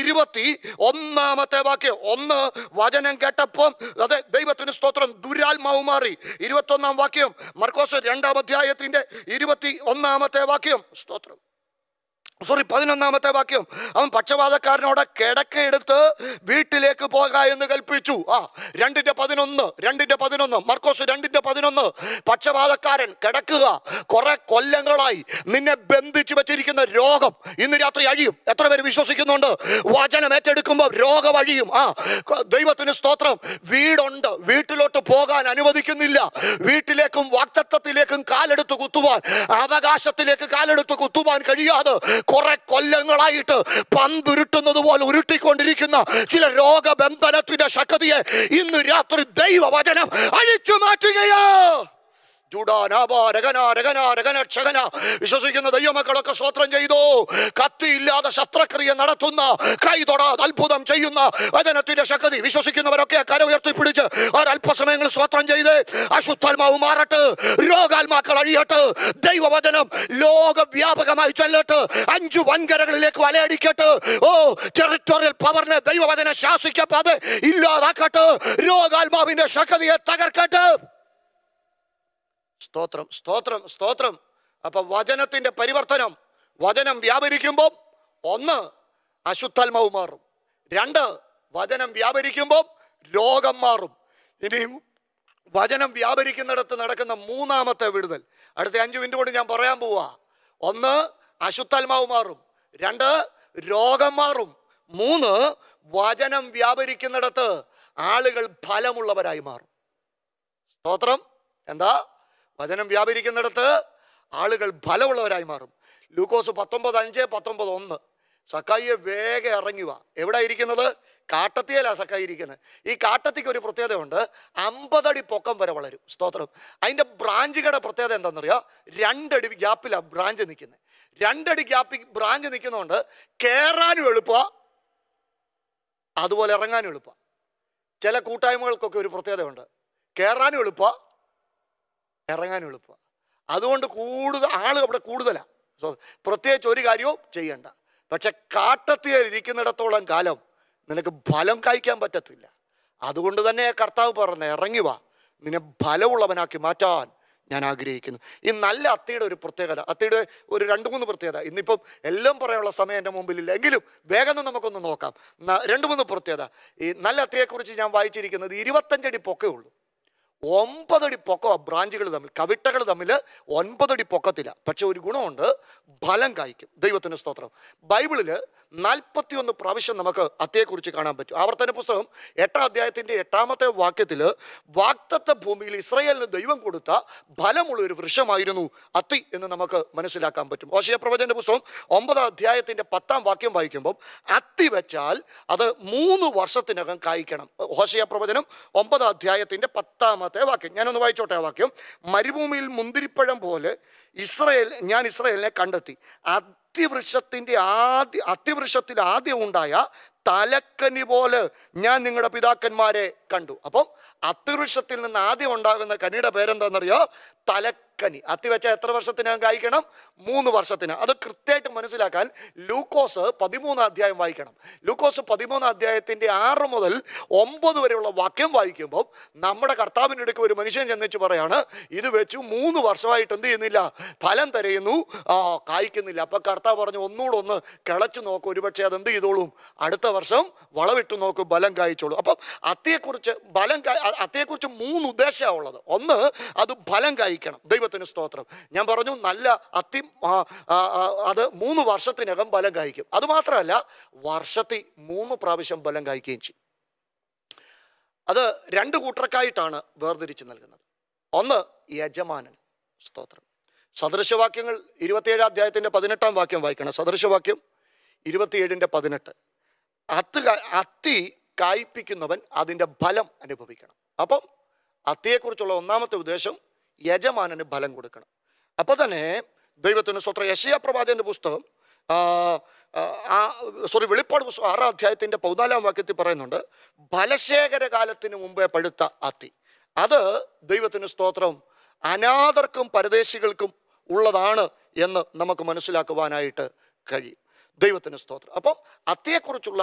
21 വാക്യം. 1 വചനം കേട്ടപ്പം ദൈവത്തിന് സ്തോത്രം ദുരാത്മാവ് മാറി. 21 വാക്യം മർക്കോസ് 2 അധ്യായത്തിന്റെ 21 വാക്യം. സ്തോത്രം. 11 വാക്യം. അവൻ പക്ഷപാതക്കാരനോട് കിടക്കയെടുത്ത് വീട്ടിലേക്ക് പോക എന്ന് കൽപ്പിച്ചു. 2:11 മർക്കോസ് 2:11 പക്ഷപാതക്കാരൻ കിടക്കുക. കുറെ കൊല്ലങ്ങളായി നിന്നെ ബന്ധിച്ചു വെച്ചിരിക്കുന്ന രോഗം ഇന്ന് രാത്രി അഴിയും. എത്ര പേര് വിശ്വസിക്കുന്നുണ്ട്? വചനം ഏറ്റെടുക്കുമ്പോൾ രോഗം അഴിയും. ദൈവത്തിന് സ്തോത്രം. വീടുണ്ട്, വീട്ടിലോട്ട് പോകാൻ അനുവദിക്കുന്നില്ല. വീട്ടിലേക്കും വാഗ്ദത്തത്തിലേക്കും കാലെടുത്ത് കുത്തുവാൻ, അവകാശത്തിലേക്ക് കാലെടുത്ത് കുത്തുവാൻ കഴിയാതെ കുറെ കൊല്ലങ്ങളായിട്ട് പന്തുരുട്ടുന്നത് പോലെ ഉരുട്ടിക്കൊണ്ടിരിക്കുന്ന ചില രോഗബന്ധനത്തിന്റെ ശക്തിയെ ഇന്ന് രാത്രി ദൈവവചനം അഴിച്ചു മാറ്റുകയോ. വിശ്വസിക്കുന്ന ദൈവമക്കളൊക്കെ സ്തോത്രം ചെയ്തു. കത്തിയില്ലാതെ ശസ്ത്രക്രിയ നടത്തുന്ന, കൈ തൊടാതെ അത്ഭുതം ചെയ്യുന്ന വചനത്തിന്റെ ശക്തി വിശ്വസിക്കുന്നവരൊക്കെ കര ഉയർത്തിപ്പിടിച്ച് ഒരല്പസമയങ്ങൾ സ്തോത്രം ചെയ്ത് അശുദ്ധാത്മാവ് മാറട്ടെ, രോഗാത്മാക്കൾ അഴിയട്ടെ, ദൈവവചനം ലോകവ്യാപകമായി ചെല്ലട്ടെ, 5 വൻകരകളിലേക്ക് വലയടിക്കട്ടെ. ടെറിട്ടോറിയൽ പവറിനെ ദൈവവചനം ശാസിക്കപ്പാതെ ഇല്ലാതാക്കട്ടെ, രോഗാത്മാവിന്റെ ശക്തിയെ തകർക്കട്ടെ. സ്തോത്രം, സ്തോത്രം, സ്തോത്രം. അപ്പൊ വചനത്തിന്റെ പരിവർത്തനം. വചനം വ്യാപരിക്കുമ്പോൾ 1 അശുദ്ധാത്മാവ് മാറും, 2 വചനം വ്യാപരിക്കുമ്പോൾ രോഗം മാറും. ഇനിയും വചനം വ്യാപരിക്കുന്നിടത്ത് നടക്കുന്ന 3ാമത്തെ വിടുതൽ അടുത്ത 5 മിനിറ്റ് കൊണ്ട് ഞാൻ പറയാൻ പോവാ. 1 അശുദ്ധാത്മാവ് മാറും, 2 രോഗം മാറും, 3 വചനം വ്യാപരിക്കുന്നിടത്ത് ആളുകൾ ഫലമുള്ളവരായി മാറും. സ്തോത്രം. എന്താ? വചനം വ്യാപരിക്കുന്നിടത്ത് ആളുകൾ ഫലമുള്ളവരായി മാറും. ലൂക്കോസ് 19:5-19 സക്കായിയെ വേഗം ഇറങ്ങി വാ. എവിടെ ഇരിക്കുന്നത്? കാട്ടത്തിയല്ല സക്കായി ഇരിക്കുന്നത്. ഈ കാട്ടത്തിക്ക് ഒരു പ്രത്യേകത ഉണ്ട്, 50 അടി പൊക്കം വരെ വളരും. സ്തോത്രം. അതിൻ്റെ ബ്രാഞ്ചുകളുടെ പ്രത്യേകത എന്താണെന്നറിയാം? 2 അടി ഗ്യാപ്പിലാണ് ബ്രാഞ്ച് നിൽക്കുന്നത്. 2 അടി ഗ്യാപ്പിൽ ബ്രാഞ്ച് നിൽക്കുന്നതുകൊണ്ട് കയറാനും എളുപ്പമാണ്, അതുപോലെ ഇറങ്ങാനും എളുപ്പമാണ്. ചില കൂട്ടായ്മകൾക്കൊക്കെ ഒരു പ്രത്യേകതയുണ്ട്, കയറാനും എളുപ്പമാണ്, ഇറങ്ങാനും എളുപ്പമാണ്. അതുകൊണ്ട് ആൾ അവിടെ കൂടുതലാണ്. പ്രത്യേകിച്ച് ഒരു കാര്യവും ചെയ്യണ്ട. പക്ഷെ കാട്ടത്തിയിൽ ഇരിക്കുന്നിടത്തോളം കാലം നിനക്ക് ഫലം കായ്ക്കാൻ പറ്റത്തില്ല. അതുകൊണ്ട് തന്നെ കർത്താവ് പറഞ്ഞ ഇറങ്ങി വാ, നിന്നെ ഫലമുള്ളവനാക്കി മാറ്റാൻ ഞാൻ ആഗ്രഹിക്കുന്നു. ഈ നല്ല അത്തിയുടെ ഒരു പ്രത്യേകത, അത്തിയുടെ ഒരു 2-3 പ്രത്യേകത ഇന്നിപ്പം എല്ലാം പറയാനുള്ള സമയം എൻ്റെ മുമ്പിലില്ല, എങ്കിലും വേഗം നമുക്കൊന്ന് നോക്കാം. 2-3 പ്രത്യേകത. ഈ നല്ല അത്തിയെക്കുറിച്ച് ഞാൻ വായിച്ചിരിക്കുന്നത് 25 അടി പൊക്കേ ഉള്ളൂ, 9 അടി പൊക്കമാണ് ബ്രാഞ്ചുകൾ തമ്മിൽ, കവിട്ടകൾ തമ്മിൽ 9 അടി പൊക്കത്തില്ല. പക്ഷെ ഒരു ഗുണമുണ്ട്, ഫലം കായ്ക്കും. ദൈവത്തിന് സ്തോത്രം. ബൈബിളിൽ 41 പ്രാവശ്യം നമുക്ക് അത്തിയെക്കുറിച്ച് കാണാൻ പറ്റും. ആവർത്തന പുസ്തകം 8-ാം അധ്യായത്തിൻ്റെ 8-ാമത്തെ വാക്യത്തിൽ വാഗ്ദത്ത ഭൂമിയിൽ ഇസ്രായേലിന് ദൈവം കൊടുത്ത ഫലമുള്ള ഒരു വൃക്ഷമായിരുന്നു അത്തി എന്ന് നമുക്ക് മനസ്സിലാക്കാൻ പറ്റും. ഹോശേയ പ്രവചന പുസ്തകം 9-ാം അധ്യായത്തിൻ്റെ 10-ാം വാക്യം വായിക്കുമ്പോൾ അത്തി വെച്ചാൽ അത് 3 വർഷത്തിനകം കായ്ക്കണം. ഹോശേയ പ്രവചനം 9-ാം അധ്യായത്തിൻ്റെ 10-ാമത്തെ വാക്യം ഞാനൊന്ന് വായിച്ചോട്ടെ. ആ വാക്യം, മരുഭൂമിയിൽ മുന്തിരിപ്പഴം പോലെ ഞാൻ ഇസ്രായേലിനെ കണ്ടെത്തി, അത്തിവൃക്ഷത്തിൽ ആദ്യം ഉണ്ടായ തലക്കനി പോലെ ഞാൻ നിങ്ങളുടെ പിതാക്കന്മാരെ കണ്ടു. അപ്പം അത്തിവൃക്ഷത്തിൽ നിന്ന് ആദ്യം ഉണ്ടാകുന്ന കനിയുടെ പേരെന്താണെന്നറിയോ? തലക്കനി. അത്തി വെച്ചാൽ എത്ര വർഷത്തിനകം കായ്ക്കണം? 3 വർഷത്തിന്. അത് കൃത്യമായിട്ട് മനസ്സിലാക്കാൻ ലൂക്കോസ് 13 അധ്യായം വായിക്കണം. ലൂക്കോസ് 13 അധ്യായത്തിൻ്റെ 6 മുതൽ 9 വരെയുള്ള വാക്യം വായിക്കുമ്പോൾ നമ്മുടെ കർത്താവിൻ്റെ അടുക്ക് ഒരു മനുഷ്യൻ ചെന്നിച്ച് പറയാണ്, ഇത് വെച്ചു 3 വർഷമായിട്ട് എന്ത് ചെയ്യുന്നില്ല, ഫലം തരയുന്നു, കായ്ക്കുന്നില്ല. അപ്പം കർത്താവ് പറഞ്ഞു, ഒന്നുകൂടെ ഒന്ന് കിളച്ചു നോക്കും, ഒരുപക്ഷെ അതെന്ത് ചെയ്തോളും, അടുത്ത വർഷം വളവിട്ടു നോക്കും, ബലം കായ്ച്ചോളൂ. അപ്പം അത്തിയെക്കുറിച്ച് 3 ഉദ്ദേശമാണ് ഉള്ളത്. ഒന്ന്, അത് ഫലം കായ്ക്കണം. ദൈവത്തിന് സ്തോത്രം. ഞാൻ പറഞ്ഞു, നല്ല അത്തി അത് 3 വർഷത്തിനകം ബലം കായ്ക്കും. അതുമാത്രമല്ല, വർഷത്തിൽ 3 പ്രാവശ്യം ബലം കായ്ക്കുകയും ചെയ്യും. അത് 2 കൂട്ടർക്കായിട്ടാണ് വേർതിരിച്ച് നൽകുന്നത്. ഒന്ന്, യജമാനൻ. സ്തോത്രം. സദൃശവാക്യങ്ങൾ 27 അധ്യായത്തിൻ്റെ 18 വാക്യം വായിക്കണം. സദൃശവാക്യം 27:18. അത്തി കായ്പിക്കുന്നവൻ അതിൻ്റെ ഫലം അനുഭവിക്കണം. അപ്പം അത്തിയെക്കുറിച്ചുള്ള ഒന്നാമത്തെ ഉദ്ദേശം യജമാനന് ഫലം കൊടുക്കണം. അപ്പോൾ തന്നെ ദൈവത്തിന് സ്വത്രം. യെശയ്യാ പ്രവാചകന്റെ പുസ്തകം വെളിപ്പാട് പുസ്തകം 6 അധ്യായത്തിൻ്റെ 14 വാക്യത്തിൽ പറയുന്നുണ്ട്, ഫലശേഖര കാലത്തിന് മുമ്പേ പഴുത്ത അത്തി. അത് ദൈവത്തിന് സ്തോത്രം അനാഥർക്കും പരദേശികൾക്കും ഉള്ളതാണ് എന്ന് നമുക്ക് മനസ്സിലാക്കുവാനായിട്ട് കഴിയും. ദൈവത്തിന് സ്തോത്രം. അപ്പം അത്തിയെക്കുറിച്ചുള്ള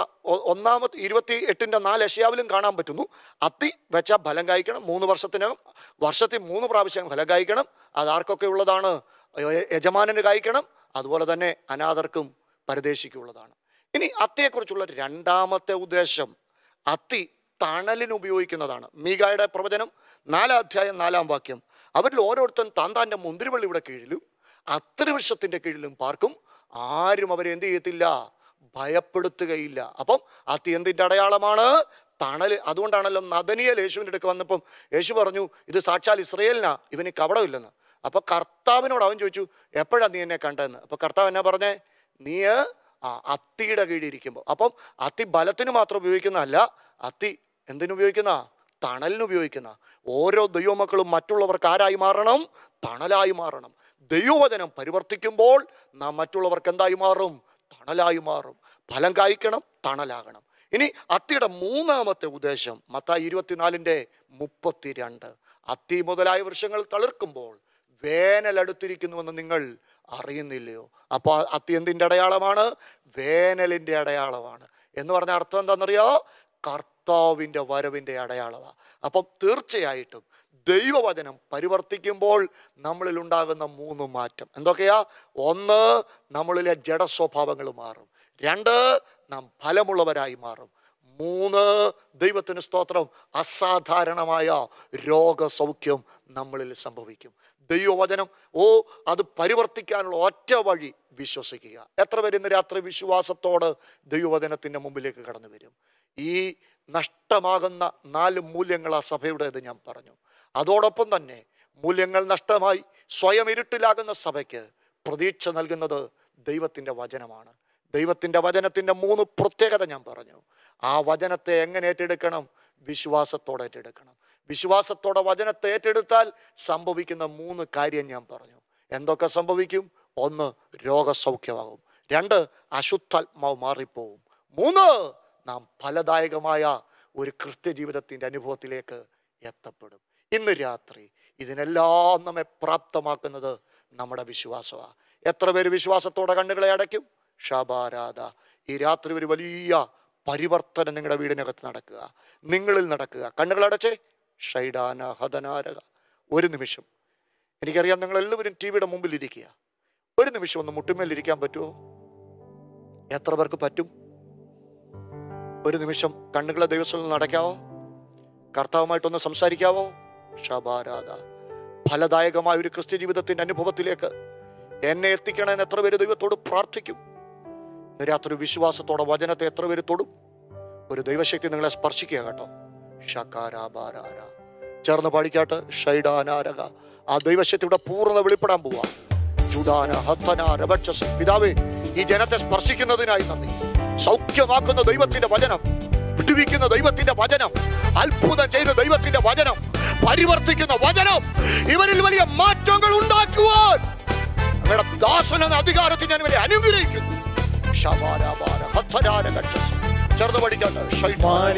28:4 യെശയ്യാവിലും കാണാൻ പറ്റുന്നു. അത്തി വെച്ചാൽ ഫലം കായ്ക്കണം, 3 വർഷത്തിനകം, വർഷത്തിൽ 3 പ്രാവശ്യം ഫലം കായ്ക്കണം. അതാർക്കൊക്കെ ഉള്ളതാണ്? യജമാനന് കായ്ക്കണം. അതുപോലെ തന്നെ അനാഥർക്കും പരദേശിക്കുള്ളതാണ്. ഇനി അത്തിയെക്കുറിച്ചുള്ള 2ാമത്തെ ഉദ്ദേശം, അത്തി തണലിന് ഉപയോഗിക്കുന്നതാണ്. മീകായുടെ പ്രവചനം 4 അധ്യായം 4 വാക്യം, അവരിൽ ഓരോരുത്തൻ താന്താൻ്റെ മുന്തിരിവള്ളിയുടെ കീഴിലും അത്തിവൃക്ഷത്തിൻ്റെ കീഴിലും പാർക്കും, ആരും അവരെ എന്ത് ചെയ്യത്തില്ല, ഭയപ്പെടുത്തുകയില്ല. അപ്പം അത്തി എന്തിൻ്റെ അടയാളമാണ്? തണൽ. അതുകൊണ്ടാണല്ലോ നദനിയേൽ യേശുവിൻ്റെ അടുക്ക് വന്നപ്പം യേശു പറഞ്ഞു, ഇത് സാക്ഷാൽ ഇസ്രയേലിനാ, ഇവന് കപടമില്ലെന്ന്. അപ്പോൾ കർത്താവിനോട് അവൻ ചോദിച്ചു, എപ്പോഴാണ് നീ എന്നെ കണ്ടതെന്ന്. അപ്പോൾ കർത്താവ് എന്നാ പറഞ്ഞേ? നീ അത്തിയുടെ കീഴിരിക്കുമ്പോൾ. അപ്പം അത്തി ബലത്തിന് മാത്രം ഉപയോഗിക്കുന്നതല്ല, അത്തി എന്തിനുപയോഗിക്കുന്ന? തണലിന് ഉപയോഗിക്കുന്ന. ഓരോ ദൈവമക്കളും മറ്റുള്ളവർക്ക് ആരായി മാറണം? തണലായി മാറണം. ദൈവവചനം പരിവർത്തിക്കുമ്പോൾ നാം മറ്റുള്ളവർക്ക് എന്തായി മാറും? തണലായി മാറും. ഫലം കായ്ക്കണം, തണലാകണം. ഇനി അത്തിയുടെ 3ാമത്തെ ഉദ്ദേശം മത്തായി 24:32, അത്തി മുതലായ വൃക്ഷങ്ങൾ തളിർക്കുമ്പോൾ വേനൽ അടുത്തിരിക്കുന്നുവെന്ന് നിങ്ങൾ അറിയുന്നില്ലയോ? അപ്പോൾ അത്തി എന്തിൻ്റെ അടയാളമാണ്? വേനലിൻ്റെ അടയാളമാണ്. എന്ന് പറഞ്ഞ അർത്ഥം എന്താണെന്നറിയോ? കർത്താവിൻ്റെ വരവിൻ്റെ അടയാളമാണ്. അപ്പം തീർച്ചയായിട്ടും ദൈവവചനം പരിവർത്തിക്കുമ്പോൾ നമ്മളിൽ ഉണ്ടാകുന്ന 3 മാറ്റം എന്തൊക്കെയാ? 1, നമ്മളിലെ ജഡസ്വഭാവങ്ങൾ മാറും. 2, നാം ഫലമുള്ളവരായി മാറും. 3, ദൈവത്തിന് സ്തോത്രം, അസാധാരണമായ രോഗസൗഖ്യം നമ്മളിൽ സംഭവിക്കും. ദൈവവചനം അത് പരിവർത്തിക്കാനുള്ള ഒറ്റ വഴി വിശ്വസിക്കുക. എത്ര പേര് ഇന്ന് രാത്രി വിശ്വാസത്തോട് ദൈവവചനത്തിൻ്റെ മുമ്പിലേക്ക് കടന്നു വരും? ഈ നഷ്ടമാകുന്ന 4 മൂല്യങ്ങൾ ആ സഭയുടേത് ഞാൻ പറഞ്ഞു. അതോടൊപ്പം തന്നെ മൂല്യങ്ങൾ നഷ്ടമായി സ്വയം ഇരുട്ടിലാകുന്ന സഭയ്ക്ക് പ്രതീക്ഷ നൽകുന്നത് ദൈവത്തിൻ്റെ വചനമാണ്. ദൈവത്തിൻ്റെ വചനത്തിൻ്റെ 3 പ്രത്യേകത ഞാൻ പറഞ്ഞു. ആ വചനത്തെ എങ്ങനെ ഏറ്റെടുക്കണം? വിശ്വാസത്തോടെ ഏറ്റെടുക്കണം. വിശ്വാസത്തോടെ വചനത്തെ ഏറ്റെടുത്താൽ സംഭവിക്കുന്ന 3 കാര്യം ഞാൻ പറഞ്ഞു. എന്തൊക്കെ സംഭവിക്കും? 1, രോഗസൗഖ്യമാകും. 2, അശുദ്ധാത്മാവ് മാറിപ്പോവും. 3, നാം ഫലദായകമായ ഒരു ക്രിസ്ത്യ ജീവിതത്തിൻ്റെ അനുഭവത്തിലേക്ക് എത്തപ്പെടും. ഇന്ന് രാത്രി ഇതിനെല്ലാം നമ്മെ പ്രാപ്തമാക്കുന്നത് നമ്മുടെ വിശ്വാസമാണ്. എത്ര പേര് വിശ്വാസത്തോടെ കണ്ണുകളെ അടയ്ക്കും? ഷബാരാധ. ഈ രാത്രി ഒരു വലിയ പരിവർത്തനം നിങ്ങളുടെ വീടിനകത്ത് നടക്കുക, നിങ്ങളിൽ നടക്കുക. കണ്ണുകളടച്ചേ. ഷൈഡാന ഹതനാരക. ഒരു നിമിഷം, എനിക്കറിയാം നിങ്ങളെല്ലാവരും ടിവിയുടെ മുമ്പിൽ ഇരിക്കുക. ഒരു നിമിഷം ഒന്ന് മുട്ടുമേലിരിക്കാൻ പറ്റുമോ? എത്ര പേർക്ക് പറ്റും? ഒരു നിമിഷം കണ്ണുകളെ ദൈവസ്ഥലിൽ നടക്കാവോ? കർത്താവുമായിട്ടൊന്ന് സംസാരിക്കാവോ? ഷബാരാധ. ഫലദായകമായ ഒരു ക്രിസ്ത്യ ജീവിതത്തിൻ്റെ അനുഭവത്തിലേക്ക് എന്നെ എത്തിക്കണമെന്ന് എത്ര പേര് ദൈവത്തോട് പ്രാർത്ഥിക്കും? രാത്രി വിശ്വാസത്തോടെ വചനത്തെ എത്ര പേര് തൊടും? ഒരു ദൈവശക്തി നിങ്ങളെ സ്പർശിക്കുക കേട്ടോ. ഷകാരാബാരാര. ചേർന്ന് പാടിക്കാട്ട്. ഷൈഡാനാരക. ആ ദൈവശക്തിയുടെ പൂർണ്ണത വെളിപ്പെടാൻ പോവാ. ചുടാന ഹത്തനാര ബക്ഷസ്. പിതാവേ, ഈ ജനത്തെ സ്പർശിക്കുന്നതിനായി നന്ദി. സൗഖ്യമാക്കുന്ന ദൈവത്തിന്റെ വചനം, വിടുവിക്കുന്ന ദൈവത്തിന്റെ വചനം, അത്ഭുതം ചെയ്ത ദൈവത്തിന്റെ വചനം, പരിവർത്തിക്കുന്ന വചനം ഇവരിൽ വലിയ മാറ്റങ്ങൾ ഉണ്ടാക്കുവാൻ അങ്ങയുടെ ദാസൻ എന്ന അധികാരത്തിൽ ഞാൻ ഇവരെ അനുഗ്രഹിക്കുന്നു. ചേർന്ന് പഠിക്കാത്ത